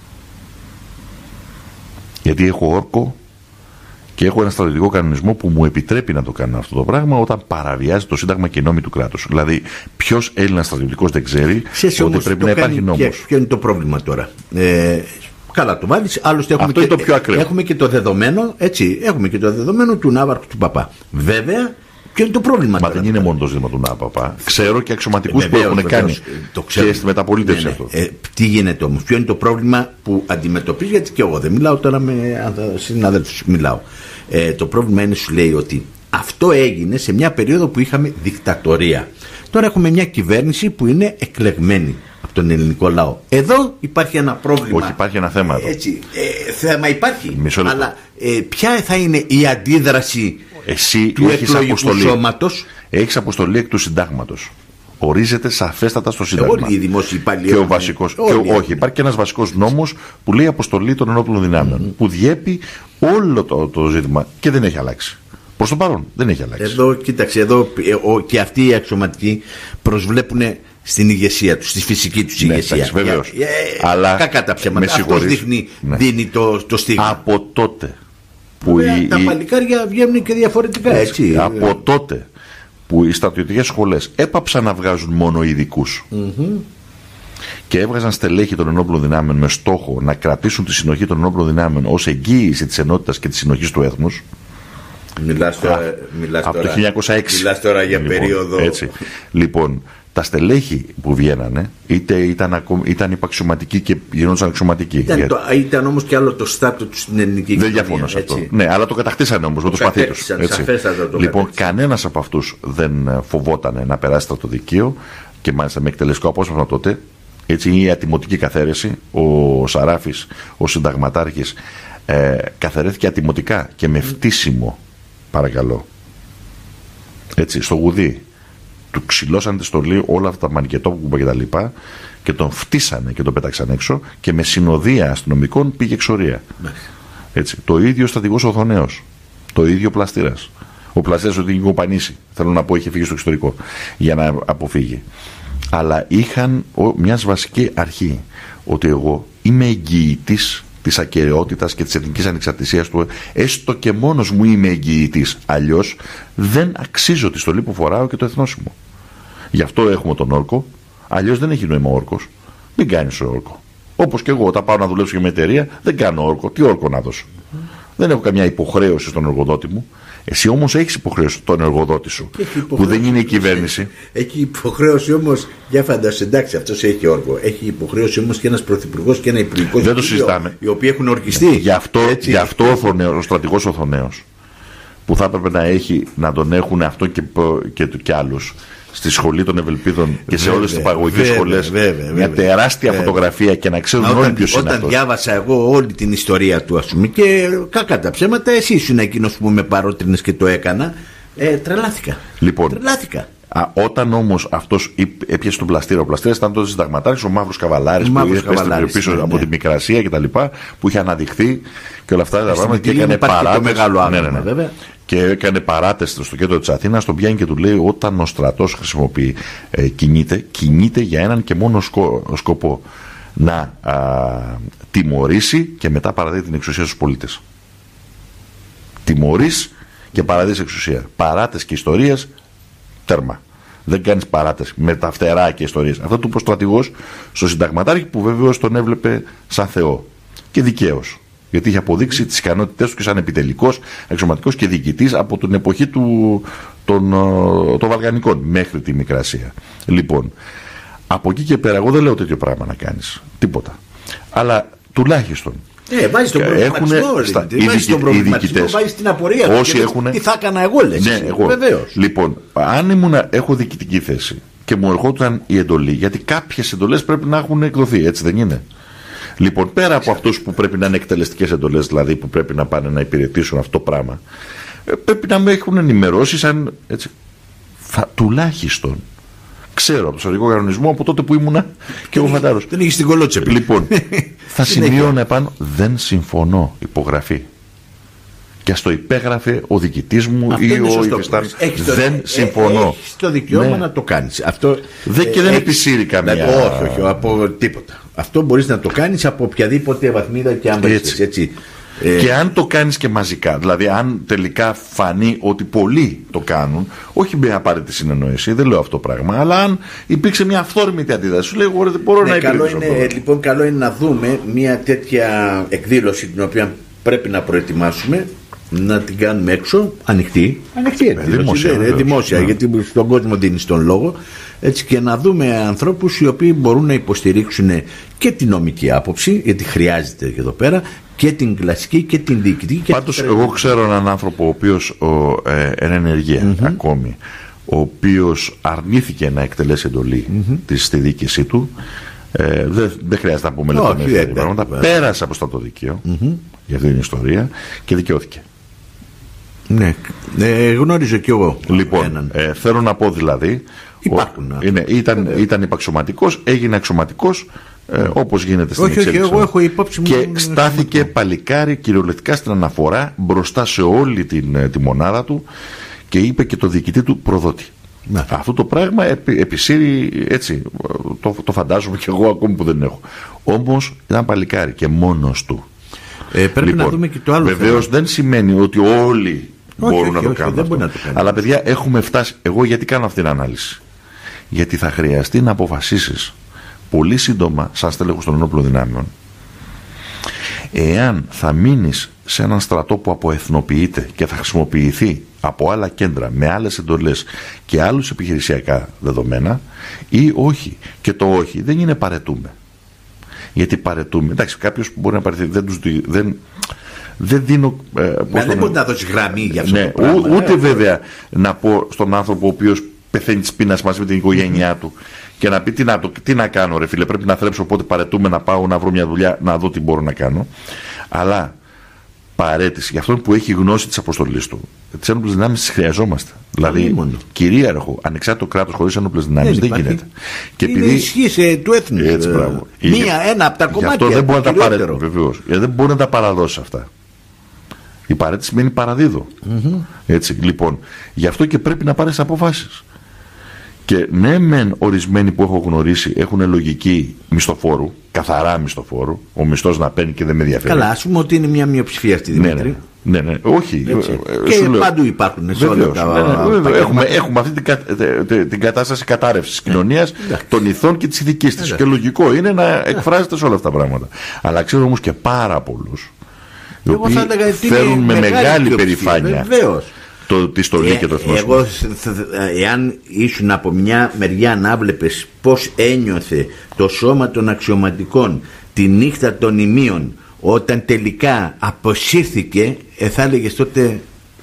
Γιατί έχω όρκο και έχω ένα στρατιωτικό κανονισμό που μου επιτρέπει να το κάνω αυτό το πράγμα όταν παραβιάζει το Σύνταγμα και οι νόμοι του κράτους. Δηλαδή, ποιος Έλληνας στρατιωτικός δεν ξέρει Ξέρεις, ότι πρέπει να υπάρχει νόμος. Ποιο είναι το πρόβλημα τώρα. Ε, Καλά το βάλεις, άλλωστε έχουμε, αυτό και, είναι το πιο ακραίο. Έχουμε και το δεδομένο, έτσι, έχουμε και το δεδομένο του Ναύαρχου του Παπά. Βέβαια, ποιο είναι το πρόβλημα. Μα τώρα, δεν είναι μόνο το ζήτημα του Ναύαρχου. Ξέρω και αξιωματικούς που έχουν κάνει το και στη μεταπολίτευση, ναι, ναι. αυτό. Ε, τι γίνεται όμως, ποιο είναι το πρόβλημα που αντιμετωπίζει, γιατί και εγώ δεν μιλάω τώρα με συναδέλφους, μιλάω. Ε, το πρόβλημα είναι, σου λέει, ότι αυτό έγινε σε μια περίοδο που είχαμε δικτατορία. Τώρα έχουμε μια κυβέρνηση που είναι εκλεγμένη από τον ελληνικό λαό. Εδώ υπάρχει ένα πρόβλημα. Όχι, υπάρχει ένα θέμα εδώ. Έτσι, ε, θέμα υπάρχει. Μισό λεπτό. Αλλά ε, ποια θα είναι η αντίδραση Εσύ του έχεις εκλογικού αποστολή, σώματος. Έχεις αποστολή εκ του συντάγματος. Ορίζεται σαφέστατα στο Σύνταγμα. Όλοι οι δημόσιοι υπαλλήλοι. Και ο βασικός, και ο, όχι, υπάρχει και ένας βασικός νόμος που λέει αποστολή των ενόπλων δυνάμεων. Mm-hmm. Που διέπει όλο το, το ζήτημα και δεν έχει αλλάξει. Προς το παρόν δεν έχει αλλάξει. Εδώ, κοίταξε, εδώ και αυτοί οι αξιωματικοί προσβλέπουν στην ηγεσία του, στη φυσική του ναι, ηγεσία. Βεβαίως. Ε, Αλλά κακά τα ψέματα. Αυτός δείχνει, ναι. δίνει το, το στίγμα. Από τότε που Βέβαια, η, τα η... παλικάρια βγαίνουν και διαφορετικά, έτσι. έτσι. Από τότε που οι στρατιωτικές σχολές έπαψαν να βγάζουν μόνο ειδικούς mm-hmm. και έβγαζαν στελέχη των ενόπλων δυνάμεων με στόχο να κρατήσουν τη συνοχή των ενόπλων δυνάμεων ως εγγύηση της ενότητας και της συνοχής του έθνους. Μιλάς τώρα, μιλάς από τώρα, το χίλια εννιακόσια έξι. Μιλάς τώρα για λοιπόν, περίοδο. Έτσι. Λοιπόν, τα στελέχη που βγαίνανε είτε ήταν, ήταν υπαξιωματικοί και γινόντουσαν αξιωματικοί. Ήταν, γιατί... ήταν όμως και άλλο το στάτο του στην ελληνική κοινωνία. Δεν διαφωνώ σε αυτό. Ναι, αλλά το κατακτήσανε όμως με το σπαθί τους. Λοιπόν, κανένας από αυτούς δεν φοβόταν να περάσει το δικείο και μάλιστα με εκτελεστικό απόσπασμα τότε. Έτσι, η ατιμωτική καθαίρεση, ο Σαράφης, ο συνταγματάρχης, ε, καθαιρέθηκε ατιμωτικά και με φτύσιμο, παρακαλώ. Έτσι, στο γουδί. Του ξυλώσαν τη στολή όλα αυτά τα μανικετόπουλα και τα λοιπά και τον φτύσανε και τον πέταξαν έξω και με συνοδεία αστυνομικών πήγε εξορία. Έτσι. Το ίδιο στρατηγός Οθονέος. Το ίδιο Πλαστήρας. Ο Πλαστήρας ότι είχε κοπανίσει. Θέλω να πω, είχε φύγει στο εξωτερικό για να αποφύγει. Αλλά είχαν μια βασική αρχή ότι εγώ είμαι εγγυητής της ακεραιότητας και της εθνικής ανεξαρτησίας του, έστω και μόνος μου είμαι εγγυητής. Αλλιώς δεν αξίζω τη στολή που φοράω και το εθνόσημο. Γι' αυτό έχουμε τον όρκο. Αλλιώς δεν έχει νόημα ο όρκος. Μην κάνεις όρκο. Όπως και εγώ, όταν πάω να δουλέψω για μια εταιρεία, δεν κάνω όρκο. Τι όρκο να δώσω. Mm. Δεν έχω καμιά υποχρέωση στον εργοδότη μου. Εσύ όμως έχεις υποχρέωση στον εργοδότη σου, που δεν είναι η κυβέρνηση. Έχει υποχρέωση όμως, για φαντάσου, εντάξει, αυτός έχει όρκο. Έχει υποχρέωση όμως και ένας πρωθυπουργός και ένα υπουργικό δεν το συζητάμε. Οι οποίοι έχουν ορκιστεί. Ναι. Γι' αυτό, γι αυτό ο, Θονέος, ο στρατηγός Οθονέος, που θα έπρεπε να, έχει, να τον έχουν αυτό και, και, και άλλους στη σχολή των Ευελπίδων και σε όλες τις παγωγικές σχολές, βέβαια, μια βέβαια, τεράστια βέβαια. φωτογραφία και να ξέρουν όταν, όλοι ποιος είναι αυτός. Όταν διάβασα εγώ όλη την ιστορία του, ας πούμε, και κακά τα ψέματα, εσύ ήσουν εκείνος που με παρότρινες και το έκανα, ε, τρελάθηκα. Λοιπόν, τρελάθηκα. Α, όταν όμως αυτός έπιασε τον Πλαστήρα, ο Πλαστήρας ήταν τότε συνταγματάρχης, ο Μαύρος Καβαλάρης που είχε πίσω ναι, από ναι. τη Μικρασία κτλ. Που είχε αναδειχθεί και όλα αυτά τα πράγματα και έκανε παράδοση. Μεγάλο άδειγμα, ναι, ναι, ναι. και έκανε παράταση στο κέντρο της Αθήνας, τον πιάνει και του λέει: όταν ο στρατός χρησιμοποιεί, ε, κινείται, κινείται για έναν και μόνο σκο, σκοπό. Να α, τιμωρήσει και μετά παραδίδει την εξουσία στους πολίτες. Τιμωρείς και παραδίδεις εξουσία. Παράτες και ιστορίες, τέρμα. Δεν κάνεις παράτες με τα φτερά και ιστορίες. Αυτό του είπε ο στρατηγός στο συνταγματάρχη, που βεβαίως τον έβλεπε σαν Θεό. Και δικαίως. Γιατί είχε αποδείξει τις ικανότητές του και σαν επιτελικός, αξιωματικός και διοικητής από την εποχή του, των, των Βαλκανικών μέχρι τη Μικρασία. Λοιπόν, από εκεί και πέρα, εγώ δεν λέω τέτοιο πράγμα να κάνεις. Τίποτα. Αλλά τουλάχιστον. Ε, βάζεις τον προβληματισμό, βάζεις τον προβληματισμό, βάζεις την απορία του. Όσοι έχουν... Τι θα έκανα εγώ, λες. Ναι, εγώ. Βεβαίως. Λοιπόν, αν ήμουν, έχω διοικητική θέση και μου ερχόταν η εντολή, γιατί κάποιες εντολές πρέπει να έχουν εκδοθεί, έτσι δεν είναι? Λοιπόν, πέρα από αυτούς που πρέπει να είναι εκτελεστικές εντολές, δηλαδή που πρέπει να πάνε να υπηρετήσουν αυτό το πράγμα, πρέπει να με έχουν ενημερώσει σαν. Έτσι, θα, τουλάχιστον. Ξέρω από το στρατηγικό κανονισμό από τότε που ήμουνα και εγώ φαντάρος. Δεν είχε την κολότσεπη. Λοιπόν, θα σημειώνω επάνω, δεν συμφωνώ, υπογραφή. Και ας το υπέγραφε ο διοικητής μου αυτό ή ο υφιστάμενος. Δεν ε, συμφωνώ. Έχεις το δικαίωμα ναι. να το κάνεις. Αυτό, δεν, και ε, δεν επισύρει καμία. Δηλαδή, όχι, όχι, από τίποτα. Αυτό μπορείς να το κάνεις από οποιαδήποτε βαθμίδα και αν βρίσκεις. Έτσι. Και αν το κάνεις και μαζικά, δηλαδή αν τελικά φανεί ότι πολλοί το κάνουν, όχι με απαραίτητη συνεννόηση, δεν λέω αυτό το πράγμα, αλλά αν υπήρξε μια αυθόρμητη αντίδραση, σου λέει εγώ δεν μπορώ ναι, να υπηρετήσω. Λοιπόν, καλό είναι να δούμε μια τέτοια εκδήλωση την οποία πρέπει να προετοιμάσουμε, να την κάνουμε έξω, ανοιχτή, ανοιχτή ε, δημόσια, ε, δημόσια ναι. γιατί στον κόσμο δίνεις τον λόγο, έτσι, και να δούμε ανθρώπους οι οποίοι μπορούν να υποστηρίξουν και την νομική άποψη, γιατί χρειάζεται και εδώ πέρα, και την κλασική και την διοικητική. Πάντως την... εγώ ξέρω έναν άνθρωπο ο οποίος ε, εν ενεργεία mm-hmm. ακόμη, ο οποίος αρνήθηκε να εκτελέσει εντολή mm-hmm. της, στη διοίκησή του. Ε, δεν δε χρειάζεται να πούμε λεπτομέρειες πράγματα. Πέρασε από στρατοδικείο mm-hmm. για αυτή την ιστορία και δικαιώθηκε. Ναι, ε, γνώριζω κι εγώ. Λοιπόν, ε, θέλω να πω δηλαδή. Υπάρχουν. Ο, είναι, ήταν, ήταν υπαξιωματικός, έγινε αξιωματικός. Ε, όπως γίνεται στην όχι, εξέλιξη. Όχι, εγώ έχω υπόψη μου. Και στάθηκε παλικάρι κυριολεκτικά στην αναφορά μπροστά σε όλη την, τη μονάδα του και είπε και το διοικητή του προδότη. Να. Αυτό το πράγμα επι, επισύρει έτσι, το, το φαντάζομαι και εγώ ακόμη που δεν έχω. Όμως ήταν παλικάρι και μόνος του. Ε, πρέπει λοιπόν, να δούμε και το άλλο. Βεβαίως δεν σημαίνει ότι όλοι όχι, μπορούν όχι, να, το όχι, όχι, να το κάνουν. Αλλά παιδιά έχουμε φτάσει. Εγώ γιατί κάνω αυτή την ανάλυση? Γιατί θα χρειαστεί να αποφασίσεις πολύ σύντομα, σαν στέλεχος των ενόπλων δυνάμεων, εάν θα μείνεις σε έναν στρατό που αποεθνοποιείται και θα χρησιμοποιηθεί από άλλα κέντρα με άλλες εντολές και άλλους επιχειρησιακά δεδομένα, ή όχι. Και το όχι δεν είναι παρετούμε. Γιατί παρετούμε, εντάξει, κάποιος που μπορεί να παρετεί, δεν τους δει, δεν, δεν δίνω. Ε, Μα δεν μπορεί να δώσει γραμμή για αυτό. Ναι, το πράγμα, ού, ούτε ε, βέβαια να πω στον άνθρωπο ο οποίος πεθαίνει της πείνας μαζί με την οικογένειά του και να πει τι να, το, τι να κάνω ρε φίλε, πρέπει να θρέψω, οπότε παρετούμε να πάω να βρω μια δουλειά, να δω τι μπορώ να κάνω. Αλλά παρέτηση για αυτόν που έχει γνώση της αποστολής του, τις ένοπλες δυνάμεις τις χρειαζόμαστε. Δηλαδή κυρίαρχο, ανεξάρτητο κράτος χωρίς ένοπλες δυνάμεις δεν, δεν γίνεται. Και είναι επειδή ισχύει του έθνους. Έτσι, μπράβο. Μία, ένα από τα κομμάτια. Αυτό δεν μπορεί να τα παρέ... Βεβαίως. Δεν μπορεί να τα παραδώσει αυτά. Η παρέτηση σημαίνει παραδίδω. Mm-hmm. Έτσι, λοιπόν, γι' αυτό και πρέπει να πάρεις αποφάσεις. Και ναι, μεν ορισμένοι που έχω γνωρίσει έχουν λογική μισθοφόρου, καθαρά μισθοφόρου, ο μισθός να παίρνει και δεν με ενδιαφέρει. Καλά, ας πούμε ότι είναι μια μειοψηφία αυτή, Δημήτρη. Ναι, ναι, ναι, όχι. Και λέω, παντού υπάρχουν σε όλα τα. Ναι, ναι, έχουμε, έχουμε αυτή την, κα, την κατάσταση κατάρρευσης της κοινωνίας, ναι, των ηθών και της ηθικής της. Ναι, και λογικό είναι να εκφράζεται σε όλα αυτά τα πράγματα. Αλλά ξέρω όμως και πάρα πολλούς οι οποίοι φέρουν με μεγάλη περηφάνεια το, τη στολή ε, και το εθνό. Εγώ, εάν ήσουν από μια μεριά να βλέπεις πώς ένιωθε το σώμα των αξιωματικών τη νύχτα των ημείων, όταν τελικά αποσύρθηκε, ε, θα έλεγες τότε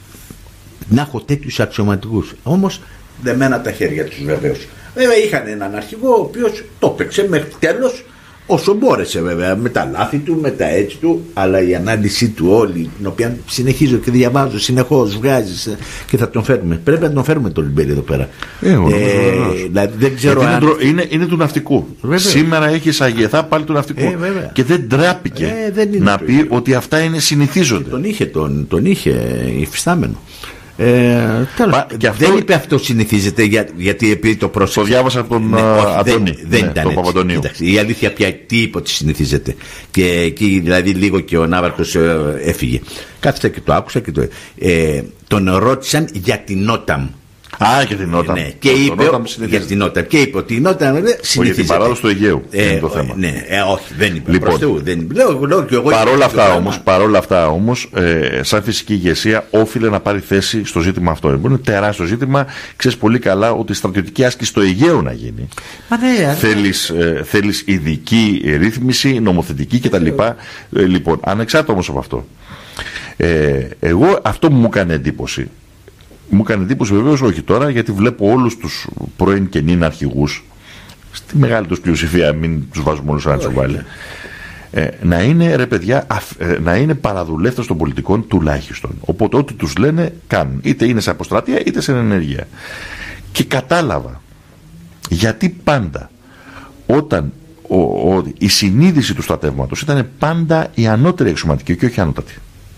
να έχω τέτοιους αξιωματικούς. Όμως δεμένα τα χέρια τους βεβαίως. Βέβαια είχαν έναν αρχηγό ο οποίος το έπαιξε μέχρι τέλος, όσο μπόρεσε βέβαια, με τα λάθη του, με τα έτσι του, αλλά η ανάλυση του όλη, την οποία συνεχίζω και διαβάζω συνεχώς, βγάζεις και θα τον φέρουμε. Πρέπει να τον φέρουμε τον Λιμπέρι εδώ πέρα. Ε, ε, δηλαδή δεν ξέρω αν... είναι, είναι, είναι του ναυτικού. Βέβαια. Σήμερα έχει εισαγγεθά πάλι του ναυτικού. Ε, και δεν τράπηκε ε, δεν να το... πει ότι αυτά είναι συνηθίζονται. Τον είχε, τον, τον είχε υφιστάμενο. Ε, Πα, αυτό... Δεν είπε αυτό συνηθίζεται για, γιατί επειδή το πρόσεξε. Το διάβασα από τον ναι, uh, δεν, Αντώνη, δεν ναι, ήταν τον έτσι. Παπαντονίου. Κοίταξε, η αλήθεια πια τι είπε ότι συνηθίζεται. Και εκεί δηλαδή λίγο και ο Ναύαρχος ε, έφυγε. Κάθισα και το άκουσα και το. Ε, τον ρώτησαν για την Όταμ. Α, και την Όταμ. Ναι, και, είπε, για την Όταμ. Και είπε ότι η Όταμ συνηθίζεται. Για την παράδοση του Αιγαίου ε, είναι το θέμα. Ναι, ε, όχι, δεν είπε. Λοιπόν, προς Θεού, δεν είπε. Λέω, λέω, και εγώ παρόλα, αυτά όμως, παρόλα αυτά όμως, ε, σαν φυσική ηγεσία όφιλε να πάρει θέση στο ζήτημα αυτό. Είναι τεράστιο ζήτημα. Ξέρεις πολύ καλά ότι η στρατιωτική άσκηση στο Αιγαίο να γίνει. Μα ναι, θέλεις, ε, θέλεις ειδική ρύθμιση, νομοθετική κτλ. Ε, λοιπόν, ανεξάρτητα όμως από αυτό. Ε, εγώ αυτό που μου έκανε εντύπωση. Μου έκανε εντύπωση βεβαίως όχι τώρα, γιατί βλέπω όλους τους πρώην και νυν αρχηγούς, στη μεγάλη τους πλειοψηφία, μην τους βάζουμε όλους ένα τσουβάλι, ε, να είναι ρε παιδιά, αφ, ε, να είναι παραδουλεύτες των πολιτικών τουλάχιστον. Οπότε ό,τι τους λένε κάνουν. Είτε είναι σε αποστρατεία είτε σε ενεργεία. Και κατάλαβα γιατί πάντα όταν ο, ο, η συνείδηση του στρατεύματος ήταν πάντα η ανώτερη εξωματική και όχι η ανώτατη.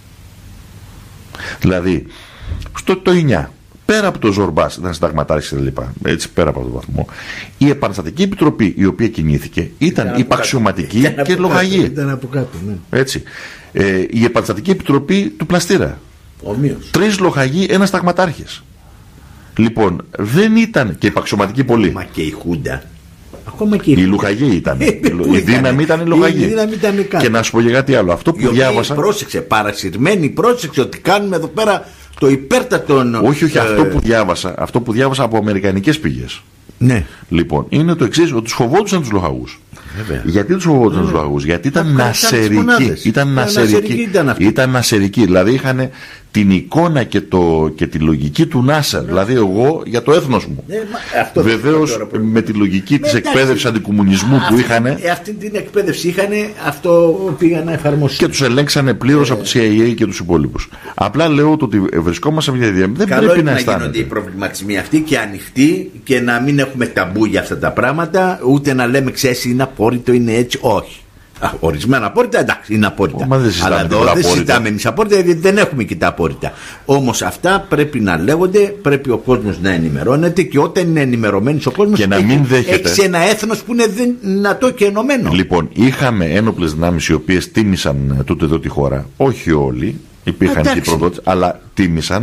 Δηλαδή, στο το εννιά, πέρα από το Ζορμπάς, ήταν συνταγματάρχης και τα λοιπά, έτσι πέρα από αυτόν τον βαθμό, η Επαναστατική Επιτροπή η οποία κινήθηκε ήταν, ήταν υπαξιωματική και, και λογαγή. Ήταν από κάτω, ναι. Έτσι. Ε, η Επαναστατική Επιτροπή του Πλαστήρα. Ομοίως. Τρεις λογαγοί, ένας σταγματάρχης. Λοιπόν, δεν ήταν και υπαξιωματική πολύ. Μα και η Χούντα. Ακόμα και η λογαγή ήταν. Η δύναμη ήταν η λογαγή. Και να σου πω για κάτι άλλο. Αυτό που διάβασα. Πρόσεξε, παρασυρμένη, πρόσεξε ότι κάνουμε εδώ πέρα το υπέρτατον. Όχι, όχι, ε... αυτό που διάβασα, αυτό που διάβασα από αμερικανικές πηγές. Ναι. Λοιπόν, είναι το εξής, ότι τους φοβόντουσαν τους λογαγούς. Βέβαια. Γιατί τους φοβόντουσαν τους λογαγούς? Γιατί ήταν νασερικοί. Ήταν νασερικοί. Ήταν νασερικοί. Δηλαδή είχαν την εικόνα και, το, και τη λογική του Νάσερ. Δηλαδή εγώ για το έθνος μου. Ε, Βεβαίως με τη λογική της εκπαίδευσης αντικομουνισμού που είχαν. Αυτή την εκπαίδευση είχαν, αυτό πήγαν να εφαρμόσουν. Και τους ελέγξανε πλήρως ε... από τη σι άι έι και τους υπόλοιπους. Απλά λέω το ότι βρισκόμαστε σε μια διαδικασία. Δεν πρέπει να αισθάνεται. Να γίνονται οι προβληματισμοί αυτοί και ανοιχτοί και να μην έχουμε ταμπού για αυτά τα πράγματα, ούτε να λέμε ξέρεις είναι απόρριτο, είναι έτσι. Όχι. Α, ορισμένα απόρριτα εντάξει είναι απόρριτα. Αλλά εδώ δεν συζητάμε εμείς απόρριτα γιατί δεν έχουμε και τα απόρριτα. Όμως αυτά πρέπει να λέγονται, πρέπει ο κόσμος να ενημερώνεται και όταν είναι ενημερωμένος ο κόσμος έχει ένα έθνος που είναι δυνατό και ενωμένο. Λοιπόν, είχαμε ένοπλες δυνάμεις οι οποίες τίμησαν τούτε εδώ τη χώρα, όχι όλοι. Υπήρχαν και προδότες, αλλά τίμησαν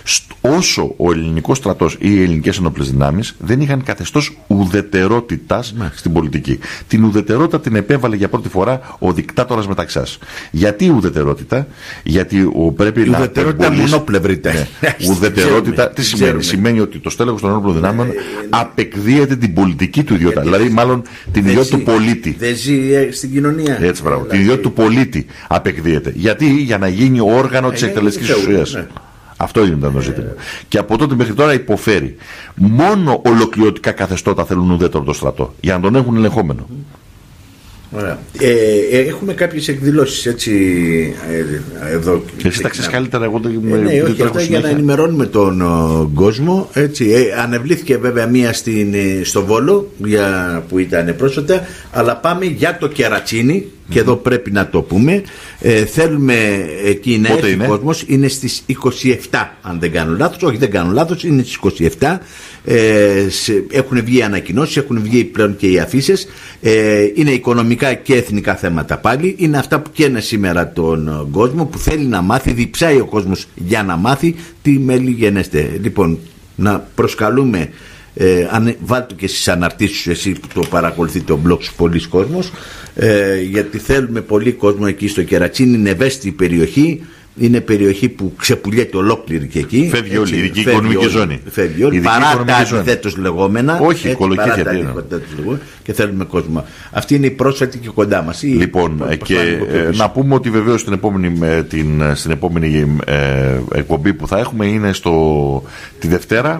όσο ο ελληνικός στρατός ή οι ελληνικές ενόπλες δυνάμεις δεν είχαν καθεστώς ουδετερότητας ναι. στην πολιτική. Την ουδετερότητα την επέβαλε για πρώτη φορά ο δικτάτορας Μεταξάς. Γιατί η ουδετερότητα? Γιατί ο, πρέπει η να. Ουδετερότητα μονοπλευρή. Ναι. Ουδετερότητα τι σημαίνει? Σημαίνει ότι το στέλεχος των ενόπλων δυνάμεων απεκδίεται την πολιτική του ιδιότητα. Δηλαδή, μάλλον την ιδιότητα του πολίτη. Δεν ζει στην κοινωνία. Έτσι, μπράβο. Την ιδιότητα του πολίτη απεκδίεται. Γιατί? Για να γίνει όργανο της εκτελεστικής εξουσίας. Ναι. Αυτό ήταν το ζήτημα. Ε, και από τότε μέχρι τώρα υποφέρει. Μόνο ολοκληρωτικά καθεστώτα θέλουν ουδέτερο το στρατό. Για να τον έχουν ελεγχόμενο. Ωραία. Ε, ε, έχουμε κάποιες εκδηλώσεις έτσι ε, εδώ. Και εσύ τα ξέρεις καλύτερα εγώ το ε, ναι, όχι, αυτά για να ενημερώνουμε τον ο, κόσμο έτσι, ε, ανεβλήθηκε βέβαια μία στην, στο Βόλο για, που ήταν πρόσφατα, αλλά πάμε για το Κερατσίνι και εδώ πρέπει να το πούμε. Ε, θέλουμε εκεί να έρθει ο κόσμος. Είναι στις είκοσι επτά αν δεν κάνω λάθος. Όχι, δεν κάνω λάθος, είναι στις είκοσι επτά. Ε, σε, έχουν βγει ανακοινώσεις, έχουν βγει πλέον και οι αφίσες. Ε, είναι οικονομικά και εθνικά θέματα πάλι. Είναι αυτά που καίνε σήμερα τον κόσμο, που θέλει να μάθει, διψάει ο κόσμος για να μάθει τι μέλη γενέστε. Λοιπόν, να προσκαλούμε. Ε, αν, βάλτε και στις αναρτήσεις εσύ που το παρακολουθεί το blog σου πολλοί κόσμος, ε, γιατί θέλουμε πολύ κόσμο εκεί στο Κερατσίνι. Είναι ευαίσθητη περιοχή, είναι περιοχή που ξεπουλιέται ολόκληρη και εκεί. Φεύγει όλη η ειδική οικονομική ζώνη. Φεύγει όλη, παρά τα αντιθέτως λεγόμενα. Όχι, οικολογική και θέλουμε κόσμο. Αυτή είναι η πρόσφατη και κοντά μας. Λοιπόν, η, και ε, να πούμε ότι βεβαίως στην επόμενη, την, στην επόμενη ε, εκπομπή που θα έχουμε είναι στο, τη Δευτέρα.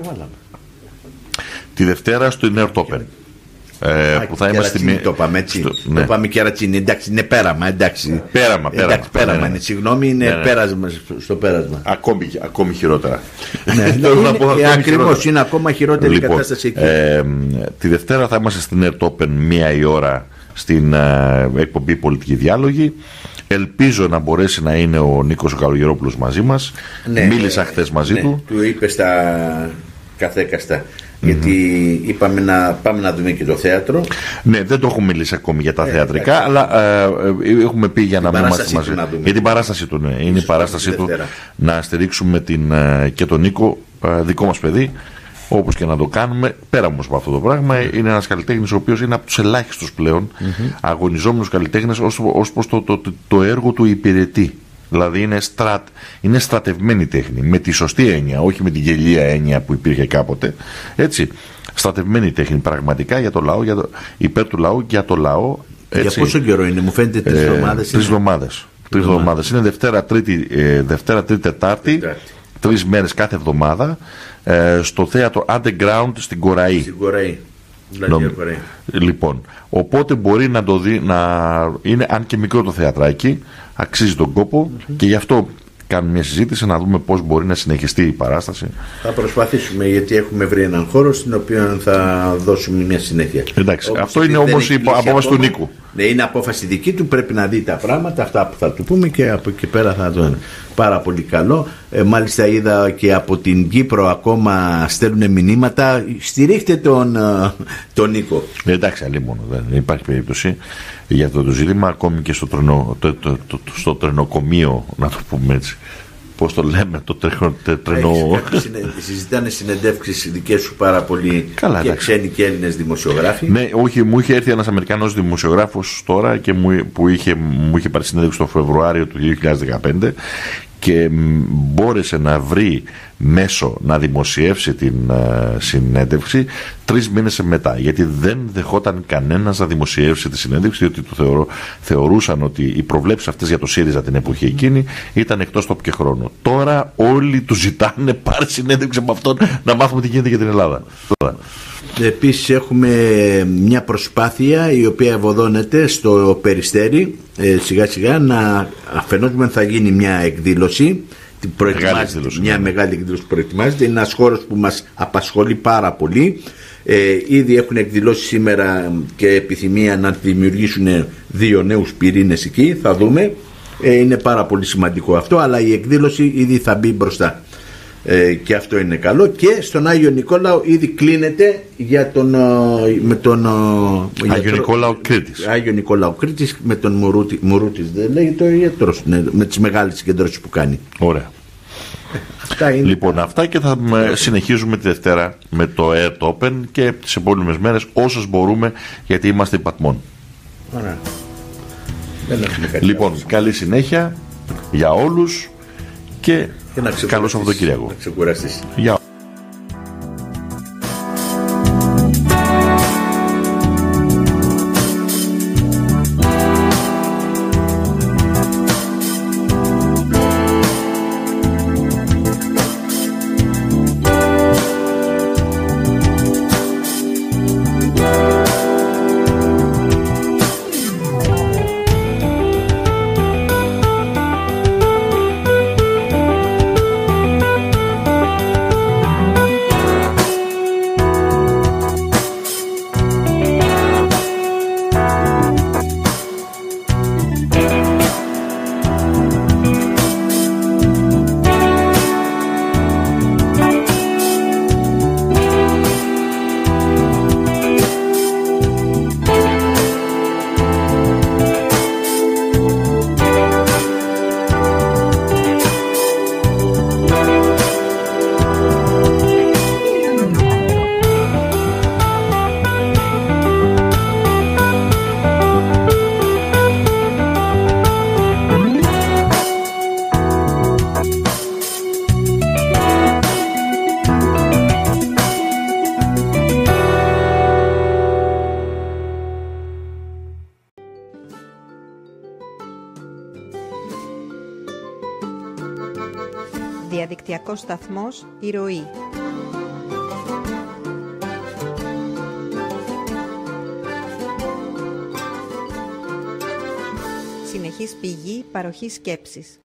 Τη Δευτέρα στο Ινερτόπεν. Ε, που θα είμαστε στη... το πάμε έτσι. Στο... Ναι. Το πάμε Κερατσίνι. Εντάξει, είναι πέραμα. Εντάξει. Πέραμα, πέραμα. Εντάξει, πέραμα ναι, ναι. είναι. Συγγνώμη, είναι ναι, ναι. πέρασμα στο πέρασμα. Ακόμη, ακόμη χειρότερα. Ναι, ακριβώς, είναι ακόμα χειρότερη λοιπόν, η κατάσταση εκεί. Ε, τη Δευτέρα θα είμαστε στην Ινερτόπεν μία η ώρα στην ε, εκπομπή Πολιτική Διάλογη. Ελπίζω να μπορέσει να είναι ο Νίκος ο Καλογερόπουλος μαζί μας. Ναι, Μίλησα ναι, χθες μαζί ναι, του. Του είπε στα καθέκαστα. Mm-hmm. Γιατί είπαμε να πάμε να δούμε και το θέατρο. Ναι, δεν το έχουμε μιλήσει ακόμη για τα ε, θεατρικά, εντάξει. αλλά ε, ε, έχουμε πει για την να μην είμαστε μαζί. Για την παράσταση του, ναι. Είναι η παράστασή του να στηρίξουμε την, ε, και τον Νίκο, ε, δικό μας παιδί. Όπως και να το κάνουμε, πέρα όμως από αυτό το πράγμα, είναι ένας καλλιτέχνης ο οποίος είναι από τους ελάχιστους πλέον mm-hmm. αγωνιζόμενους καλλιτέχνες ως προς το, το, το, το έργο του υπηρετεί. Δηλαδή είναι, στρατ, είναι στρατευμένη τέχνη, με τη σωστή έννοια, όχι με την γελία έννοια που υπήρχε κάποτε. Έτσι, στρατευμένη τέχνη πραγματικά για το λαό, για το, υπέρ του λαού, για το λαό. Έτσι. Για πόσο καιρό είναι, μου φαίνεται τρεις εβδομάδες. Τρεις εβδομάδες. Τρεις εβδομάδες. Είναι Δευτέρα, Τρίτη, ε, Δευτέρα, Τρίτη, Τετάρτη. Τετάρτη. Τρεις μέρες κάθε εβδομάδα ε, στο θέατρο Underground στην Κοραή. Στην Κοραή. Νομ... Λοιπόν, οπότε μπορεί να το δει, να είναι, αν και μικρό το θεατράκι, αξίζει τον κόπο mm-hmm. και γι' αυτό κάνουμε μια συζήτηση να δούμε πώς μπορεί να συνεχιστεί η παράσταση. Θα προσπαθήσουμε, γιατί έχουμε βρει έναν χώρο στην οποίο θα δώσουμε μια συνέχεια. Εντάξει, όπως αυτό είναι όμως η απόφαση του Νίκου. Ναι, είναι απόφαση δική του, πρέπει να δει τα πράγματα, αυτά που θα του πούμε, και από εκεί πέρα θα το είναι πάρα πολύ καλό. Ε, μάλιστα είδα και από την Κύπρο ακόμα στέλνουν μηνύματα, στηρίχτε τον, τον Νίκο. Ε, εντάξει, αλλή μόνο, δεν υπάρχει περίπτωση για αυτό το ζήτημα, ακόμη και στο, τρενο, το, το, το, το, στο τρενοκομείο, να το πούμε έτσι. Πώς το λέμε, το τρένο. τρένο... Συζητάνε συνεντεύξεις δικές σου πάρα πολύ. Καλά, και εντάξει. Ξένοι και Έλληνες δημοσιογράφοι. Ναι, όχι, μου είχε έρθει ένας Αμερικανός δημοσιογράφος τώρα και μου, που είχε, μου είχε πάρει συνέντευξη το Φεβρουάριο του δύο χιλιάδες δεκαπέντε και μπόρεσε να βρει μέσο να δημοσιεύσει την uh, συνέντευξη τρεις μήνες μετά, γιατί δεν δεχόταν κανένας να δημοσιεύσει τη συνέντευξη, διότι το θεωρώ, θεωρούσαν ότι οι προβλέψεις αυτές για το ΣΥΡΙΖΑ την εποχή εκείνη ήταν εκτός τόπου και χρόνου. Τώρα όλοι του ζητάνε πάρει συνέντευξη από αυτόν να μάθουμε τι γίνεται για την Ελλάδα. Επίσης έχουμε μια προσπάθεια η οποία ευωδώνεται στο Περιστέρι, ε, σιγά σιγά, να αφενός μεν θα γίνει μια εκδήλωση, προετοιμάζεται, εκδήλωση, μια ναι. μεγάλη εκδήλωση που προετοιμάζεται, είναι ένας χώρος που μας απασχολεί πάρα πολύ. Ε, ήδη έχουν εκδηλώσει σήμερα και επιθυμία να δημιουργήσουν δύο νέους πυρήνες εκεί, θα δούμε. Ε, είναι πάρα πολύ σημαντικό αυτό, αλλά η εκδήλωση ήδη θα μπει μπροστά. Ε, και αυτό είναι καλό. Και στον Άγιο Νικόλαο ήδη κλείνεται για τον, με τον Άγιο Νικόλαο Κρήτης. Άγιο Νικόλαο Κρήτης με τον Μουρούτη, Μουρούτης δεν λέγεται ο ιατρός, ναι, με τις μεγάλες συγκεντρώσεις που κάνει. Ωραία. Αυτά είναι. Λοιπόν, αυτά, και θα συνεχίζουμε τη Δευτέρα με το Air Open και τις επόμενες μέρες όσες μπορούμε, γιατί είμαστε υπατμών. Ωραία. Λοιπόν, καλή συνέχεια για όλους και, και καλό Σαββατοκύριακο. Να ξεκουραστείς. Γεια. Διαδικτυακός σταθμός Η Ροή. Συνεχής πηγή παροχής σκέψης.